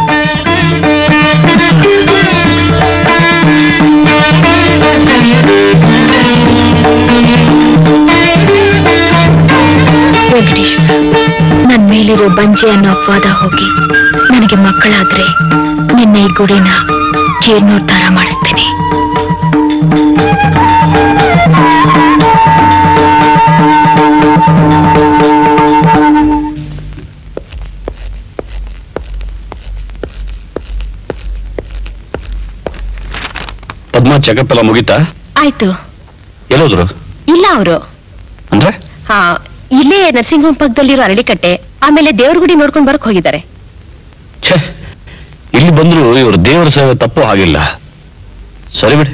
ವೆಂಕಟೇಶ್ವರ ನನ್ ಮೇಲಿರೋ ಬಂಜೆ ಅನ್ನೋ ಅಪವಾದ ಹೋಗಿ ನನಗೆ ಮಕ್ಕಳಾದ್ರೆ ನಿನ್ನ ಈ ಗುಡಿನ ಜೀರ್ಣೋದ್ಧಾರ ಮಾಡಿಸ್ತೇನೆ ಪದ್ಮ ಚೆಕಪ್ ಎಲ್ಲ ಮುಗಿತಾ ಆಯ್ತು ಎಲ್ಲೋದ್ರು ಇಲ್ಲ ಅವರು ಅಂದ್ರೆ ಇಲ್ಲೇ ನರ್ಸಿಂಗ್ ಹೋಮ್ ಪಕ್ಕದಲ್ಲಿರೋ ಅರಳಿಕಟ್ಟೆ ಆಮೇಲೆ ದೇವ್ರ ಗುಡಿ ನೋಡ್ಕೊಂಡು ಬರಕ್ ಹೋಗಿದ್ದಾರೆ ಛೇ ಇಲ್ಲಿ ಬಂದ್ರು ಇವರು ದೇವರ ಸೇವೆ ತಪ್ಪು ಹಾಗಿಲ್ಲ ಸರಿ ಬಿಡಿ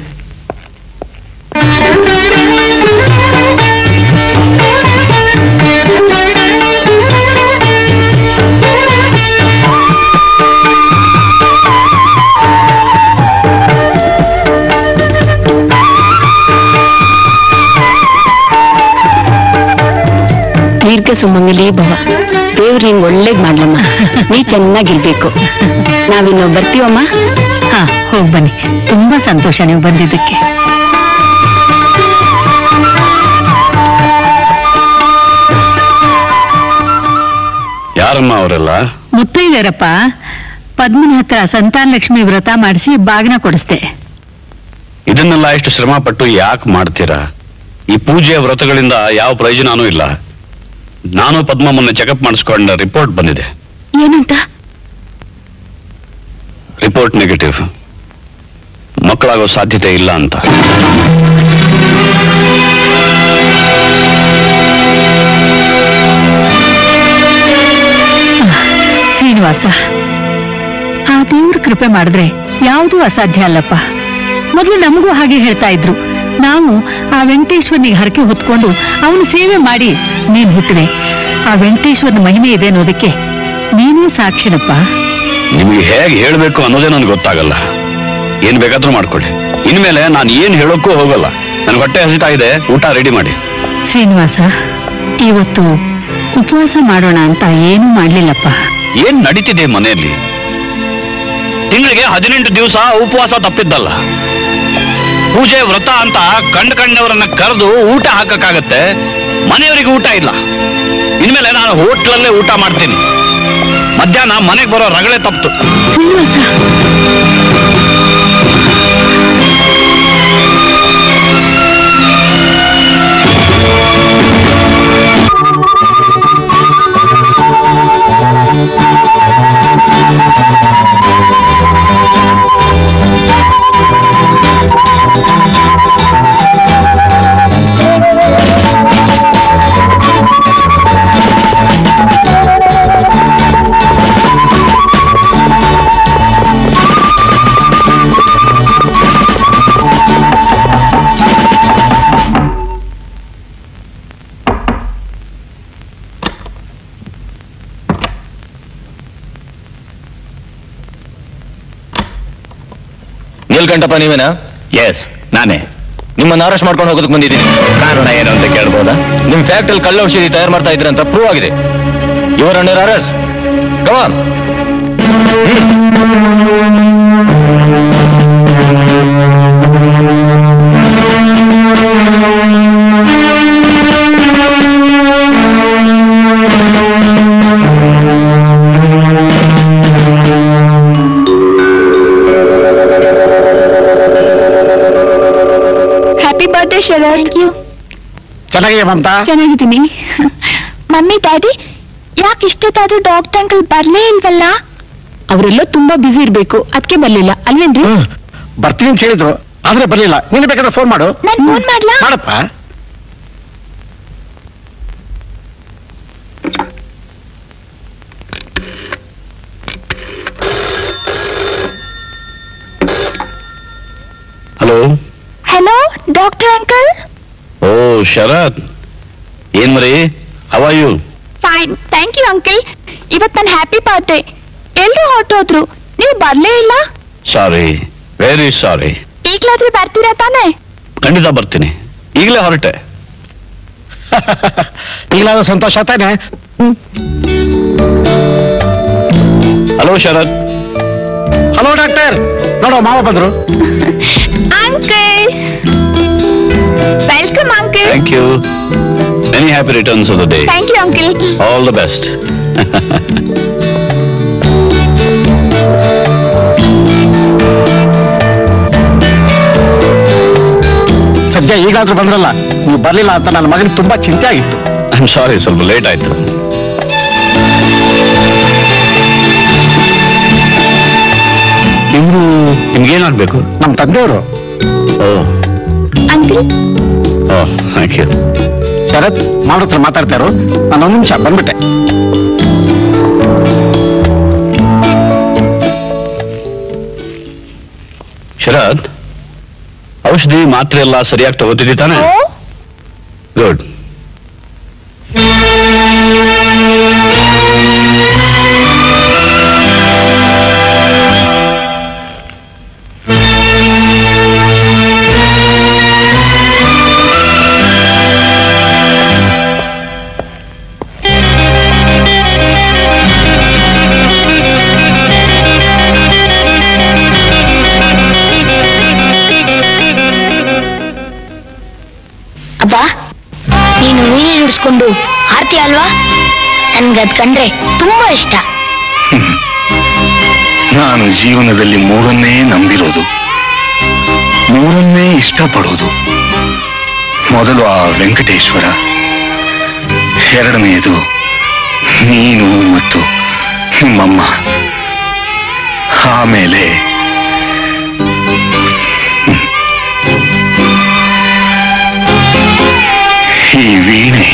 ದೀರ್ಘ ಸುಮಂಗಲಿ ಭವ ದೇವ್ರು ನಿಂಗೆ ಒಳ್ಳೇದ್ ಮಾಡ್ಲಮ್ಮ ನೀ ಚೆನ್ನಾಗಿರ್ಬೇಕು ನಾವಿನ್ನು ಬರ್ತೀವಮ್ಮ ಹಾ ಹೋಗ್ ಬನ್ನಿ ತುಂಬಾ ತುಂಬಾ ಸಂತೋಷ ನೀವು ಬಂದಿದ್ದಕ್ಕೆ. ಯಾರಮ್ಮ ಅವರೆಲ್ಲ? ಮುತ್ತೈದೆಯರಪ್ಪ. ಪದ್ಮನ ಹತ್ರ ಸಂತಾನ ಲಕ್ಷ್ಮಿ ವ್ರತ ಮಾಡಿಸಿ ಬಾಗಿನ ಕೊಡಿಸ್ದೆ. ಇದನ್ನೆಲ್ಲ ಎಷ್ಟು ಶ್ರಮ ಪಟ್ಟು ಯಾಕೆ ಮಾಡ್ತೀರಾ? ಈ ಪೂಜೆಯ ವ್ರತಗಳಿಂದ ಯಾವ ಪ್ರಯೋಜನನೂ ಇಲ್ಲ. ನಾನು ಪದ್ಮಮ್ಮನ್ನ ಚೆಕಪ್ ಮಾಡಿಸ್ಕೊಂಡ ರಿಪೋರ್ಟ್ ಬಂದಿದೆ. ಏನಂತ? Report negative. ಮಕ್ಕಳಾಗೋ ಸಾಧ್ಯತೆ ಇಲ್ಲ ಅಂತ. ಶ್ರೀನಿವಾಸ, ಆ ದೇವ್ರ ಕೃಪೆ ಮಾಡಿದ್ರೆ ಯಾವುದೂ ಅಸಾಧ್ಯ ಅಲ್ಲಪ್ಪ. ಮೊದಲು ನಮಗೂ ಹಾಗೆ ಹೇಳ್ತಾ ಇದ್ರು. ನಾವು ಆ ವೆಂಕಟೇಶ್ವರನಿಗೆ ಹರಕೆ ಹೊತ್ಕೊಂಡು ಅವನ ಸೇವೆ ಮಾಡಿ ನೀನ್ ಹುಟ್ಟಿದೆ. ಆ ವೆಂಕಟೇಶ್ವರನ ಮಹಿಮೆ ಇದೆ ಅನ್ನೋದಕ್ಕೆ ನೀನೇ ಸಾಕ್ಷಿನಪ್ಪ. ನಿಮಗೆ ಹೇಗೆ ಹೇಳಬೇಕು ಅನ್ನೋದೇ ನನಗೆ ಗೊತ್ತಾಗಲ್ಲ. ಏನ್ ಬೇಕಾದ್ರೂ ಮಾಡ್ಕೊಳ್ಳಿ. ಇನ್ಮೇಲೆ ನಾನು ಏನ್ ಹೇಳೋಕ್ಕೂ ಹೋಗಲ್ಲ. ನನಗೆ ಹೊಟ್ಟೆ ಹಸಿತಾ ಇದೆ, ಊಟ ರೆಡಿ ಮಾಡಿ. ಶ್ರೀನಿವಾಸ, ಇವತ್ತು ಉಪವಾಸ ಮಾಡೋಣ ಅಂತ ಏನೂ ಮಾಡ್ಲಿಲ್ಲಪ್ಪ. ಏನ್ ನಡೀತಿದೆ ಮನೆಯಲ್ಲಿ? ತಿಂಗಳಿಗೆ 18 ದಿವಸ ಉಪವಾಸ ತಪ್ಪಿದ್ದಲ್ಲ. ಪೂಜೆ ವ್ರತ ಅಂತ ಕಂಡವರನ್ನ ಕರೆದು ಊಟ ಹಾಕಕ್ಕಾಗತ್ತೆ, ಮನೆಯವರಿಗೆ ಊಟ ಇಲ್ಲ. ಇನ್ಮೇಲೆ ನಾನು ಹೋಟ್ಲಲ್ಲೇ ಊಟ ಮಾಡ್ತೀನಿ. ಮಧ್ಯಾಹ್ನ ಮನೆಗೆ ಬರೋ ರಗಳೆ ತಪ್ಪಿತು. ನೀಲ್ಕಂಠಪ್ಪ ನೀವೇನಾ? ಎಸ್, ನಾನೇ. ನಿಮ್ಮನ್ನು ಅರೆಸ್ಟ್ ಮಾಡ್ಕೊಂಡು ಹೋಗೋದಕ್ಕೆ ಬಂದಿದ್ದೀನಿ. ಕಾರಣ ಏನು ಅಂತ ಕೇಳ್ಬೋದಾ? ನಿಮ್ ಫ್ಯಾಕ್ಟ್ರಿಯಲ್ಲಿ ಕಳ್ಳ ಔಷಧಿ ತಯಾರು ಮಾಡ್ತಾ ಇದ್ರೆ ಅಂತ ಪ್ರೂವ್ ಆಗಿದೆ. Your under arrest. Come on. ಚೆನ್ನಾಗಿದೆ ಮಮತಾ? ಚೆನ್ನಾಗಿದ್ದೀನಿ. ಮಮ್ಮಿ ಡ್ಯಾಡಿ ಯಾಕೆ ಇಷ್ಟೊತ್ತಾದ್ರೂ ಡಾಕ್ಟರ್ ಅಂಕಲ್ ಬರ್ಲೇ ಇಲ್ವಲ್ಲ? ಅವರೆಲ್ಲ ತುಂಬಾ ಬಿಸಿ ಇರ್ಬೇಕು, ಅದಕ್ಕೆ ಬರ್ಲಿಲ್ಲ ಅಲ್ವೇನ್ರಿ? ಬರ್ತೀನಿ ಅಂತ ಹೇಳಿದ್ರು, ಆದ್ರೆ ಬರ್ಲಿಲ್ಲ. ನೀನು ಬೇಕಾದ್ರೆ ಫೋನ್ ಮಾಡು. ನಾನು ಫೋನ್ ಮಾಡ್ಲಾ? ಮಾಡಪ್ಪ. ಹಲೋ. Hello doctor uncle. ಓ ಶರತ್, ಏನ್ ಮರಿ, how are you? Fine, thank you uncle. ಇವತ್ ನನ್ನ ಹ್ಯಾಪಿ ಬರ್ತ್ಡೇ. ಎಲ್ರು ಹೊರಟೋದ್ರು, ನೀವು ಬರ್ಲೇ ಇಲ್ಲ. ಸಾರಿ, ವೆರಿ ಸಾರಿ. ಈಗ್ಲಾದ್ರೂ ಬರ್ತೀರಾ ತಾನೆ? ಖಂಡಿತ ಬರ್ತೀನಿ. ಈಗಲೇ ಹೊರಟೆ. ಈಗಲಾದ್ರೂ ಸಂತೋಷ ತಾನೆ? ಹಲೋ ಶರತ್. Hello doctor. ನೋಡೋ ಮಾವ ಬಂದ್ರು. Uncle welcome uncle. Thank you. Many happy returns of the day. Thank you uncle. All the best. ಸದ್ಯ ಈಗಾದ್ರೂ ಬಂದ್ರಲ್ಲ, ನೀವು ಬರ್ಲಿಲ್ಲ ಅಂತ ನನ್ನ ಮಗನಿಗೆ ತುಂಬಾ ಚಿಂತೆ ಆಗಿತ್ತು. ಐ ಆಮ್ ಸಾರಿ, ಸ್ವಲ್ಪ ಲೇಟ್ ಆಯ್ತು. ಇವರು ನಿಮ್ಗೇನಾಗ್ಬೇಕು? ನಮ್ಮ ತಂದೆಯವರು. ಓ ಅಂಕಲ್. ಓ ಥ್ಯಾಂಕ್ ಯು. ಶರತ್, ಮಾವ ಹತ್ರ ಮಾತಾಡ್ತಾರೋ? ನಾನು ಒಂದು ನಿಮಿಷ ಬಂದ್ಬಿಟ್ಟೆ. ಶರತ್, ಔಷಧಿ ಮಾತ್ರೆ ಎಲ್ಲ ಸರಿಯಾಗಿ ತಗೋತಿದ್ದಿ ತಾನೆ? ಗುಡ್. ನುಡಿಸ್ಕೊಂಡು ಹಾಡ್ತೀಯ ಅಲ್ವಾ? ನನ್ಗದ್ ಕಂಡ್ರೆ ತುಂಬಾ ಇಷ್ಟ. ನಾನು ಜೀವನದಲ್ಲಿ ಮೂರನ್ನೇ ನಂಬಿರೋದು, ಮೂರನ್ನೇ ಇಷ್ಟಪಡೋದು. ಮೊದಲು ಆ ವೆಂಕಟೇಶ್ವರ, ಎರಡನೆಯದು ನೀನು ಮತ್ತು ನಿಮ್ಮಮ್ಮ, ಆಮೇಲೆ ಈ ವೀಣೆ.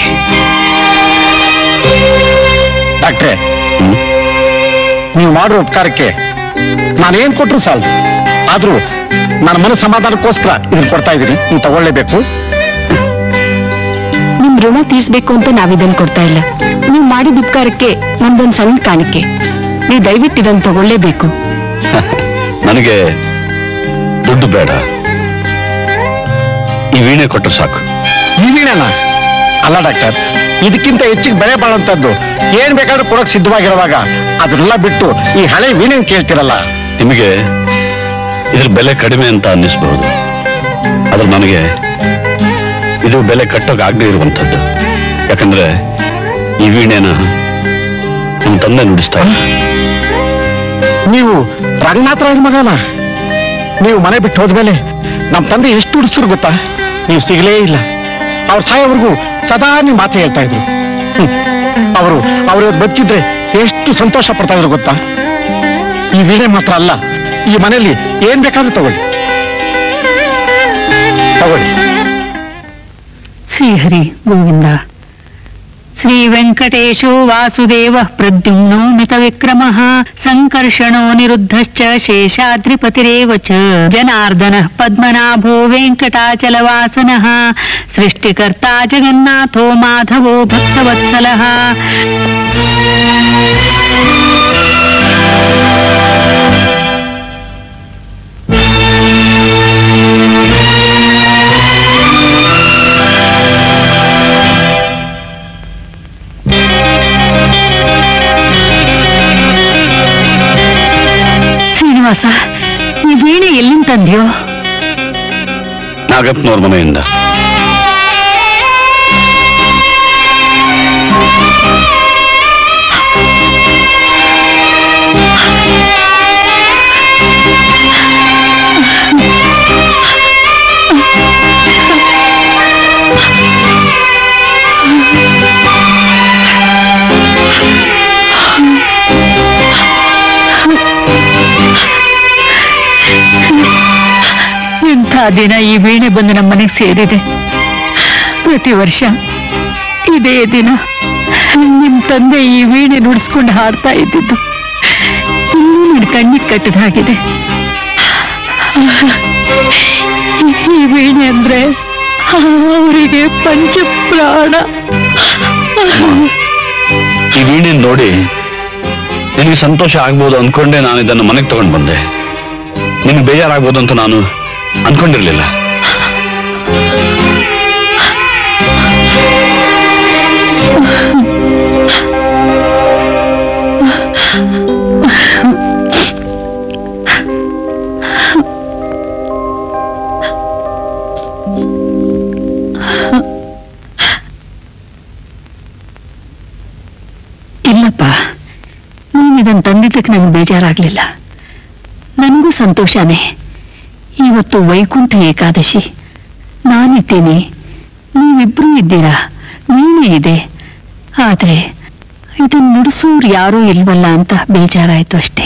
ಡಾಕ್ಟ್ರೆ, ನೀವು ಮಾಡೋ ಉಪಕಾರಕ್ಕೆ ನಾನೇನ್ ಕೊಟ್ರು ಸಾಲದು. ಆದ್ರೂ ನನ್ನ ಮನಸ್ಸು ಸಮಾಧಾನಕ್ಕೋಸ್ಕರ ಇದನ್ನ ಕೊಡ್ತಾ ಇದ್ದೀನಿ, ನೀವು ತಗೊಳ್ಳೇಬೇಕು. ನಿಮ್ ಋಣ ತೀರ್ಸ್ಬೇಕು ಅಂತ ನಾವಿದನ್ ಕೊಡ್ತಾ ಇಲ್ಲ. ನೀವು ಮಾಡಿದ ಉಪಕಾರಕ್ಕೆ ನಮ್ದೊಂದು ಸಣ್ಣ ಕಾಣಿಕೆ. ನೀವು ದಯವಿಟ್ಟು ಇದನ್ನು ತಗೊಳ್ಳೇಬೇಕು. ನನಗೆ ದುಡ್ಡು ಬೇಡ, ಈ ವೀಣೆ ಕೊಟ್ಟರು ಸಾಕು. ಈ ವೀಣೆನ ಅಲ್ಲ ಡಾಕ್ಟರ್, ಇದಕ್ಕಿಂತ ಹೆಚ್ಚಿಗೆ ಬೆಲೆ ಬಾಳುವಂತದ್ದು ಏನ್ ಬೇಕಾದ್ರೂ ಕೊಡಕ್ ಸಿದ್ಧವಾಗಿರುವಾಗ ಅದನ್ನೆಲ್ಲ ಬಿಟ್ಟು ಈ ಹಳೆ ವೀಣೆ ಕೇಳ್ತಿರಲ್ಲ. ನಿಮಗೆ ಇದ್ರ ಬೆಲೆ ಕಡಿಮೆ ಅಂತ ಅನ್ನಿಸ್ಬಹುದು, ಆದ್ರೆ ನನಗೆ ಇದು ಬೆಲೆ ಕಟ್ಟೋಕಾಗದೇ ಇರುವಂಥದ್ದು. ಯಾಕಂದ್ರೆ ಈ ವೀಣೆನ ನಮ್ಮ ತಂದೆ ನುಡಿಸ್ತಾರೆ. ನೀವು ರಂಗನಾಥರಾಯರ ಮಗನ. ನೀವು ಮನೆ ಬಿಟ್ಟು ಹೋದ್ಮೇಲೆ ನಮ್ಮ ತಂದೆ ಎಷ್ಟು ಹುಡಿಸಿದ್ರು ಗೊತ್ತಾ? ನೀವು ಸಿಗಲೇ ಇಲ್ಲ. ಅವ್ರ ಸಾಯೋವರೆಗೂ ಸದಾ ನೀವು ಮಾತು ಹೇಳ್ತಾ ಇದ್ರು. ಅವರು ಬದುಕಿದ್ರೆ ಎಷ್ಟು ಸಂತೋಷ ಪಡ್ತಾ ಇದ್ರು ಗೊತ್ತಾ? ಈ ವೀಣೆ ಮಾತ್ರ ಅಲ್ಲ, ಈ ಮನೆಯಲ್ಲಿ ಏನ್ ಬೇಕಾದ್ರೂ ತಗೊಳ್ಳಿ. ಶ್ರೀಹರಿ ಗೋವಿಂದ. ಶ್ರೀ ವೆಂಕಟೇಶೋ ವಾಸುದೇವ ಪ್ರದ್ಯುಮ್ನೋ ಮಿತ ವಿಕ್ರಮ ಸಂಕರ್ಷಣೋ ನಿರುದ್ಧಶ್ಚ ಶೇಷಾದ್ರಿಪತಿರೇವ ಚ ಜನಾರ್ದನ ಪದ್ಮನಾಭೋ ವೆಂಕಟಾಚಲವಾಸನಃ ಸೃಷ್ಟಿಕರ್ತಾ ಜಗನ್ನಾಥೋ ಮಾಧವೋ ಭಕ್ತವತ್ಸಲಃ. ಶ್ರೀನಿವಾಸ, ಈ ವೀಣೆ ಎಲ್ಲಿಂದ ತಂದ್ಯೋ? ನಾಗಪ್ಪನವ್ರ ಮನೆಯಿಂದ. ಇಂಥ ದಿನ ಈ ವೀಣೆ ಬಂದು ನಮ್ಮನೆಗೆ ಸೇರಿದೆ. ಪ್ರತಿ ವರ್ಷ ಇದೇ ದಿನ ನಿಮ್ ತಂದೆ ಈ ವೀಣೆ ನುಡಿಸ್ಕೊಂಡು ಹಾಡ್ತಾ ಇದ್ದಿದ್ದು ಇನ್ನೂ ನನ್ನ ಕಣ್ಣಿಗೆ ಕಟ್ಟಿದ ಹಾಗಿದೆ. ಈ ವೀಣೆ ಅಂದ್ರೆ ಅವರಿಗೆ ಪಂಚಪ್ರಾಣ. ಈ ವೀಣೆ ನೋಡಿ ನಿನಗೆ ಸಂತೋಷ ಆಗ್ಬೋದು ಅನ್ಕೊಂಡೆ ನಾನು ಇದನ್ನು ಮನೆಗೆ ತಗೊಂಡು ಬಂದೆ. ನಿನ್ಗೆ ಬೇಜಾರಾಗ್ಬೋದು ಅಂತ ನಾನು ಅನ್ಕೊಂಡಿರ್ಲಿಲ್ಲ. ಇಲ್ಲಪ್ಪ, ನೀನಿದನ್ನು ತಂದಿದ್ದಕ್ಕೆ ನನಗೆ ಬೇಜಾರಾಗ್ಲಿಲ್ಲ. ನನಗೂ ಸಂತೋಷನೇ. ಇವತ್ತು ವೈಕುಂಠ ಏಕಾದಶಿ. ನಾನಿದ್ದೇನೆ, ನೀವಿಬ್ರೂ ಇದ್ದೀರಾ, ನೀನೇ ಇದೆ. ಆದ್ರೆ ಇದನ್ನು ನುಡಿಸೋರು ಯಾರೂ ಇಲ್ವಲ್ಲ ಅಂತ ಬೇಜಾರಾಯ್ತು ಅಷ್ಟೇ.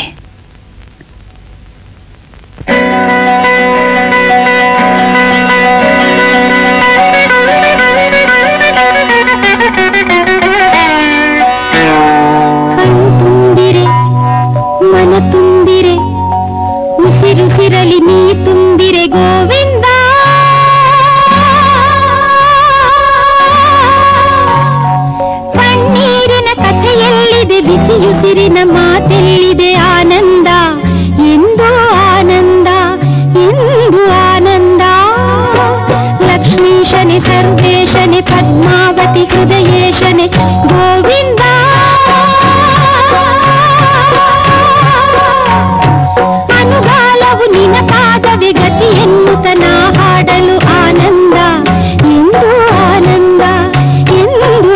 ಮನ ತುಂಬಿರೆ ಉಸಿರುಸಿರಲಿ ನೀ ತುಂಬಿರೆ ಗೋವಿಂದ. ಕಣ್ಣೀರಿನ ಕಥೆಯಲ್ಲಿದೆ, ಬಿಸಿಯುಸಿರಿನ ಮಾತೆಲ್ಲಿದೆ ಆನಂದ. ಎಂದು ಆನಂದ, ಎಂದು ಆನಂದ. ಲಕ್ಷ್ಮೀಶನೆ ಸರ್ವೇಶನೆ ಪದ್ಮಾವತಿ ಹೃದಯೇಶನೆ ಗೋವಿಂದ. ಅನುಗಾಲವು ನಿನ ಪಾದವೇ ಗತಿ ಎನ್ನುತ್ತ ನಾ ಹಾಡಲು ಆನಂದ. ಎಂದು ಆನಂದ, ಎಂದು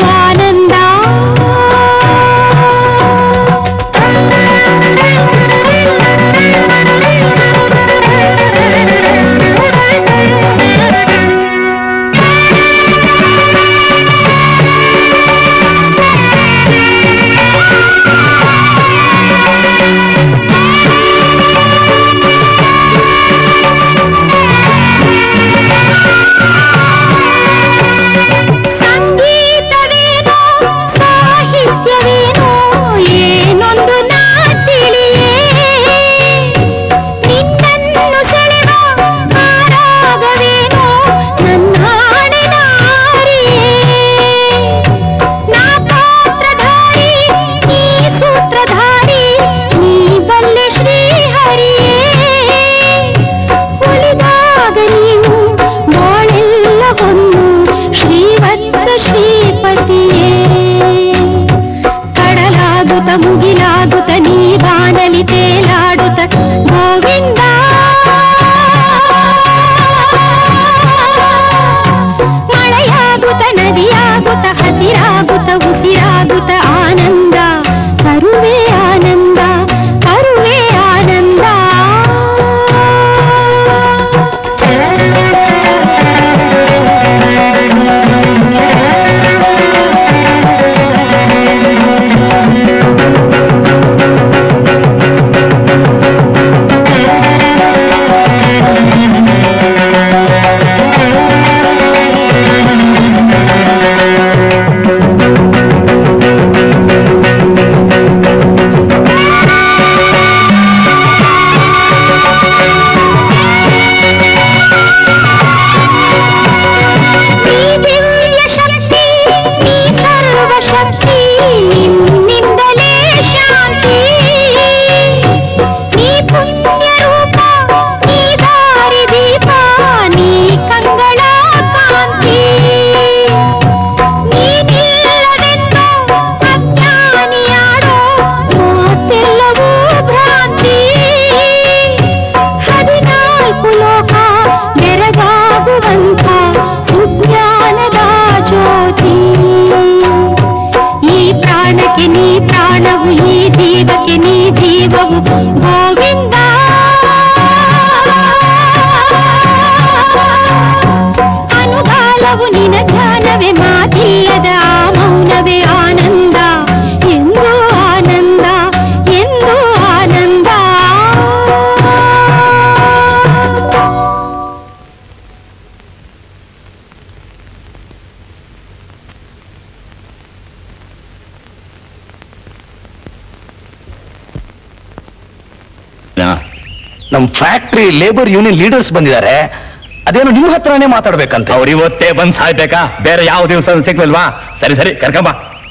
ನಮ್ ಫ್ಯಾಕ್ಟ್ರಿ ಲೇಬರ್ ಯೂನಿಯನ್ ಲೀಡರ್ಸ್ ಬಂದಿದ್ದಾರೆ. ಅದೇನು ನಿಮ್ಮ ಹತ್ರನೇ ಮಾತಾಡ್ಬೇಕಂತ. ಅವ್ರು ಇವತ್ತೇ ಬಂದ್ ಸಾಯ್ಬೇಕಾ? ಬೇರೆ ಯಾವ ದಿವಸ ಸಿಗ್ಲಿಲ್ವಾ? ಸರಿ ಸರಿ ಕರ್ಕೊಂಬ.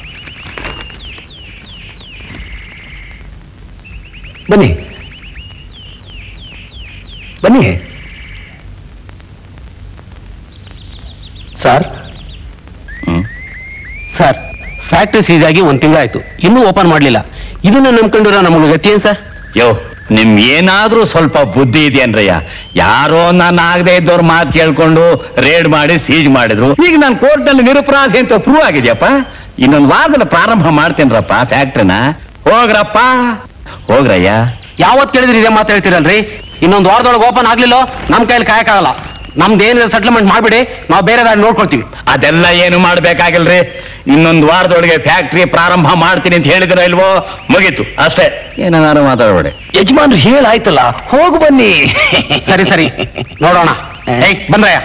ಬನ್ನಿ ಬನ್ನಿ. ಸರ್ ಸರ್, ಫ್ಯಾಕ್ಟ್ರಿ ಸೀಸ್ ಆಗಿ 1 ತಿಂಗಳಾಯ್ತು, ಇನ್ನೂ ಓಪನ್ ಮಾಡ್ಲಿಲ್ಲ. ಇದನ್ನ ನಂಬ್ಕೊಂಡಿರೋ ನಮಗೆ ಗತಿ ಏನ್ ಸರ್? ಯೋ, ನಿಮ್ ಏನಾದ್ರೂ ಸ್ವಲ್ಪ ಬುದ್ಧಿ ಇದೆಯನ್ರಯ್ಯ. ಯಾರೋ ನಾನು ಆಗದೆ ಇದ್ದವ್ರ ಮಾತು ಕೇಳ್ಕೊಂಡು ರೇಡ್ ಮಾಡಿ ಸೀಜ್ ಮಾಡಿದ್ರು. ಈಗ ನಾನು ಕೋರ್ಟ್ ನಲ್ಲಿ ನಿರಪರಾಧಿ ಅಂತ ಪ್ರೂವ್ ಆಗಿದ್ಯಪ್ಪ. ಇನ್ನೊಂದು ವಾರದಲ್ಲಿ ಪ್ರಾರಂಭ ಮಾಡ್ತೇನ್ರಪ್ಪ ಫ್ಯಾಕ್ಟ್ರಿನ. ಹೋಗ್ರಪ್ಪ ಹೋಗ್ರಯ್ಯ. ಯಾವತ್ ಕೇಳಿದ್ರಿ ಇದೇ ಮಾತು ಹೇಳ್ತೀರಲ್ರಿ? ಇನ್ನೊಂದು ವಾರದೊಳಗೆ ಓಪನ್ ಆಗ್ಲಿಲ್ಲ ನಮ್ ಕೈಯಲ್ಲಿ ಕಾಯಕ್ಕಾಗಲ್ಲ. ನಮ್ದು ಏನಿದೆ ಸೆಟ್ಲ್ಮೆಂಟ್ ಮಾಡ್ಬಿಡಿ, ನಾವು ಬೇರೆ ದಾರಿ ನೋಡ್ಕೊಳ್ತೀವಿ. ಅದೆಲ್ಲ ಏನು ಮಾಡ್ಬೇಕಾಗಿಲ್ರಿ. ಇನ್ನೊಂದು ವಾರದೊಳಗೆ ಫ್ಯಾಕ್ಟ್ರಿ ಪ್ರಾರಂಭ ಮಾಡ್ತೀನಿ ಅಂತ ಹೇಳಿದ್ರ ಇಲ್ವೋ? ಮುಗೀತು ಅಷ್ಟೇ, ಏನಾದ್ರು ಮಾತಾಡಬೇಡಿ. ಯಜಮಾನ್ರು ಹೇಳಾಯ್ತಲ್ಲ, ಹೋಗು ಬನ್ನಿ. ಸರಿ ಸರಿ ನೋಡೋಣ. ಬಂದ್ರಯ್ಯ.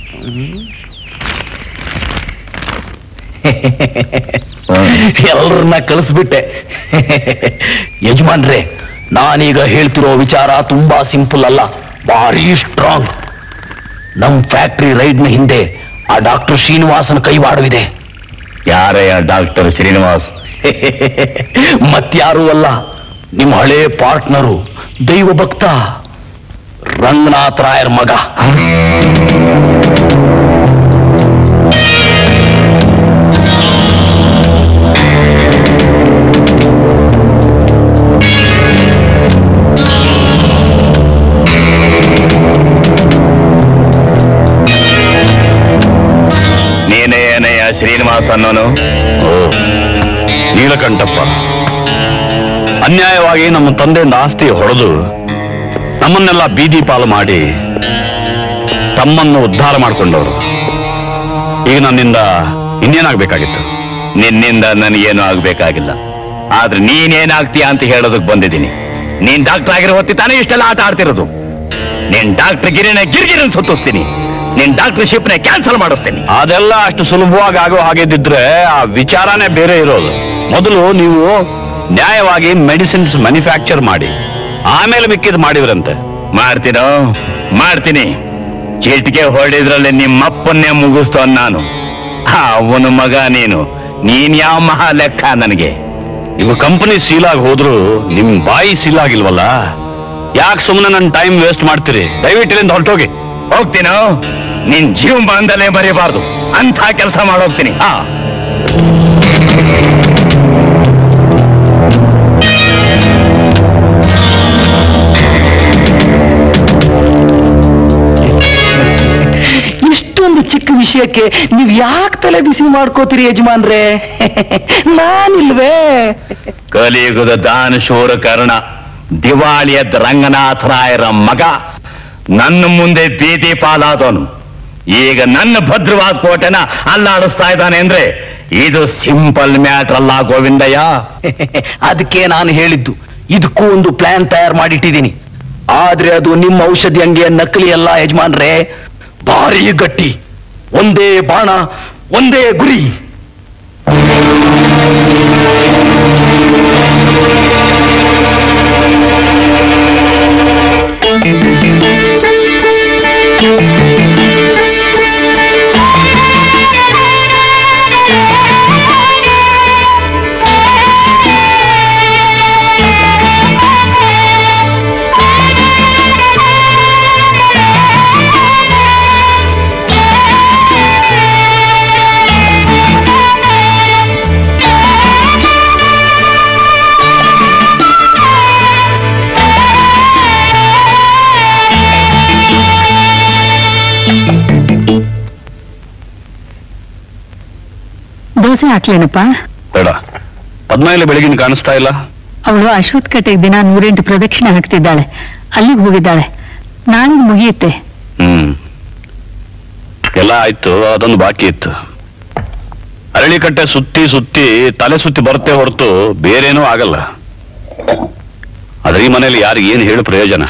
ಎಲ್ಲರನ್ನ ಕಳಿಸ್ಬಿಟ್ಟೆ. ಯಜಮಾನ್ರೆ, ನಾನೀಗ ಹೇಳ್ತಿರೋ ವಿಚಾರ ತುಂಬಾ ಸಿಂಪಲ್ ಅಲ್ಲ, ಭಾರಿ ಸ್ಟ್ರಾಂಗ್. ನಮ್ ಫ್ಯಾಕ್ಟ್ರಿ ರೈಡ್ನ ಹಿಂದೆ ಆ ಡಾಕ್ಟರ್ ಶ್ರೀನಿವಾಸನ ಕೈವಾಡವಿದೆ. ಯಾರಯ್ಯ ಡಾಕ್ಟರ್ ಶ್ರೀನಿವಾಸ್? ಮತ್ಯಾರೂ ಅಲ್ಲ, ನಿಮ್ಮ ಹಳೆ ಪಾರ್ಟ್ನರು, ದೈವ ಭಕ್ತ ರಂಗನಾಥ ರಾಯರ್ ಮಗ. ಶ್ರೀನಿವಾಸ್ ಅನ್ನೋನು? ನೀಲಕಂಠಪ್ಪ ಅನ್ಯಾಯವಾಗಿ ನಮ್ಮ ತಂದೆಯಿಂದ ಆಸ್ತಿ ಹೊಡೆದು ನಮ್ಮನ್ನೆಲ್ಲ ಬೀದಿ ಪಾಲು ಮಾಡಿ ತಮ್ಮನ್ನು ಉದ್ಧಾರ ಮಾಡಿಕೊಂಡವರು. ಈಗ ನನ್ನಿಂದ ಇನ್ನೇನಾಗಬೇಕಾಗಿತ್ತು? ನಿನ್ನಿಂದ ನನಗೇನು ಆಗ್ಬೇಕಾಗಿಲ್ಲ. ಆದ್ರೆ ನೀನೇನಾಗ್ತೀಯ ಅಂತ ಹೇಳೋದಕ್ಕೆ ಬಂದಿದ್ದೀನಿ. ನೀನ್ ಡಾಕ್ಟರ್ ಆಗಿರೋ ಹೊತ್ತಿ ತಾನೇ ಇಷ್ಟೆಲ್ಲ ಆಟ ಆಡ್ತಿರೋದು. ನೀನ್ ಡಾಕ್ಟರ್ ಗಿರಿನ ಸುತ್ತಿಸ್ತೀನಿ. ನಿನ್ ಡಾಕ್ಟರ್ಶಿಪ್ನ ಕ್ಯಾನ್ಸಲ್ ಮಾಡಿಸ್ತೀನಿ. ಅದೆಲ್ಲ ಅಷ್ಟು ಸುಲಭವಾಗಿ ಆಗೋ ಹಾಗಿದ್ದಿದ್ರೆ ಆ ವಿಚಾರನೇ ಬೇರೆ ಇರೋದು. ಮೊದಲು ನೀವು ನ್ಯಾಯವಾಗಿ ಮೆಡಿಸಿನ್ಸ್ ಮ್ಯಾನುಫ್ಯಾಕ್ಚರ್ ಮಾಡಿ, ಆಮೇಲೆ ಮಿಕ್ಕಿದ್ ಮಾಡಿದ್ರಂತೆ. ಮಾಡ್ತೀನಿ. ಚೀಟಿಗೆ ಹೊಡೆದ್ರಲ್ಲಿ ನಿಮ್ಮಪ್ಪನ್ನೇ ಮುಗಿಸ್ತೋ ನಾನು. ಅವನ ಮಗ ನೀನ್ ಯಾವ ಮಹಾ ಲೆಕ್ಕ ನನಗೆ? ಇವು ಕಂಪನಿ ಸೀಲಾಗಿ ಹೋದ್ರು ನಿಮ್ ಬಾಯಿ ಸೀಲಾಗಿಲ್ವಲ್ಲ, ಯಾಕೆ ಸುಮ್ಮನೆ ನನ್ನ ಟೈಮ್ ವೇಸ್ಟ್ ಮಾಡ್ತೀರಿ? ದಯವಿಟ್ಟು ಇಲ್ಲಿಂದ ಹೊರಟೋಗಿ. ಹೋಗ್ತೀನೋ? ನಿನ್ ಜೀವ ಬಂದಲೇ ಬರೀಬಾರ್ದು ಅಂತ ಕೆಲಸ ಮಾಡೋಗ್ತೀನಿ. ಇಷ್ಟೊಂದು ಚಿಕ್ಕ ವಿಷಯಕ್ಕೆ ನೀವ್ ಯಾಕೆ ತಲೆ ಬಿಸಿ ಮಾಡ್ಕೋತೀರಿ ಯಜಮಾನ್ರೆ? ನಾನಿಲ್ವೇ? ಕಲಿಯುಗದ ದಾನಶೂರ ಕರ್ಣ, ದಿವಾಳಿಯದ್ ರಂಗನಾಥ ರಾಯರ ಮಗ ನನ್ನ ಮುಂದೆ ಬೀದಿ ಪಾಲಾದವನು ಈಗ ನನ್ನ ಭದ್ರವಾದ ಕೋಟೆನ ಅಲ್ಲಾಡಿಸ್ತಾ ಇದ್ದಾನೆ ಅಂದ್ರೆ ಇದು ಸಿಂಪಲ್ ಮ್ಯಾಟರ್ ಅಲ್ಲ ಗೋವಿಂದಯ್ಯ. ಅದಕ್ಕೆ ನಾನು ಹೇಳಿದ್ದು, ಇದಕ್ಕೂ ಒಂದು ಪ್ಲಾನ್ ತಯಾರು ಮಾಡಿಟ್ಟಿದ್ದೀನಿ. ಆದ್ರೆ ಅದು ನಿಮ್ಮ ಔಷಧಿ ಅಂಗಡಿಯ ನಕಲಿ ಅಲ್ಲ ಯಜಮಾನ್ರೆ, ಭಾರಿ ಗಟ್ಟಿ. ಒಂದೇ ಬಾಣ, ಒಂದೇ ಗುರಿ. ದೋಸೆ ಹಾಕ್ಲೇನಪ್ಪ? ಬೇಡ. ಪದ್ಮಾಯಿಲೆ ಬೆಳಗಿನ ಕಾಣಿಸ್ತಾ ಇಲ್ಲ. ಅವಳು ಅಶ್ವತ್ ಕಟ್ಟೆಗೆ ದಿನ 108 ಪ್ರದಕ್ಷಿಣೆ ಹಾಕ್ತಿದ್ದಾಳೆ, ಅಲ್ಲಿಗೆ ಹೋಗಿದ್ದಾಳೆ. ನಾಳೆ ಮುಗಿಯುತ್ತೆ. ಎಲ್ಲ ಆಯ್ತು, ಅದೊಂದು ಬಾಕಿ ಇತ್ತು. ಅರಳಿಕಟ್ಟೆ ಸುತ್ತಿ ಸುತ್ತಿ ತಲೆ ಸುತ್ತಿ ಬರುತ್ತೆ ಹೊರತು ಬೇರೇನೂ ಆಗಲ್ಲ. ಆದ್ರೆ ಈ ಮನೇಲಿ ಯಾರಿಗೆ ಏನು ಹೇಳು ಪ್ರಯೋಜನ?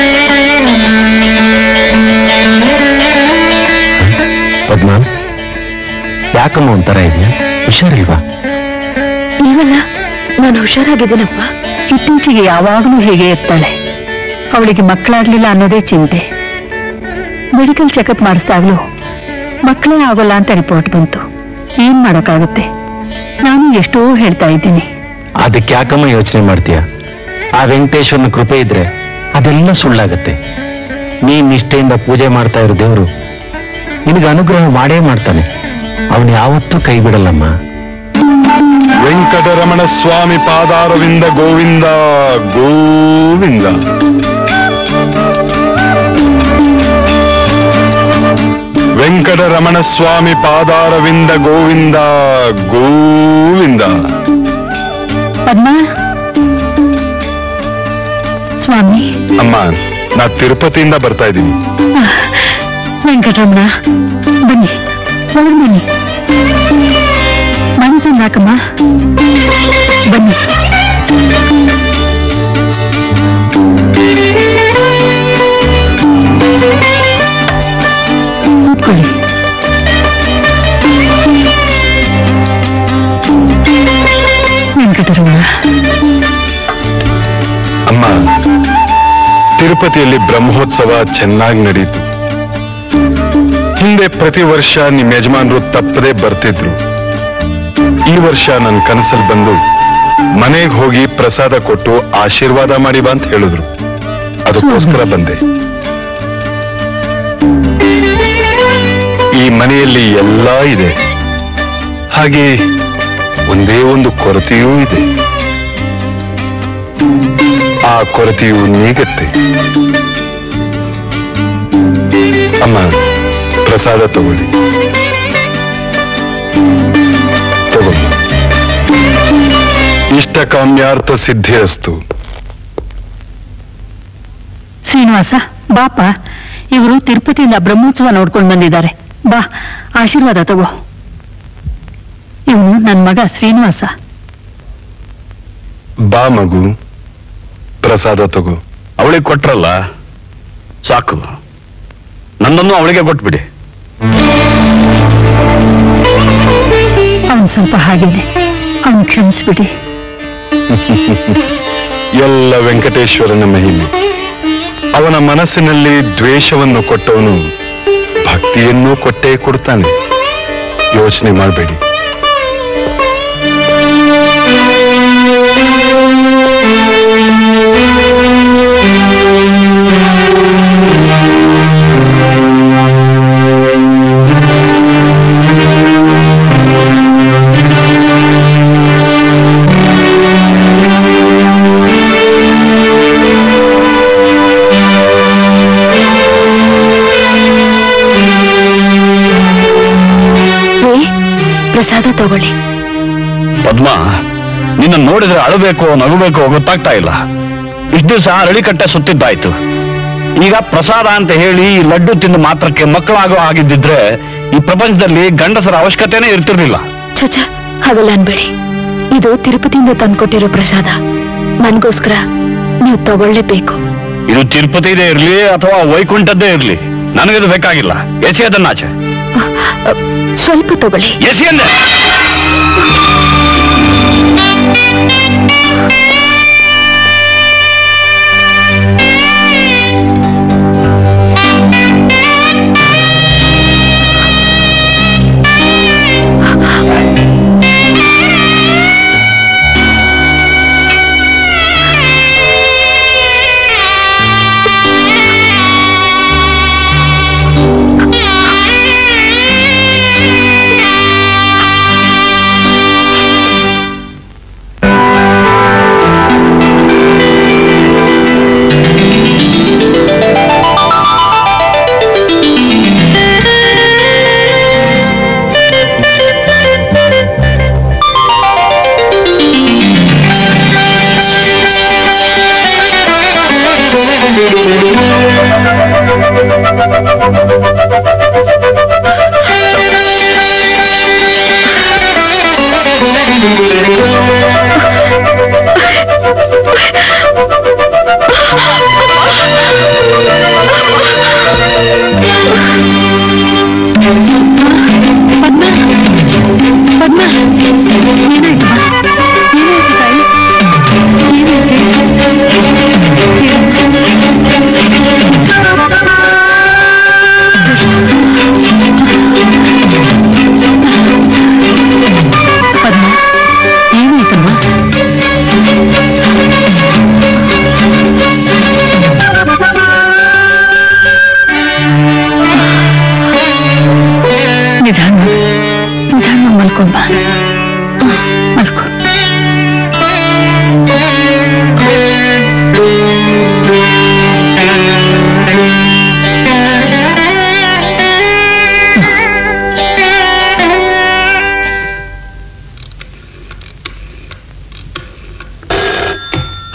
ಪದ್ಮ, ನಾನು ಹುಷಾರಾಗಿದ್ದೀನಪ್ಪ. ಇತ್ತೀಚೆಗೆ ಯಾವಾಗಲೂ ಹೇಗೆ ಇರ್ತಾಳೆ. ಅವಳಿಗೆ ಮಕ್ಕಳಾಗ್ಲಿಲ್ಲ ಅನ್ನೋದೇ ಚಿಂತೆ. ಮೆಡಿಕಲ್ ಚೆಕಪ್ ಮಾಡಿಸಿದಾಗ್ಲೂ ಮಕ್ಕಳೇ ಆಗೋಲ್ಲ ಅಂತ ರಿಪೋರ್ಟ್ ಬಂತು. ಏನ್ ಮಾಡೋಕ್ಕಾಗುತ್ತೆ? ನಾನು ಎಷ್ಟೋ ಹೇಳ್ತಾ ಇದ್ದೀನಿ. ಅದಕ್ಕೆ ಯಾಕಮ್ಮ ಯೋಚನೆ ಮಾಡ್ತೀಯ? ಆ ವೆಂಕಟೇಶ್ವರನ ಕೃಪೆ ಇದ್ರೆ ಅದೆಲ್ಲ ಸುಳ್ಳಾಗತ್ತೆ. ನೀನ್ ನಿಷ್ಠೆಯಿಂದ ಪೂಜೆ ಮಾಡ್ತಾ ಇರೋ ದೇವರು ನಿನಗೆ ಅನುಗ್ರಹ ಮಾಡೇ ಮಾಡ್ತಾನೆ. ಅವನು ಯಾವತ್ತೂ ಕೈ ಬಿಡಲ್ಲಮ್ಮ. ವೆಂಕಟರಮಣ ಸ್ವಾಮಿ ಪಾದಾರವಿಂದ ಗೋವಿಂದ ಗೋವಿಂದ. ವೆಂಕಟರಮಣ ಸ್ವಾಮಿ ಪಾದಾರವಿಂದ ಗೋವಿಂದ ಗೋವಿಂದ. ಪದ್ಮ ಸ್ವಾಮಿ. ಅಮ್ಮ, ನಾ ತಿರುಪತಿಯಿಂದ ಬರ್ತಾ ಇದ್ದೀನಿ. ವೆಂಕಟರಮಣ ಬನ್ನಿ, ಒಳಗೆ ಬನ್ನಿ. ಮನೆ ತಂದಾಕಮ್ಮ, ಬನ್ನಿ. ಕೂತ್ಕೊಳ್ಳಿ. ವೆಂಕಟರಮಣ. ಅಮ್ಮ, ತಿರುಪತಿಯಲ್ಲಿ ಬ್ರಹ್ಮೋತ್ಸವ ಚೆನ್ನಾಗಿ ನಡೀತು. ಹಿಂದೆ ಪ್ರತಿ ವರ್ಷ ನಿಮ್ಮ ಯಜಮಾನರು ತಪ್ಪದೆ ಬರ್ತಿದ್ರು. ಈ ವರ್ಷ ನನ್ನ ಕನಸಲ್ಲಿ ಬಂದು ಮನೆಗೆ ಹೋಗಿ ಪ್ರಸಾದ ಕೊಟ್ಟು ಆಶೀರ್ವಾದ ಮಾಡಿ ಬಾ ಅಂತ ಹೇಳಿದ್ರು. ಅದಕ್ಕೋಸ್ಕರ ಬಂದೆ. ಈ ಮನೆಯಲ್ಲಿ ಎಲ್ಲ ಇದೆ, ಹಾಗೆ ಒಂದೇ ಒಂದು ಕೊರತೆಯೂ ಇದೆ. ಆ ಕೊರತೆಯು ನೀಗತ್ತೆ. ಅಮ್ಮ, ಪ್ರಸಾದ ತಗೊಳ್ಳಿ. ತಗೊಳ್ಳಿ. ಇಷ್ಟ ಕಾಮ್ಯಾರ್ಥ ಸಿದ್ಧಿರಸ್ತು. ಶ್ರೀನಿವಾಸ ಬಾಪ, ಇವರು ತಿರುಪತಿಯಿಂದ ಬ್ರಹ್ಮೋತ್ಸವ ನೋಡ್ಕೊಂಡು ಬಂದಿದ್ದಾರೆ. ಬಾ, ಆಶೀರ್ವಾದ ತಗೋ. ಇವನು ನನ್ನ ಮಗ ಶ್ರೀನಿವಾಸ. ಬಾ ಮಗು, ಪ್ರಸಾದ ತಗೋ. ಅವಳಿಗೆ ಕೊಟ್ರಲ್ಲ ಸಾಕು, ನನ್ನನ್ನು ಅವಳಿಗೆ ಕೊಟ್ಬಿಡಿ. ಅವನು ಸ್ವಲ್ಪ ಹಾಗೇನೆ, ಅವನು ಕ್ಷಮಿಸ್ಬಿಡಿ. ಎಲ್ಲ ವೆಂಕಟೇಶ್ವರನ ಮಹಿಮೆ. ಅವನ ಮನಸ್ಸಿನಲ್ಲಿ ದ್ವೇಷವನ್ನು ಕೊಟ್ಟವನು ಭಕ್ತಿಯನ್ನೂ ಕೊಟ್ಟೇ ಕೊಡ್ತಾನೆ. ಯೋಚನೆ ಮಾಡಬೇಡಿ. ಪ್ರಸಾದ ತಗೊಳ್ಳಿ. ಪದ್ಮ, ನಿನ್ನ ನೋಡಿದ್ರೆ ಅಳಬೇಕೋ ನಗಬೇಕೋ ಗೊತ್ತಾಗ್ತಾ ಇಲ್ಲ. ಇಷ್ಟು ದಿವಸ ಅರಳಿಕಟ್ಟೆ ಸುತ್ತಿದ್ದಾಯ್ತು. ಈಗ ಪ್ರಸಾದ ಅಂತ ಹೇಳಿ ಈ ಲಡ್ಡು ತಿಂದು ಮಾತ್ರಕ್ಕೆ ಮಕ್ಕಳಾಗೋ ಆಗಿದ್ದಿದ್ರೆ ಈ ಪ್ರಪಂಚದಲ್ಲಿ ಗಂಡಸರ ಅವಶ್ಯಕತೆನೇ ಇರ್ತಿರ್ಲಿಲ್ಲ. ಚಚ, ಹಾಗಲ್ಲ ಅನ್ಬೇಡಿ. ಇದು ತಿರುಪತಿಯಿಂದ ತಂದ್ಕೊಟ್ಟಿರೋ ಪ್ರಸಾದ. ನನ್ಗೋಸ್ಕರ ನೀವು ತಗೊಳ್ಳೇಬೇಕು. ಇದು ತಿರುಪತಿದೇ ಇರ್ಲಿ ಅಥವಾ ವೈಕುಂಠದ್ದೇ ಇರ್ಲಿ, ನನಗಿದು ಬೇಕಾಗಿಲ್ಲ. ಎಸಿ ಅದನ್ನಾಚೆ. ಸ್ವಲ್ಪ ತಗೊಳ್ಳಿ. ಎಸಿ ಅಂದೆ.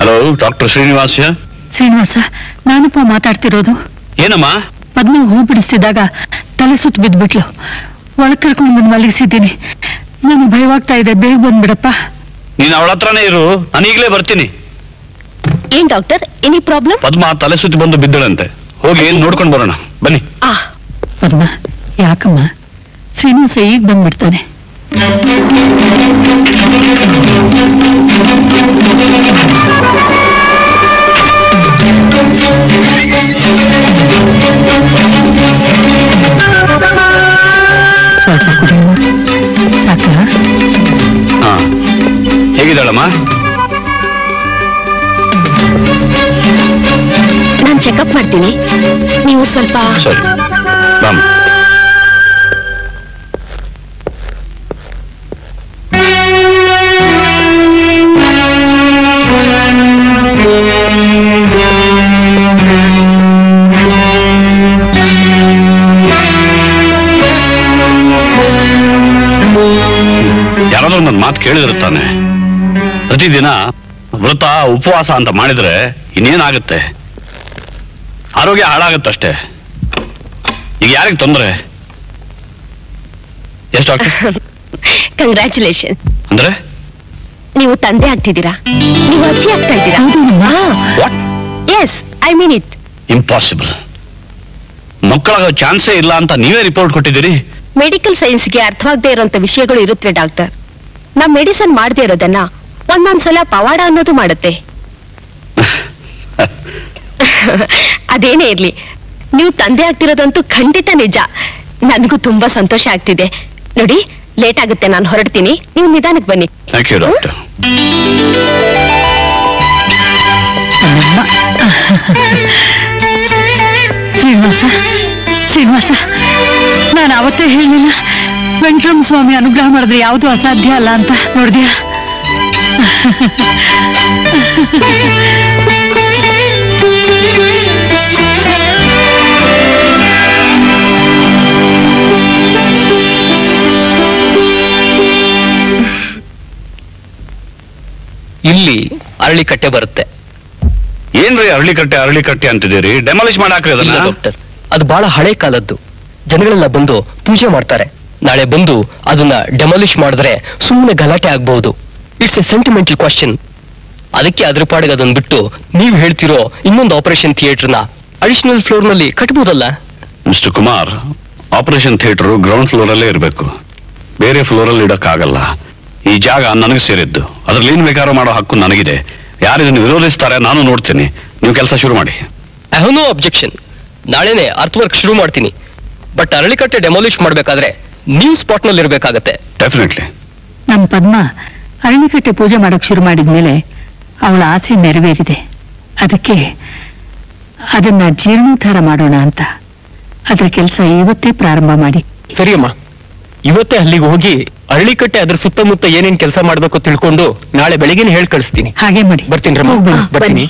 Hello, doctor Srinivasa. ಶ್ರೀನಿವಾಸ, ನಾನಪ್ಪ ಮಾತಾಡ್ತಿರೋದು. ಏನಮ್ಮ? ಪದ್ಮ ಹೂ ಬಿಡಿಸ್ತಿದ್ದಾಗ ತಲೆ ಸುತ್ತು ಬಿದ್ಬಿಟ್ಲು. ಒಳಗ್ ಕರ್ಕೊಂಡು ಬಂದು ಮಲಗಿಸಿದ್ದೀನಿ. ನನಗೆ ಭಯವಾಗ್ತಾ ಇದೆ, ಬೇಗ ಬಂದ್ಬಿಡಪ್ಪ. ನೀನ್ ಅವಳ ಹತ್ರನೇ ಇರು, ನಾನು ಈಗಲೇ ಬರ್ತೀನಿ. ಏನ್ ಡಾಕ್ಟರ್, ಎನಿ ಪ್ರಾಬ್ಲಮ್? ಪದ್ಮ ತಲೆ ಸುತ್ತಿ ಬಂದು ಬಿದ್ದಳಂತೆ, ಹೋಗಿ ಏನ್ ನೋಡ್ಕೊಂಡು ಬರೋಣ ಬನ್ನಿ. ಪದ್ಮ, ಯಾಕಮ್ಮ? ಶ್ರೀನಿವಾಸ ಈಗ ಬಂದ್ಬಿಡ್ತಾನೆ. ಸ್ವಲ್ಪ ಕುಡಿಯುವ ಸಾಕ? ಹಾ, ಹೇಗಿದ್ದಾಳಮ್ಮ? ನಾನು ಚೆಕಪ್ ಮಾಡ್ತೀನಿ, ನೀವು ಸ್ವಲ್ಪ. ಸರಿ, ಬಾಮ್. ಯಾರಾದ್ರೂ ನನ್ನ ಮಾತು ಕೇಳಿದಿರುತ್ತಾನೆ. ಪ್ರತಿದಿನ ವ್ರತ ಉಪವಾಸ ಅಂತ ಮಾಡಿದ್ರೆ ಇನ್ನೇನಾಗುತ್ತೆ? ಆರೋಗ್ಯ ಹಾಳಾಗತ್ತಷ್ಟೇ. ಈಗ ಯಾರಿಗೆ ತೊಂದರೆ? ಎಷ್ಟು ಡಾಕ್ಟರ್? ಕಂಗ್ರ್ಯಾಚುಲೇಷನ್. ಅಂದ್ರೆ ನೀವು ತಂದೆ ಆಗ್ತಿದ್ದೀರಾ, ನೀವು ಅಜ್ಜಿ ಆಗ್ತಾ ಇದ್ದೀರಾ. Yes, I mean it. Impossible. ಮಕ್ಕಳಾಗೋ ಚಾನ್ಸೇ ಇಲ್ಲ ಅಂತ ನೀವೇ ರಿಪೋರ್ಟ್ ಕೊಟ್ಟಿದ್ದೀರಿ. ಮೆಡಿಕಲ್ ಸೈನ್ಸ್ಗೆ ಅರ್ಥವಾಗದೇ ಇರುವಂತ ವಿಷಯಗಳು ಇರುತ್ತವೆ ಡಾಕ್ಟರ್. ನಾವ್ ಮೆಡಿಸನ್ ಮಾಡದೇ ಇರೋದನ್ನ ಒಂದೊಂದ್ಸಲ ಪವಾಡ ಅನ್ನೋದು ಮಾಡುತ್ತೆ. ಅದೇನೇ ಇರ್ಲಿ, ನೀವು ತಂದೆ ಆಗ್ತಿರೋದಂತೂ ಖಂಡಿತ ನಿಜ. ನನಗೂ ತುಂಬಾ ಸಂತೋಷ ಆಗ್ತಿದೆ. ನೋಡಿ, ಲೇಟ್ ಆಗುತ್ತೆ, ನಾನು ಹೊರಡ್ತೀನಿ, ನೀವು ನಿಧಾನಕ್ಕೆ ಬನ್ನಿ. Thank you doctor. Srinivasa, Srinivasa, ನಾನು ಅವತ್ತೇ ಹೇಳಿಲ್ಲ ವೆಂಕಟರಮಣ ಸ್ವಾಮಿ ಅನುಗ್ರಹ ಮಾಡಿದ್ರೆ ಯಾವುದು ಅಸಾಧ್ಯ ಅಲ್ಲ ಅಂತ. ನೋಡಿದ್ಯಾ? ಇಲ್ಲಿ ಅರಳಿಕಟ್ಟೆ ಬರುತ್ತೆ. ಏನ್ರಿ ಅರಳಿಕಟ್ಟೆ ಅಂತಿದ್ದೀರಿ? ಡೆಮಾಲಿಷ್ ಮಾಡಾಕ್ರಿ ಅದನ್ನ. ಡಾಕ್ಟರ್, ಅದು ಬಹಳ ಹಳೆ ಕಾಲದ್ದು. ಜನಗಳೆಲ್ಲ ಬಂದು ಪೂಜೆ ಮಾಡ್ತಾರೆ. ನಾಳೆ ಬಂದು ಅದನ್ನ ಡೆಮಾಲಿಷ್ ಮಾಡಿದ್ರೆ ಸುಮ್ಮನೆ ಗಲಾಟೆ ಆಗ್ಬಹುದು. It's a sentimental question. ಅದಕ್ಕೆ ಅದ್ರ ಪಾಡಿಗೆ ಅದನ್ನ ಬಿಟ್ಟು ನೀವು ಹೇಳ್ತಿರೋ ಇನ್ನೊಂದು ಆಪರೇಷನ್ ಥಿಯೇಟರ್ನ ಅಡಿಷನಲ್ ಫ್ಲೋರ್ ನಲ್ಲಿ ಕಟ್ಬೋದಲ್ಲ? Mister Kumar, operation theatre ground floor ಅಲ್ಲೇ ಇರಬೇಕು, ಬೇರೆ ಫ್ಲೋರ್ ಅಲ್ಲಿ ಇಡಕ್ಕಾಗಲ್ಲ. ಈ ಜಾಗ ನನಗೆ ಸೇರಿದ್ದು, ಅದ್ರಲ್ಲಿ ಏನ್ ಬೇಕಾದ್ರೂ ಮಾಡೋ ಹಕ್ಕು ನನಗಿದೆ. ಯಾರು ಇದನ್ನು ವಿರೋಧಿಸ್ತಾರೆ ನಾನು ನೋಡ್ತೀನಿ. ನೀವು ಕೆಲಸ ಶುರು ಮಾಡಿ. I have no objection. ನಾಳೆನೆ ಅರ್ತ್ ವರ್ಕ್ ಶುರು ಮಾಡ್ತೀನಿ. ಬಟ್ ಅರಳಿಕಟ್ಟೆ ಡೆಮಾಲಿಷ್ ಮಾಡ್ಬೇಕಾದ್ರೆ ನೀವು ಸ್ಪಾಟ್ ನಲ್ಲಿ ಇರ್ಬೇಕಾಗತ್ತೆ. ಡೆಫಿನೆಟ್ಲಿ. ನಮ್ಮ ಪದ್ಮ ಅರಳಿಕಟ್ಟೆ ಪೂಜೆ ಮಾಡಕ್ ಶುರು ಮಾಡಿದ್ಮೇಲೆ ಅವಳ ಆಸೆ ನೆರವೇರಿದೆ. ಅದಕ್ಕೆ ಅದನ್ನ ಜೀರ್ಣೋದ್ಧಾರ ಮಾಡೋಣ ಅಂತ ಅದ್ರ ಕೆಲಸ ಇವತ್ತೇ ಪ್ರಾರಂಭ ಮಾಡಿ. ಸರಿಯಮ್ಮ, ಇವತ್ತೇ ಅಲ್ಲಿಗೆ ಹೋಗಿ ಅರಳಿಕಟ್ಟೆ ಅದ್ರ ಸುತ್ತಮುತ್ತ ಏನೇನ್ ಕೆಲಸ ಮಾಡ್ಬೇಕು ತಿಳ್ಕೊಂಡು ನಾಳೆ ಬೆಳಿಗ್ಗೆ ಹೇಳಿ ಕಳಿಸ್ತೀನಿ. ಹಾಗೆ ಮಾಡಿ. ಬರ್ತೀನಿ ರಮ್ಮ, ಬರ್ತೀನಿ.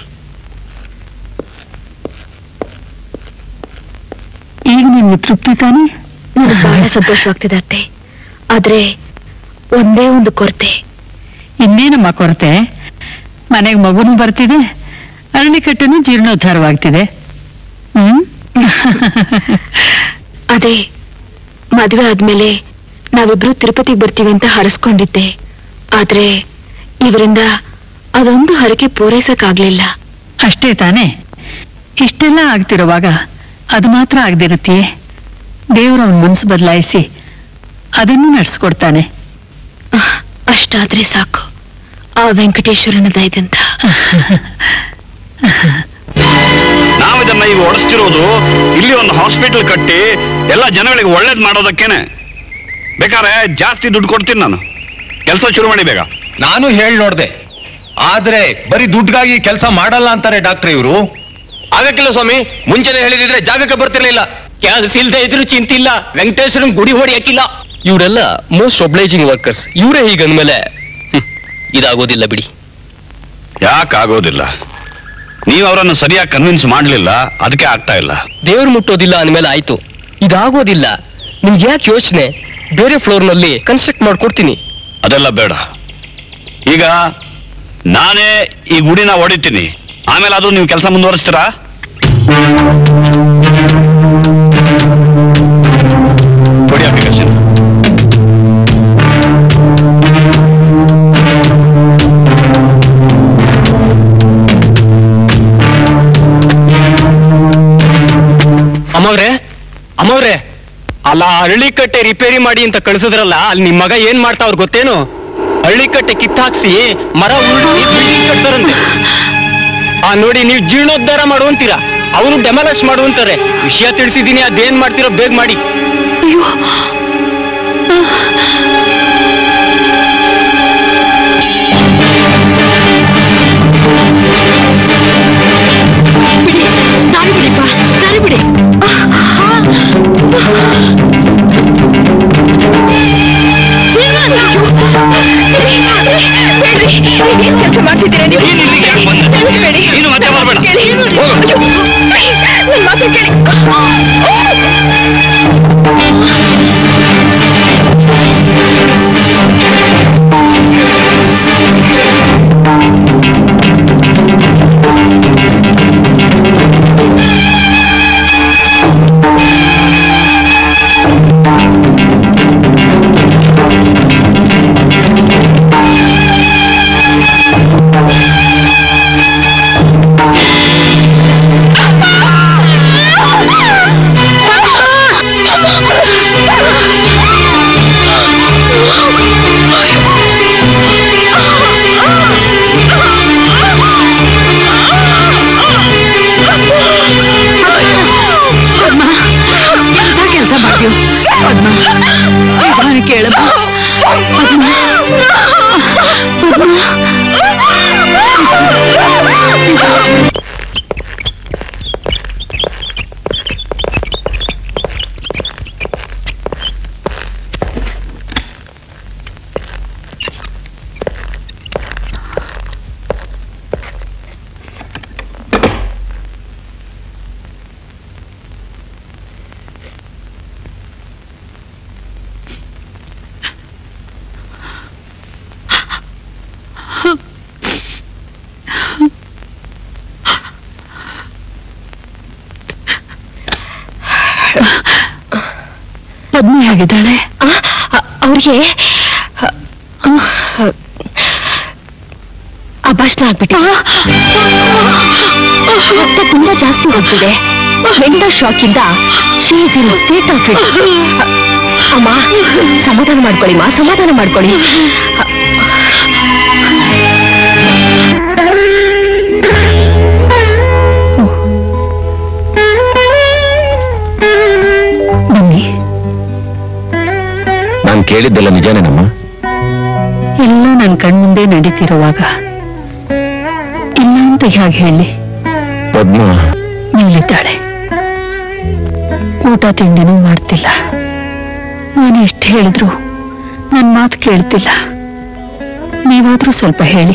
ಈಗ ನಿಮ್ಗೆ ತೃಪ್ತಿ ತಾನೇ? ನನಗೆ ಬಹಳ ಸಂತೋಷವಾಗ್ತಿದೆ ಅತ್ತೆ. ಆದ್ರೆ ಒಂದೇ ಒಂದು ಕೊರತೆ. ಇನ್ನೇನಮ್ಮ ಕೊರತೆ? ಮನೆಗೆ ಮಗುನು ಬರ್ತಿದೆ, ಅರಳಿಕಟ್ಟೆನೂ ಜೀರ್ಣೋದ್ಧಾರವಾಗ್ತಿದೆ. ಅದೇ ಮದುವೆ ಆದ್ಮೇಲೆ ನಾವಿಬ್ರು ತಿರುಪತಿಗೆ ಬರ್ತೀವಿ ಅಂತ ಹರಸ್ಕೊಂಡಿದ್ದೆ. ಆದ್ರೆ ಇವರಿಂದ ಅದೊಂದು ಹರಕೆ ಪೂರೈಸಕ್ಕಾಗ್ಲಿಲ್ಲ. ಅಷ್ಟೇ ತಾನೇ? ಇಷ್ಟೆಲ್ಲ ಆಗ್ತಿರುವಾಗ ಅದು ಮಾತ್ರ ಆಗದಿರುತ್ತೆಯೇ? ದೇವರು ಅವನ ಮನಸ್ಸು ಬದಲಾಯಿಸಿ ಅದನ್ನು ನಡೆಸ್ಕೊಡ್ತಾನೆ. ಅಷ್ಟಾದ್ರೆ ಸಾಕು, ಆ ವೆಂಕಟೇಶ್ವರನ ದಯದಂತ. ನಾವಿದನ್ನ ಈಗ ಓಡಿಸ್ತಿರೋದು ಇಲ್ಲಿ ಒಂದು ಹಾಸ್ಪಿಟಲ್ ಕಟ್ಟಿ ಎಲ್ಲ ಜನಗಳಿಗೆ ಒಳ್ಳೇದ್ ಮಾಡೋದಕ್ಕೇನೆ. ಬೇಕಾದ್ರೆ ಜಾಸ್ತಿ ದುಡ್ಡು ಕೊಡ್ತೀನಿ ನಾನು. ಕೆಲಸ ಶುರು ಮಾಡಿ ಬೇಗ. ನಾನು ಹೇಳಿ ನೋಡ್ದೆ, ಆದ್ರೆ ಬರೀ ದುಡ್ಡಿಗಾಗಿ ಕೆಲಸ ಮಾಡಲ್ಲ ಅಂತಾರೆ ಡಾಕ್ಟರ್ ಇವರು. ಆಗಕ್ಕಿಲ್ಲ ಸ್ವಾಮಿ, ಮುಂಚೆನೆ ಹೇಳಿದ್ರೆ ಜಾಗಕ್ಕೆ ಬರ್ತಿರ್ಲಿಲ್ಲ. ಕೆಲಸ ಇಲ್ದೆ ಇದ್ರು ಚಿಂತಿಲ್ಲ, ವೆಂಕಟೇಶ್ವರನ್ ಗುಡಿ ಹೊಡಿಯಕ್ಕಿಲ್ಲ. ಇವರೆಲ್ಲ ಮೋಸ್ಟ್ ಒಬ್ಲೈಜಿಂಗ್ ವರ್ಕರ್ಸ್. ಇವರೇ ಹೀಗಂದ್ಮೇಲೆ ಇದಾಗೋದಿಲ್ಲ ಬಿಡಿ. ಯಾಕಾಗೋದಿಲ್ಲ? ನೀವು ಅವರನ್ನು ಸರಿಯಾಗಿ ಕನ್ವಿನ್ಸ್ ಮಾಡ್ಲಿಲ್ಲ, ಅದಕ್ಕೆ ಆಗ್ತಾ ಇಲ್ಲ. ದೇವ್ರು ಮುಟ್ಟೋದಿಲ್ಲ ಅಂದ್ಮೇಲೆ ಆಯ್ತು, ಇದಾಗೋದಿಲ್ಲ. ನಿಮ್ಗೆ ಯಾಕೆ ಯೋಚನೆ? ಬೇರೆ ಫ್ಲೋರ್ ನಲ್ಲಿ ಕನ್ಸ್ಟ್ರಕ್ಟ್ ಮಾಡ್ಕೊಡ್ತೀನಿ. ಅದೆಲ್ಲ ಬೇಡ. ಈಗ ನಾನೇ ಈ ಗುಡಿನ ಹೊಡಿತೀನಿ, ಆಮೇಲೆ ಅದು ನೀವು ಕೆಲಸ ಮುಂದುವರಿಸ್ತೀರಾ? ಕೊಡಿ ಅಪ್ಲಿಕೇಶನ್. ಅಮ್ಮವ್ರೆ, ಅಲ್ಲ ಹಳ್ಳಿಕಟ್ಟೆ ರಿಪೇರಿ ಮಾಡಿ ಅಂತ ಕಳ್ಸಿದ್ರಲ್ಲ, ಅಲ್ಲಿ ನಿಮ್ ಮಗ ಏನ್ ಮಾಡ್ತಾವ್ರ ಗೊತ್ತೇನು? ಹಳ್ಳಿಕಟ್ಟೆ ಕಿತ್ತಾಕ್ಸಿ ಮರ ಉರುಳಿ ಬಿಲ್ಡಿಂಗ್ ಕಟ್ತಾರಂತೆ. ನೋಡಿ, ನೀವು ಜೀರ್ಣೋದ್ಧಾರ ಮಾಡುವಂತೀರಾ, ಅವನು ಡೆಮಾಲಿಶ್ ಮಾಡುವಂತಾರೆ. ವಿಷಯ ತಿಳಿಸಿದೀನಿ, ಅದೇನ್ ಮಾಡ್ತೀರೋ ಬೇಗ ಮಾಡಿ. ದಾರಿ ಬಿಡಿಪ್ಪ, ದಾರಿ ಬಿಡಿ. ಕೆಲಸ ಮಾಡ್ತಿದ್ದೀರಾ ನೀವು? ಮಾತು ಕೇಳಿ. ಪದ್ಮಿ ಆಗಿದ್ದಾಳೆ. ಅವ್ರಿಗೆ ಅಭಾಷಣ ಆಗ್ಬಿಟ್ಟಿದೆ. ತುಂಬಾ ಜಾಸ್ತಿ ಹೋಗ್ತಿದೆ. ಮೆಂಟಲ್ ಶಾಕ್ ಇಂದ ಸ್ಟೇಟ್ ಆಫ್ ಇಟ್. ಅಮ್ಮ ಸಮಾಧಾನ ಮಾಡ್ಕೊಳ್ಳಿ, ಸಮಾಧಾನ ಮಾಡ್ಕೊಳ್ಳಿ. ನಾನು ಕೇಳಿದ್ದೆಲ್ಲ ನಿಜಾನೇನಮ್ಮ? ಎಲ್ಲ ನನ್ನ ಕಣ್ಮುಂದೆ ನಡೀತಿರುವಾಗ ಇಲ್ಲ ಅಂತ ಹೇಗೆ ಹೇಳಿ? ಪದ್ಮ ನಿಲ್ಲಿದ್ದಾಳೆ. ಊಟ ತಿಂಡಿನೂ ಮಾಡ್ತಿಲ್ಲ. ನಾನು ಎಷ್ಟು ಹೇಳಿದ್ರು ನನ್ನ ಮಾತು ಕೇಳ್ತಿಲ್ಲ. ನೀವಾದ್ರೂ ಸ್ವಲ್ಪ ಹೇಳಿ.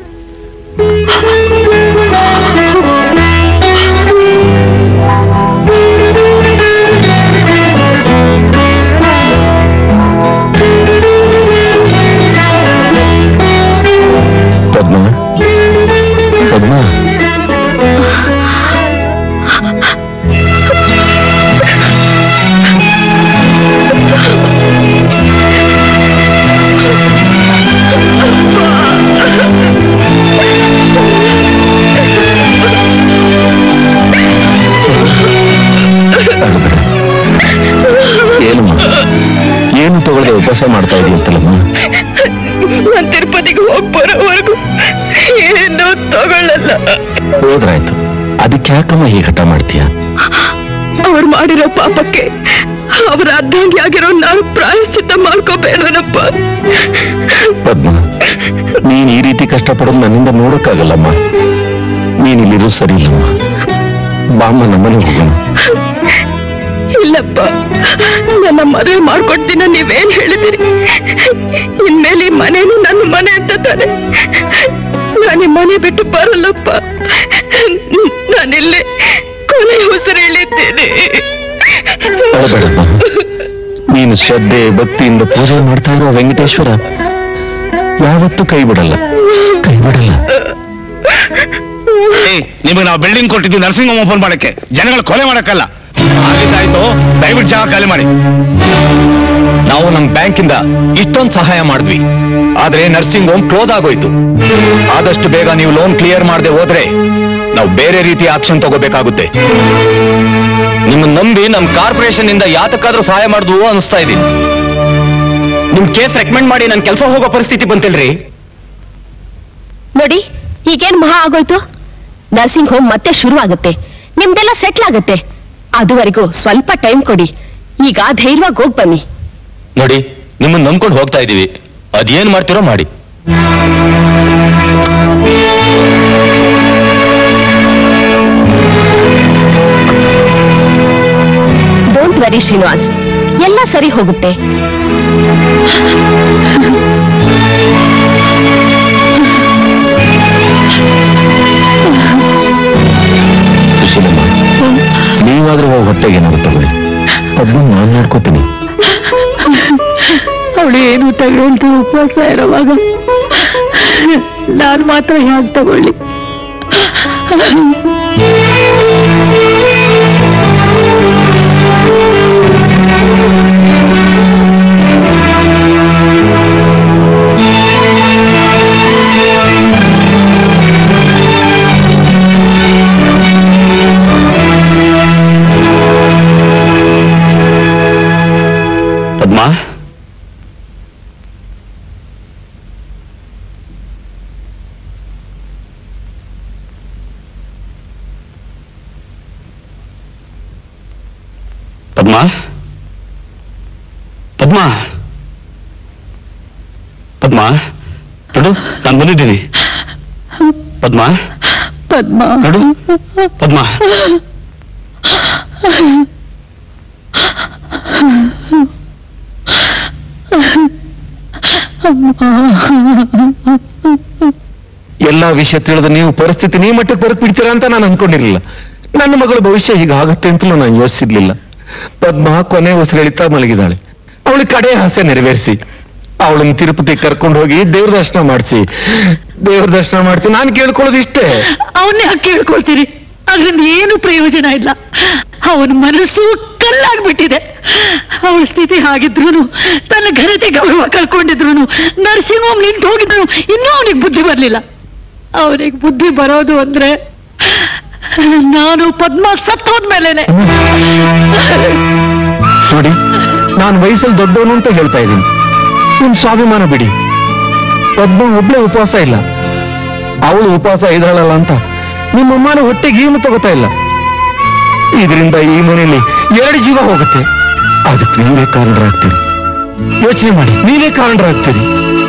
ಏನು ತಗೊಳ್ಳದೆ ಉಪವಾಸ ಮಾಡ್ತಾ ಇದೆಯಂತಲ್ಲಮ್ಮ? ನಾನು ತಿರುಪತಿಗೆ ಹೋಗಿ ಬರೋವರೆಗೂ ಏನೂ ತಗೊಳ್ಳಲ್ಲ. ಹೋದ್ರಾಯ್ತು, ಅದಕ್ಕೆ ಯಾಕಮ್ಮ ಹೀಗೆ ಹಠ ಮಾಡ್ತೀಯ? ಅವ್ರು ಮಾಡಿರೋ ಪಾಪಕ್ಕೆ ಅವ್ರ ಅರ್ಧಾಂಗಿ ಆಗಿರೋ ನಾನು ಪ್ರಾಯಶ್ಚಿತ್ತ ಮಾಡ್ಕೋಬೇಡನಪ್ಪ. ಪದ್ಮ, ನೀನ್ ಈ ರೀತಿ ಕಷ್ಟಪಡೋದು ನನ್ನಿಂದ ನೋಡಕ್ಕಾಗಲ್ಲಮ್ಮ. ನೀನಿಲ್ಲಿರೋ ಸರಿ ಇಲ್ಲಮ್ಮ. ಬಾಮ್ಮ, ನಮ್ಮನೆ ಹೋಗೋಣ. ಇಲ್ಲಪ್ಪ, ನನ್ನ ಮದುವೆ ಮಾಡ್ಕೊಡ್ತೀನ ನೀವೇನ್ ಹೇಳಿದಿರಿ? ಇನ್ಮೇಲೆ ಈ ಮನೇನು ನನ್ನ ಮನೆ ಅಂತ ತಾನೆ. ನಾನು ಮನೆ ಬಿಟ್ಟು ಬರಲ್ಲಪ್ಪ. ನಾನಿಲ್ಲೇ ಕೊನೆ ಉಸಿರು ಹೇಳಿದ್ದೇನೆ. ನೀನು ಶ್ರದ್ಧೆ ಭಕ್ತಿಯಿಂದ ಪೂಜೆ ಮಾಡ್ತಾ ಇರೋ ವೆಂಕಟೇಶ್ವರ ಯಾವತ್ತೂ ಕೈ ಬಿಡಲ್ಲ. ನಿಮಗೆ ನಾವು ಬಿಲ್ಡಿಂಗ್ ಕೊಟ್ಟಿದ್ದು ನರ್ಸಿಂಗ್ ಹೋಮ್ ಓಪನ್ ಮಾಡಕ್ಕೆ, ಜನಗಳ ಕೊಲೆ ಮಾಡಕ್ಕಲ್ಲ. ಆಗಿದ್ದಾಯ್ತು, ದಯವಿಟ್ಟು ಜಾಗ ಖಾಲಿ ಮಾಡಿ. ನಾವು ನಮ್ ಬ್ಯಾಂಕಿಂದ ಇಷ್ಟೊಂದು ಸಹಾಯ ಮಾಡಿದ್ವಿ, ಆದ್ರೆ ನರ್ಸಿಂಗ್ ಹೋಮ್ ಕ್ಲೋಸ್ ಆಗೋಯ್ತು. ಆದಷ್ಟು ಬೇಗ ನೀವು ಲೋನ್ ಕ್ಲಿಯರ್ ಮಾಡದೆ ಹೋದ್ರೆ ನಾವು ಬೇರೆ ರೀತಿಯ ಆಕ್ಷನ್ ತಗೋಬೇಕಾಗುತ್ತೆ. ನಿಮ್ಮ ನಂಬಿ ನಮ್ ಕಾರ್ಪೊರೇಷನ್ ಇಂದ ಯಾತಕ್ಕಾದ್ರೂ ಸಹಾಯ ಮಾಡಿದ್ವು ಅನಿಸ್ತಾ ಇದೀನಿ. ನಿಮ್ ಕೇಸ್ ರೆಕಮೆಂಡ್ ಮಾಡಿ ನನ್ ಕೆಲಸ ಹೋಗೋ ಪರಿಸ್ಥಿತಿ ಬಂತಿಲ್ರಿ. ನೋಡಿ, ಈಗೇನ್ ಮಹಾ ಆಗೋಯ್ತು. ನರ್ಸಿಂಗ್ ಹೋಮ್ ಮತ್ತೆ ಶುರು ಆಗುತ್ತೆ, ನಿಮ್ದೆಲ್ಲ ಸೆಟ್ಲ್ ಆಗುತ್ತೆ. ಅದುವರೆಗೂ ಸ್ವಲ್ಪ ಟೈಮ್ ಕೊಡಿ. ಈಗ ಧೈರ್ಯವಾಗಿ ಹೋಗ್ ಬನ್ನಿ. ನೋಡಿ, ನಿಮ್ಮನ್ನ ನಂಬ್ಕೊಂಡು ಹೋಗ್ತಾ ಇದೀವಿ, ಅದೇನ್ ಮಾಡ್ತಿರೋ ಮಾಡಿ. ಡೋಂಟ್ ವರಿ ಶ್ರೀನಿವಾಸ್, ಎಲ್ಲ ಸರಿ ಹೋಗುತ್ತೆ. ನೀವಾದ್ರೂ ಹೊಟ್ಟೆಗೆ ಏನಾಗುತ್ತೆ ಒಬ್ಬ ನಾನು ನೋಡ್ಕೋತೀನಿ. ಅವಳು ಏನು ತಗೊಳ್ತು ಉಪವಾಸ ಇರೋವಾಗ ನಾನು ಮಾತ್ರ ಹ್ಯಾಕ್ ತಗೊಳ್ಳಿ? ಪದ್ಮಾ, ಪದ್ಮಾ, ಪದ್ಮಾ, ಪದ್ಮಾ, ನೋಡು ನಾನು ಬಂದಿದ್ದೀನಿ. ಪದ್ಮಾ, ಪದ್ಮಾ, ನೋಡು ಪದ್ಮಾ. ಎಲ್ಲಾ ವಿಷಯ ತಿಳಿದು ನೀವು ಪರಿಸ್ಥಿತಿ ನೀವು ಮಟ್ಟಕ್ಕೆ ಬರಕ್ ಬಿಡ್ತೀರಾ ಅಂತ ನಾನು ಅನ್ಕೊಂಡಿರ್ಲಿಲ್ಲ. ನನ್ನ ಮಗಳ ಭವಿಷ್ಯ ಹೀಗಾಗತ್ತೆ ಅಂತಲೂ ನಾನು ಯೋಚಿಸಿರ್ಲಿಲ್ಲ. ಪದ್ಮಾ ಕೊನೆ ಉಸಿರೆಳಿತಾ ಮಲಗಿದಾಳೆ. ಅವಳಿಗೆ ಕಡೆ ಆಸೆ ನೆರವೇರಿಸಿ ಅವಳನ್ನ ತಿರುಪತಿ ಕರ್ಕೊಂಡು ಹೋಗಿ ದೇವ್ರ ದರ್ಶನ ಮಾಡಿಸಿ ನಾನು ಕೇಳ್ಕೊಳ್ಳೋದು ಇಷ್ಟೇ. ಅವನ್ನೇ ಕೇಳ್ಕೊಳ್ತೀರಿ, ಅದ್ರಿಂದ ಏನು ಪ್ರಯೋಜನ ಇಲ್ಲ. ಅವನ ಮನಸ್ಸು ಕಲ್ಲಾಗ್ಬಿಟ್ಟಿದೆ. ಅವಳ ಸ್ಥಿತಿ ಹಾಗಿದ್ರು, ತನ್ನ ಘನತೆ ಗೌರವ ಕಳ್ಕೊಂಡಿದ್ರು, ನರ್ಸಿಂಗ್ ಹೋಮ್ ನಿಂತು ಹೋಗಿದ್ರು, ಇನ್ನೂ ಅವನಿಗೆ ಬುದ್ಧಿ ಬರ್ಲಿಲ್ಲ. ಅವನಿಗೆ ಬುದ್ಧಿ ಬರೋದು ಅಂದ್ರೆ ನಾನು ಪದ್ಮ ಸತ್ತೋದ್ಮೇಲೆನೆ. ನೋಡಿ, ನಾನು ವಯಸ್ಸಲ್ಲಿ ದೊಡ್ಡವನು ಅಂತ ಹೇಳ್ತಾ ಇದ್ದೀನಿ. ನಿಮ್ ಸ್ವಾಭಿಮಾನ ಬಿಡಿ. ಪದ್ಮ ಒಬ್ಳೆ ಉಪವಾಸ ಇಲ್ಲ, ಅವಳು ಉಪವಾಸ ಇದ್ದಾಳಲ್ಲ ಅಂತ ನಿಮ್ಮಮ್ಮನ ಹೊಟ್ಟೆಗೆ ಏನು ತಗೋತಾ ಇಲ್ಲ. ಇದರಿಂದ ಈ ಮನೆಯಲ್ಲಿ 2 ಜೀವ ಹೋಗುತ್ತೆ. ಅದಕ್ಕೆ ನೀವೇ ಕಾರಣರಾಗ್ತೀರಿ. ಯೋಚನೆ ಮಾಡಿ, ನೀವೇ ಕಾರಣರಾಗ್ತೀರಿ.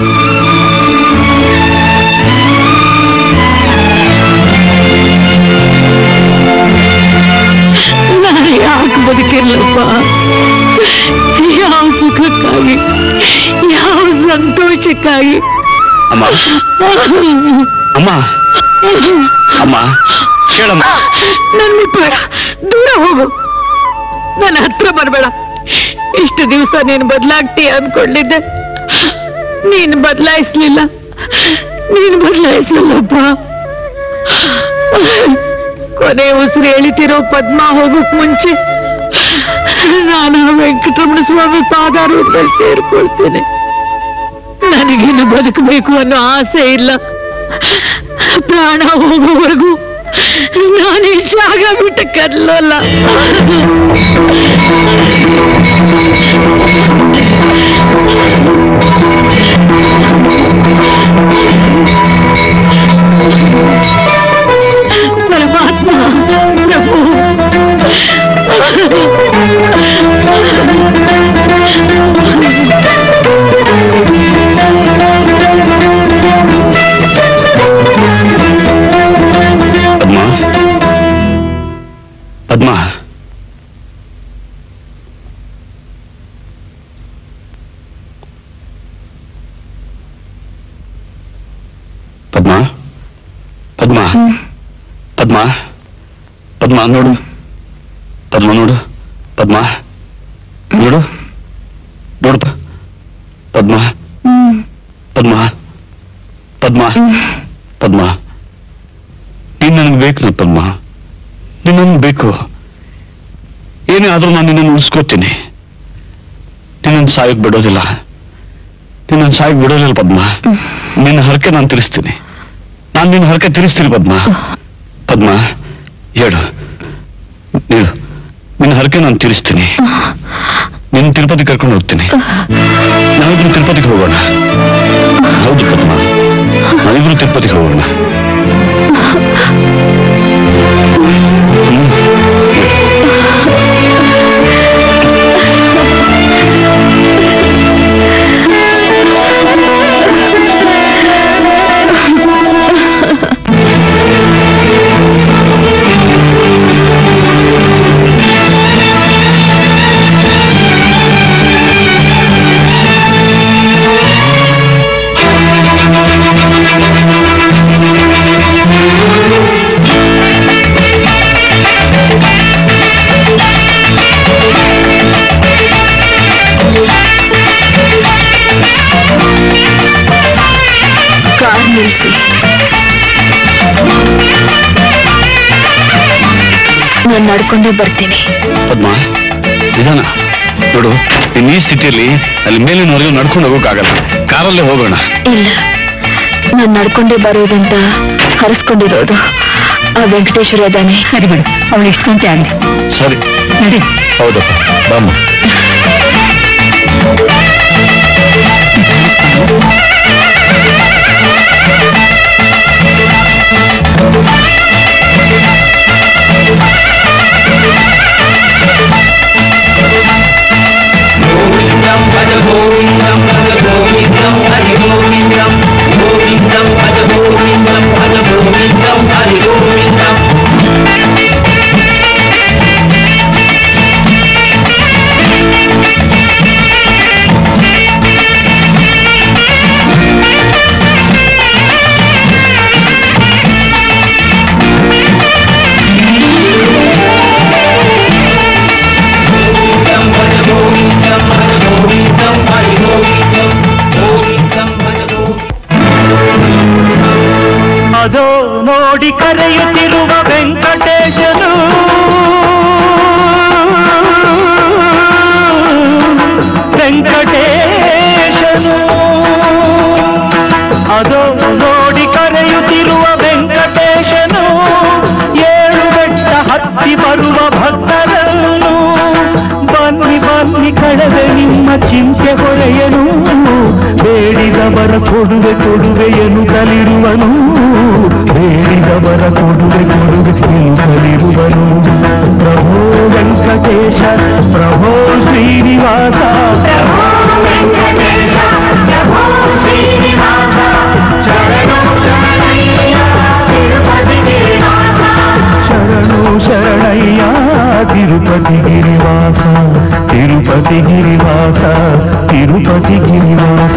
ನಾನು ಯಾಕೆ ಬದುಕಿರ್ಲಪ್ಪ? ಯಾವ ಸುಖಕ್ಕಾಗಿ, ಯಾವ ಸಂತೋಷಕ್ಕಾಗಿ? ಅಮ್ಮ, ಅಮ್ಮ, ಅಮ್ಮ, ಕೇಳಮ್ಮ. ನನ್ನ ಬೇಡ, ದೂರ ಹೋಗು, ನನ್ನ ಹತ್ರ ಬರಬೇಡ. ಇಷ್ಟು ದಿವಸ ನೀನು ಬದಲಾಗ್ತೀಯ ಅನ್ಕೊಂಡಿದ್ದೆ, ನೀನು ಬದಲಾಯಿಸ್ಲಿಲ್ಲ. ನೀನು ಬದಲಾಯಿಸಲ್ಲಪ್ಪ. ಕೊನೆ ಉಸಿರು ಎಳಿತಿರೋ ಪದ್ಮ ಹೋಗಕ್ ಮುಂಚೆ ನಾನು ವೆಂಕಟರಮಣ ಸ್ವಾಮಿ ಪಾದಾರೂಪದಲ್ಲಿ ಸೇರ್ಕೊಳ್ತೇನೆ. ನನಗಿನ್ನು ಬದುಕಬೇಕು ಅನ್ನೋ ಆಸೆ ಇಲ್ಲ. ಪ್ರಾಣ ಹೋಗುವವರೆಗೂ ನಾನು ಈ ಜಾಗ ಬಿಟ್ಟು ಕದಲಲ್ಲ. ಪರಮಾತ್ಮ, ಪ್ರಭು, ಪದ್ಮಾ, ಪದ್ಮಾ, ಪದ್ಮಾ, ಪದ್ಮಾ, ಪದ್ಮಾ ನೋಡು, ಪದ್ಮಾ ನೋಡು, ಪದ್ಮಾ ನೋಡು, ನೋಡಪ್ಪ, ಪದ್ಮಾ, ಪದ್ಮಾ ಪದ್ಮ ಪದ್ಮ ನೀನ್ ನನಗೆ ಬೇಕು ಪದ್ಮ, ನೀನ್ ನನ್ಗೆ ಬೇಕು. ಏನೇ ಆದ್ರೂ ನಾನು ನಿನ್ನನ್ನು ಉಳಿಸ್ಕೋತೀನಿ. ನಿನ್ನನ್ನು ಸಾಯಕ್ ಬಿಡೋದಿಲ್ಲ, ನಿನ್ನನ್ನು ಸಾಯಕ್ ಬಿಡೋದಿಲ್ಲ ಪದ್ಮ. ನಿನ್ನ ಹರಕೆ ನಾನು ತೀರಿಸ್ತೀನಿ, ನಾನು ನಿನ್ನ ಹರಕೆ ತೀರಿಸ್ತೀನಿ ಪದ್ಮ. ಪದ್ಮ ಹೇಳು, ನೀನು ನಿನ್ನ ಹರಕೆ ನಾನು ತೀರಿಸ್ತೀನಿ. ನಿನ್ನ ತಿರುಪತಿ ಕರ್ಕೊಂಡು ಹೋಗ್ತೀನಿ. ನಾವಿಬ್ರು ತಿರುಪತಿಗೆ ಹೋಗೋಣ. ಹೌದು ಪದ್ಮ, ನಾವಿಬ್ರು ತಿರುಪತಿಗೆ ಹೋಗೋಣ. ನಾನು ನಡ್ಕೊಂಡೇ ಬರ್ತೀನಿ. ಪದ್ಮ ನಿಧಾನ ನೋಡು, ಇನ್ನು ಈ ಸ್ಥಿತಿಯಲ್ಲಿ ಅಲ್ಲಿ ಮೇಲಿನವರೆಗೂ ನಡ್ಕೊಂಡು ಹೋಗೋಕ್ಕಾಗಲ್ಲ, ಕಾರಲ್ಲೇ ಹೋಗೋಣ. ಇಲ್ಲ, ನಾನು ನಡ್ಕೊಂಡೇ ಬರೋದಂತ ಹರಿಸ್ಕೊಂಡಿರೋದು ಆ ವೆಂಕಟೇಶ್ವರ ಇದ್ದಾನೆ. ಸರಿ ಬಿಡು, ಅವಳು ಎಷ್ಟು ಗಂಟೆ ಆಗಲಿ. ಸರಿ ನಡಿ. ಹೌದಪ್ಪ, ಬಾಮ್ಮ. ಅದೋ ನೋಡಿ ಕರೆಯುತ್ತಿರುವ ವೆಂಕಟೇಶನು, ವೆಂಕಟೇಶನು. ಅದೋ ನೋಡಿ ಕರೆಯುತ್ತಿರುವ ವೆಂಕಟೇಶನು, ಏಳು ಬೆಟ್ಟ ಹತ್ತಿ ಬರುವ ಭಕ್ತರನ್ನು ಬನ್ನಿ ಬನ್ನಿ ಕಳೆದ ನಿಮ್ಮ ಚಿಂತೆ ಹೊರೆಯನು, ಬೇಡಿದವರ ಕೊಡುವೆ ಕೊಡುವೆಯನು ಕಲಿರುವನು, ಬೇಡಿದವರ ಕೊಡುವೆ ಕೊಡುವೆಯನು ಕಲಿರುವನು. ಪ್ರಭೋ ವೆಂಕಟೇಶ, ಪ್ರಭೋ ಶ್ರೀನಿವಾಸ, ಪ್ರಭೋ ವೆಂಕಟೇಶ, ಪ್ರಭೋ ಶ್ರೀನಿವಾಸ, ಶರಣೋ ಶರಣಯ್ಯ ತಿರುಪತಿ ಗಿರಿವಾಸ, ಶರಣೋ ಶರಣಯ್ಯ ತಿರುಪತಿ ಗಿರಿವಾಸ, ತಿರುಪತಿ ಗಿರಿವಾಸ, ತಿರುಪತಿ ಗಿರಿವಾಸ.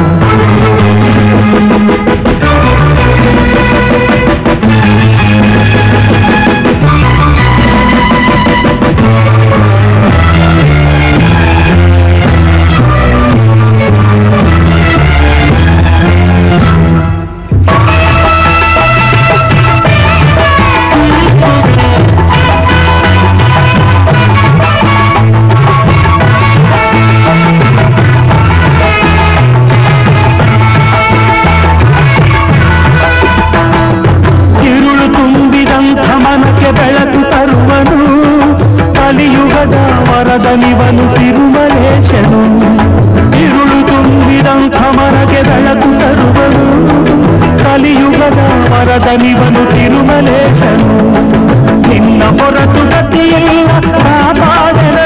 ಬೆಳಕು ತರುವನು ಕಲಿಯುಗದ ವರದನಿವನು ತಿರುಮಲೇಶನು, ഇരുಳು ತುಂಬಿದಂಥ ಮನಕ್ಕೆ ಬೆಳಕು ತರುವನು ಕಲಿಯುಗದ ವರದನಿವನು ತಿರುಮಲೇಶನು. ನಿನ್ನ ಹೊರತು ಗತಿಯಿಲ್ಲ ಕಾಪಾಡನು,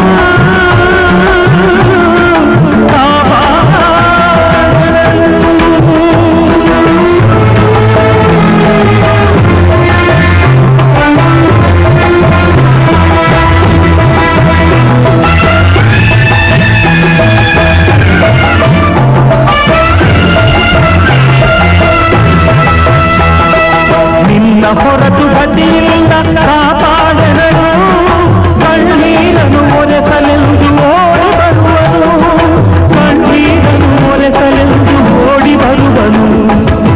ನಿನ್ನ ಹೊರತು ಗತಿಯಿಲ್ಲ ಕಾಪಾಡನು, ಕಣ್ಣೀರನು ಒರೆಸಲೆಂದು ಓಡಿ ಬರುವನು, ಕಣ್ಣೀರನು ಒರೆಸಲೆಂದು ಓಡಿ ಬರುವನು.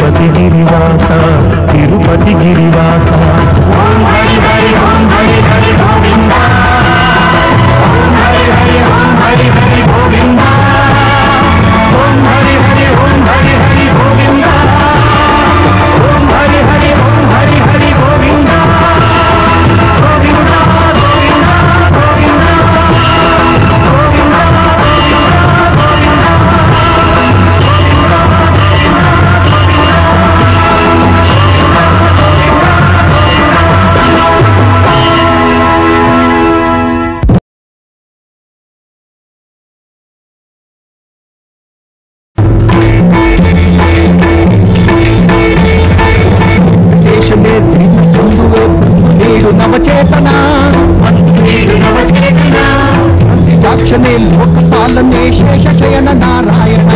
ತಿರುಪತಿ ಗಿರಿವಾಸ ತಿರುಪತಿ ಗಿರಿವಾಸ ಓಂ ಹರಿ ಹರಿ ಓಂ ಹರಿ ಹರಿ ಗೋವಿಂದ ಓಂ ಹರಿ ಹರಿ ಓಂ ಹರಿ ಹರಿ ಗೋವಿಂದ ಓಂ ಹರಿ ಹರಿ ಓಂ ಹರಿ ಹರಿ ಗೋವಿಂದ ಓಂ ಹರಿ ಹರಿ ಓಂ ಹರಿ ಹರಿ ಗೋವಿಂದ ಗೋವಿಂದ ಗೋವಿಂದ ಗೋವಿಂದ ನವಚೇತನ ಜಾಕ್ಷನೇ ಲೋಕಪಾಲನೆ ಶೇಷಶಯನ ನಾರಾಯಣ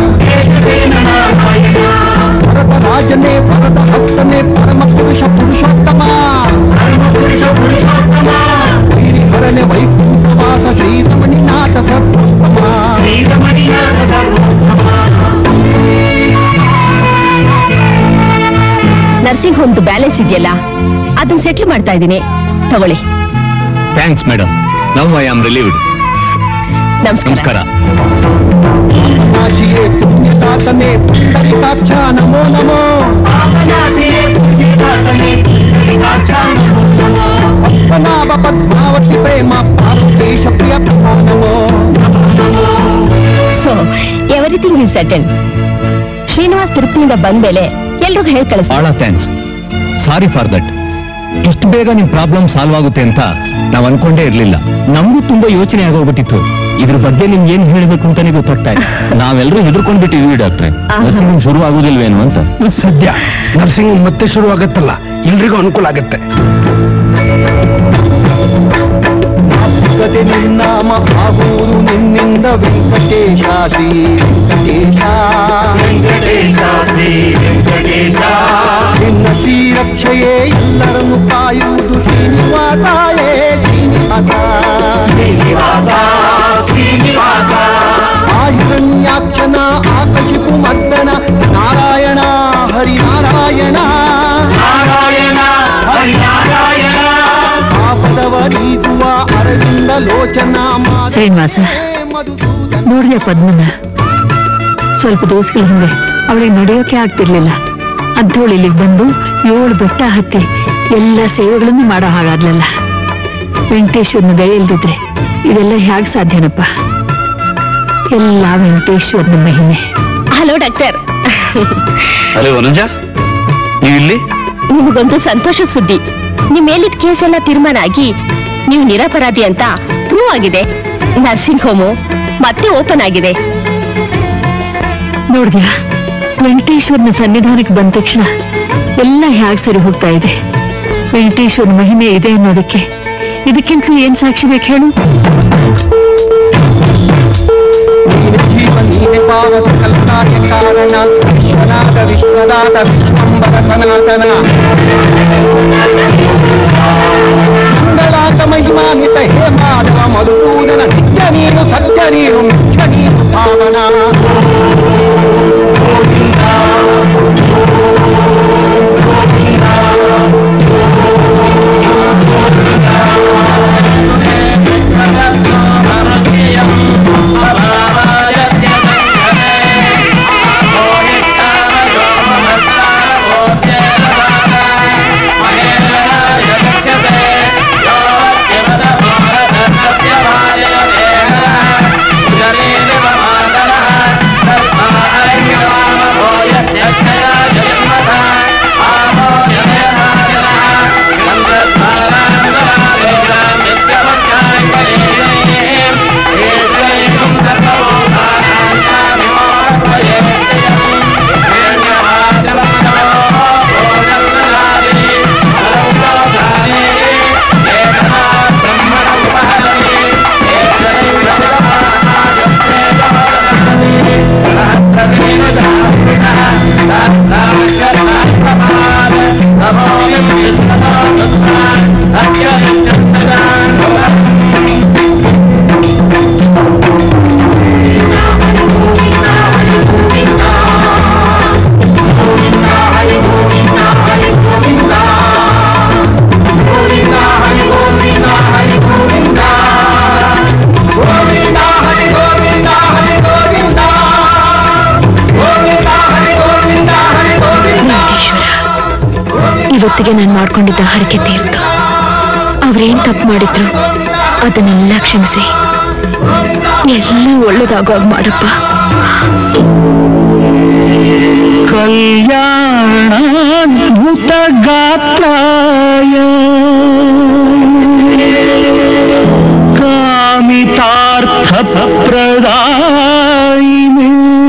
ಭರತ ರಾಜನೇ ಭರತ ಹಸ್ತನೇ ಪರಮ ಪುರುಷ ಪುರುಷೋತ್ತಮ ಶ್ರೀಹರನೆ ವೈಕುಂಠವಾಸ ಶ್ರೀರಮಣಿನಾಥ ಸರ್ವೋತ್ತಮ ನರ್ಸಿಂಗ್ ಹೋಮ್ದು ಬ್ಯಾಲೆನ್ಸ್ ಇದೆಯಲ್ಲ ಅದನ್ನ ಸೆಟ್ಲ್ ಮಾಡ್ತಾ ಇದ್ದೀನಿ, ತಗೊಳ್ಳಿ. Thanks madam. Now I am relieved. ನಮಸ್ಕಾರ. ಪುಣ್ಯದಾತನೇ ಪುಂಡರೀಕಾಕ್ಷ ನಮೋ ನಮೋ. ಪದ್ಮನಾಭ ಪದ್ಮಾವತಿ ಪ್ರೇಮ ಪಾರ್ವತೇಶ ಪ್ರಿಯ ನಮೋ ನಮೋ. So everything is settle. Srinivas ತಿರುಪತಿಯಿಂದ ಬಂದ್ಮೇಲೆ ಎಲ್ರಿಗೂ ಹೇಳಿ ಕಳಿಸ್ತೀನಿ. ಬಹಳ ಥ್ಯಾಂಕ್ಸ್. Sorry for that. ಇಷ್ಟು ಬೇಗ ನಿಮ್ ಪ್ರಾಬ್ಲಮ್ ಸಾಲ್ವ್ ಆಗುತ್ತೆ ಅಂತ ನಾವ್ ಅನ್ಕೊಂಡೇ ಇರ್ಲಿಲ್ಲ. ನಮಗೂ ತುಂಬಾ ಯೋಚನೆ ಆಗೋಗ್ಬಿಟ್ಟಿತ್ತು. ಇದ್ರ ಬಗ್ಗೆ ನಿಮ್ಗೆ ಏನ್ ಹೇಳ್ಬೇಕು ಅಂತಾನೆ ಗೊತ್ತಾಗ್ತಾ ಇದೆ. ನಾವೆಲ್ಲರೂ ಹೆದರ್ಕೊಂಡ್ಬಿಟ್ಟಿದ್ವಿ ಡಾಕ್ಟ್ರೆ, ನರ್ಸಿಂಗ್ ಶುರು ಆಗುದಿಲ್ವೇನು ಅಂತ. ಸದ್ಯ ನರ್ಸಿಂಗ್ ಮತ್ತೆ ಶುರು ಆಗತ್ತಲ್ಲ, ಎಲ್ರಿಗೂ ಅನುಕೂಲ ಆಗತ್ತೆ. ನಿನ್ನಾಮ ಆಗುವುದು ನಿನ್ನಿಂದ ವೆಂಕಟೇಶ ಶ್ರೀ ವೆಂಕಟೇಶ ನಿನ್ನ ಶ್ರೀರಕ್ಷೆಯೇ ಎಲ್ಲರನ್ನು ಕಾಯುವುದು ಶ್ರೀನಿವಾಸಾಯೇ ಶ್ರೀನಿವಾಸ ಆಹಿರಣ್ಯಾಕ್ಷನ ಆಕಶಿಪು ಮರ್ದನ ನಾರಾಯಣ ಹರಿನಾರಾಯಣ ನಾರಾಯಣ ಹರಿನಾರಾಯಣ ಆಪದವರೀಗುವ ಅರವಿಂದ ಲೋಚನ ಶ್ರೀನಿವಾಸ ನೋಡಿದೆ ಪದ್ಮನ. ಸ್ವಲ್ಪ ದಿವಸಗಳ ಹಿಂದೆ ಅವಳಿಗೆ ನಡೆಯೋಕೆ ಆಗ್ತಿರ್ಲಿಲ್ಲ. ಅಂಥವಳು ಇಲ್ಲಿಗೆ ಬಂದು 7 ಬೆಟ್ಟ ಹತ್ತಿ ಎಲ್ಲ ಸೇವೆಗಳನ್ನು ಮಾಡೋ ಹಾಗಾದ್ಲಲ್ಲ. ವೆಂಕಟೇಶ್ವರನ ದಯೆ ಇಲ್ದಿದ್ರೆ ಇದೆಲ್ಲ ಹೇಗೆ ಸಾಧ್ಯನಪ್ಪ? ಎಲ್ಲ ವೆಂಕಟೇಶ್ವರನ ಮಹಿಮೆ. Hello doctor. ಹಲೋ ಅನುಜ, ನೀವಿಲ್ಲಿ? ನಿಮಗೊಂದು ಸಂತೋಷ ಸುದ್ದಿ. ನಿಮ್ ಮೇಲಿದ ಕೇಸ್ ಎಲ್ಲ ತೀರ್ಮಾನ ಆಗಿ ನೀವು ನಿರಪರಾಧಿ ಅಂತ ಪ್ರೂವ್ ಆಗಿದೆ. ನರ್ಸಿಂಗ್ ಹೋಮು ಮತ್ತೆ ಓಪನ್ ಆಗಿದೆ. ನೋಡ್ದ್ಯಾ, ವೆಂಕಟೇಶ್ವರನ ಸನ್ನಿಧಾನಕ್ಕೆ ಬಂದ ತಕ್ಷಣ ಎಲ್ಲ ಹೇಗೆ ಸರಿ ಹೋಗ್ತಾ ಇದೆ. ವೆಂಕಟೇಶ್ವರನ ಮಹಿಮೆ ಇದೆ ಅನ್ನೋದಕ್ಕೆ ಇದಕ್ಕಿಂತಲೂ ಏನ್ ಸಾಕ್ಷಿ ಬೇಕು ಹೇಳು? ಜೀವ ನೀನೆ ಭಾರತ ಕಲ್ಕಾರ್ಯ ಕಾರಣ ವಿಶ್ವನಾಥ ವಿಶ್ವದಾತ ವಿಶ್ವಂಬರ ಸನಾತನ ಮಂಗಳಾತ ಮಹಿಮಾನ್ವಿತ ಹೇ ಮಾಧವ ಮಧುಸೂದನ ನಿತ್ಯ ನೀನು ಸತ್ಯ ನೀನು ಮಿಥ್ಯ ನೀನು ಭಾವನ ಹೊತ್ತಿಗೆ ನಾನು ಮಾಡ್ಕೊಂಡಿದ್ದ ಹರಕೆ ತೀರ್ತು. ಅವ್ರೇನ್ ತಪ್ಪು ಮಾಡಿದ್ರು ಅದನ್ನೆಲ್ಲ ಕ್ಷಮಿಸಿ ಎಲ್ಲ ಒಳ್ಳೇದಾಗೋಗ್ ಮಾಡಪ್ಪ. ಕಲ್ಯಾಣಾದ್ಭುತಗಾತ್ರಾಯ ಕಾಮಿತಾರ್ಥಪ್ರದಾಯಿನೇ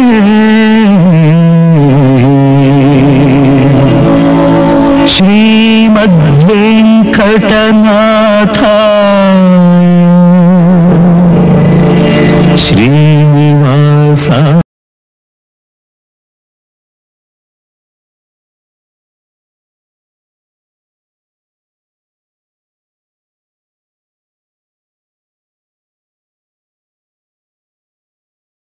ಶ್ರೀಮದ್ವೆಂಕಟನಾಥ ಶ್ರೀನಿವಾಸ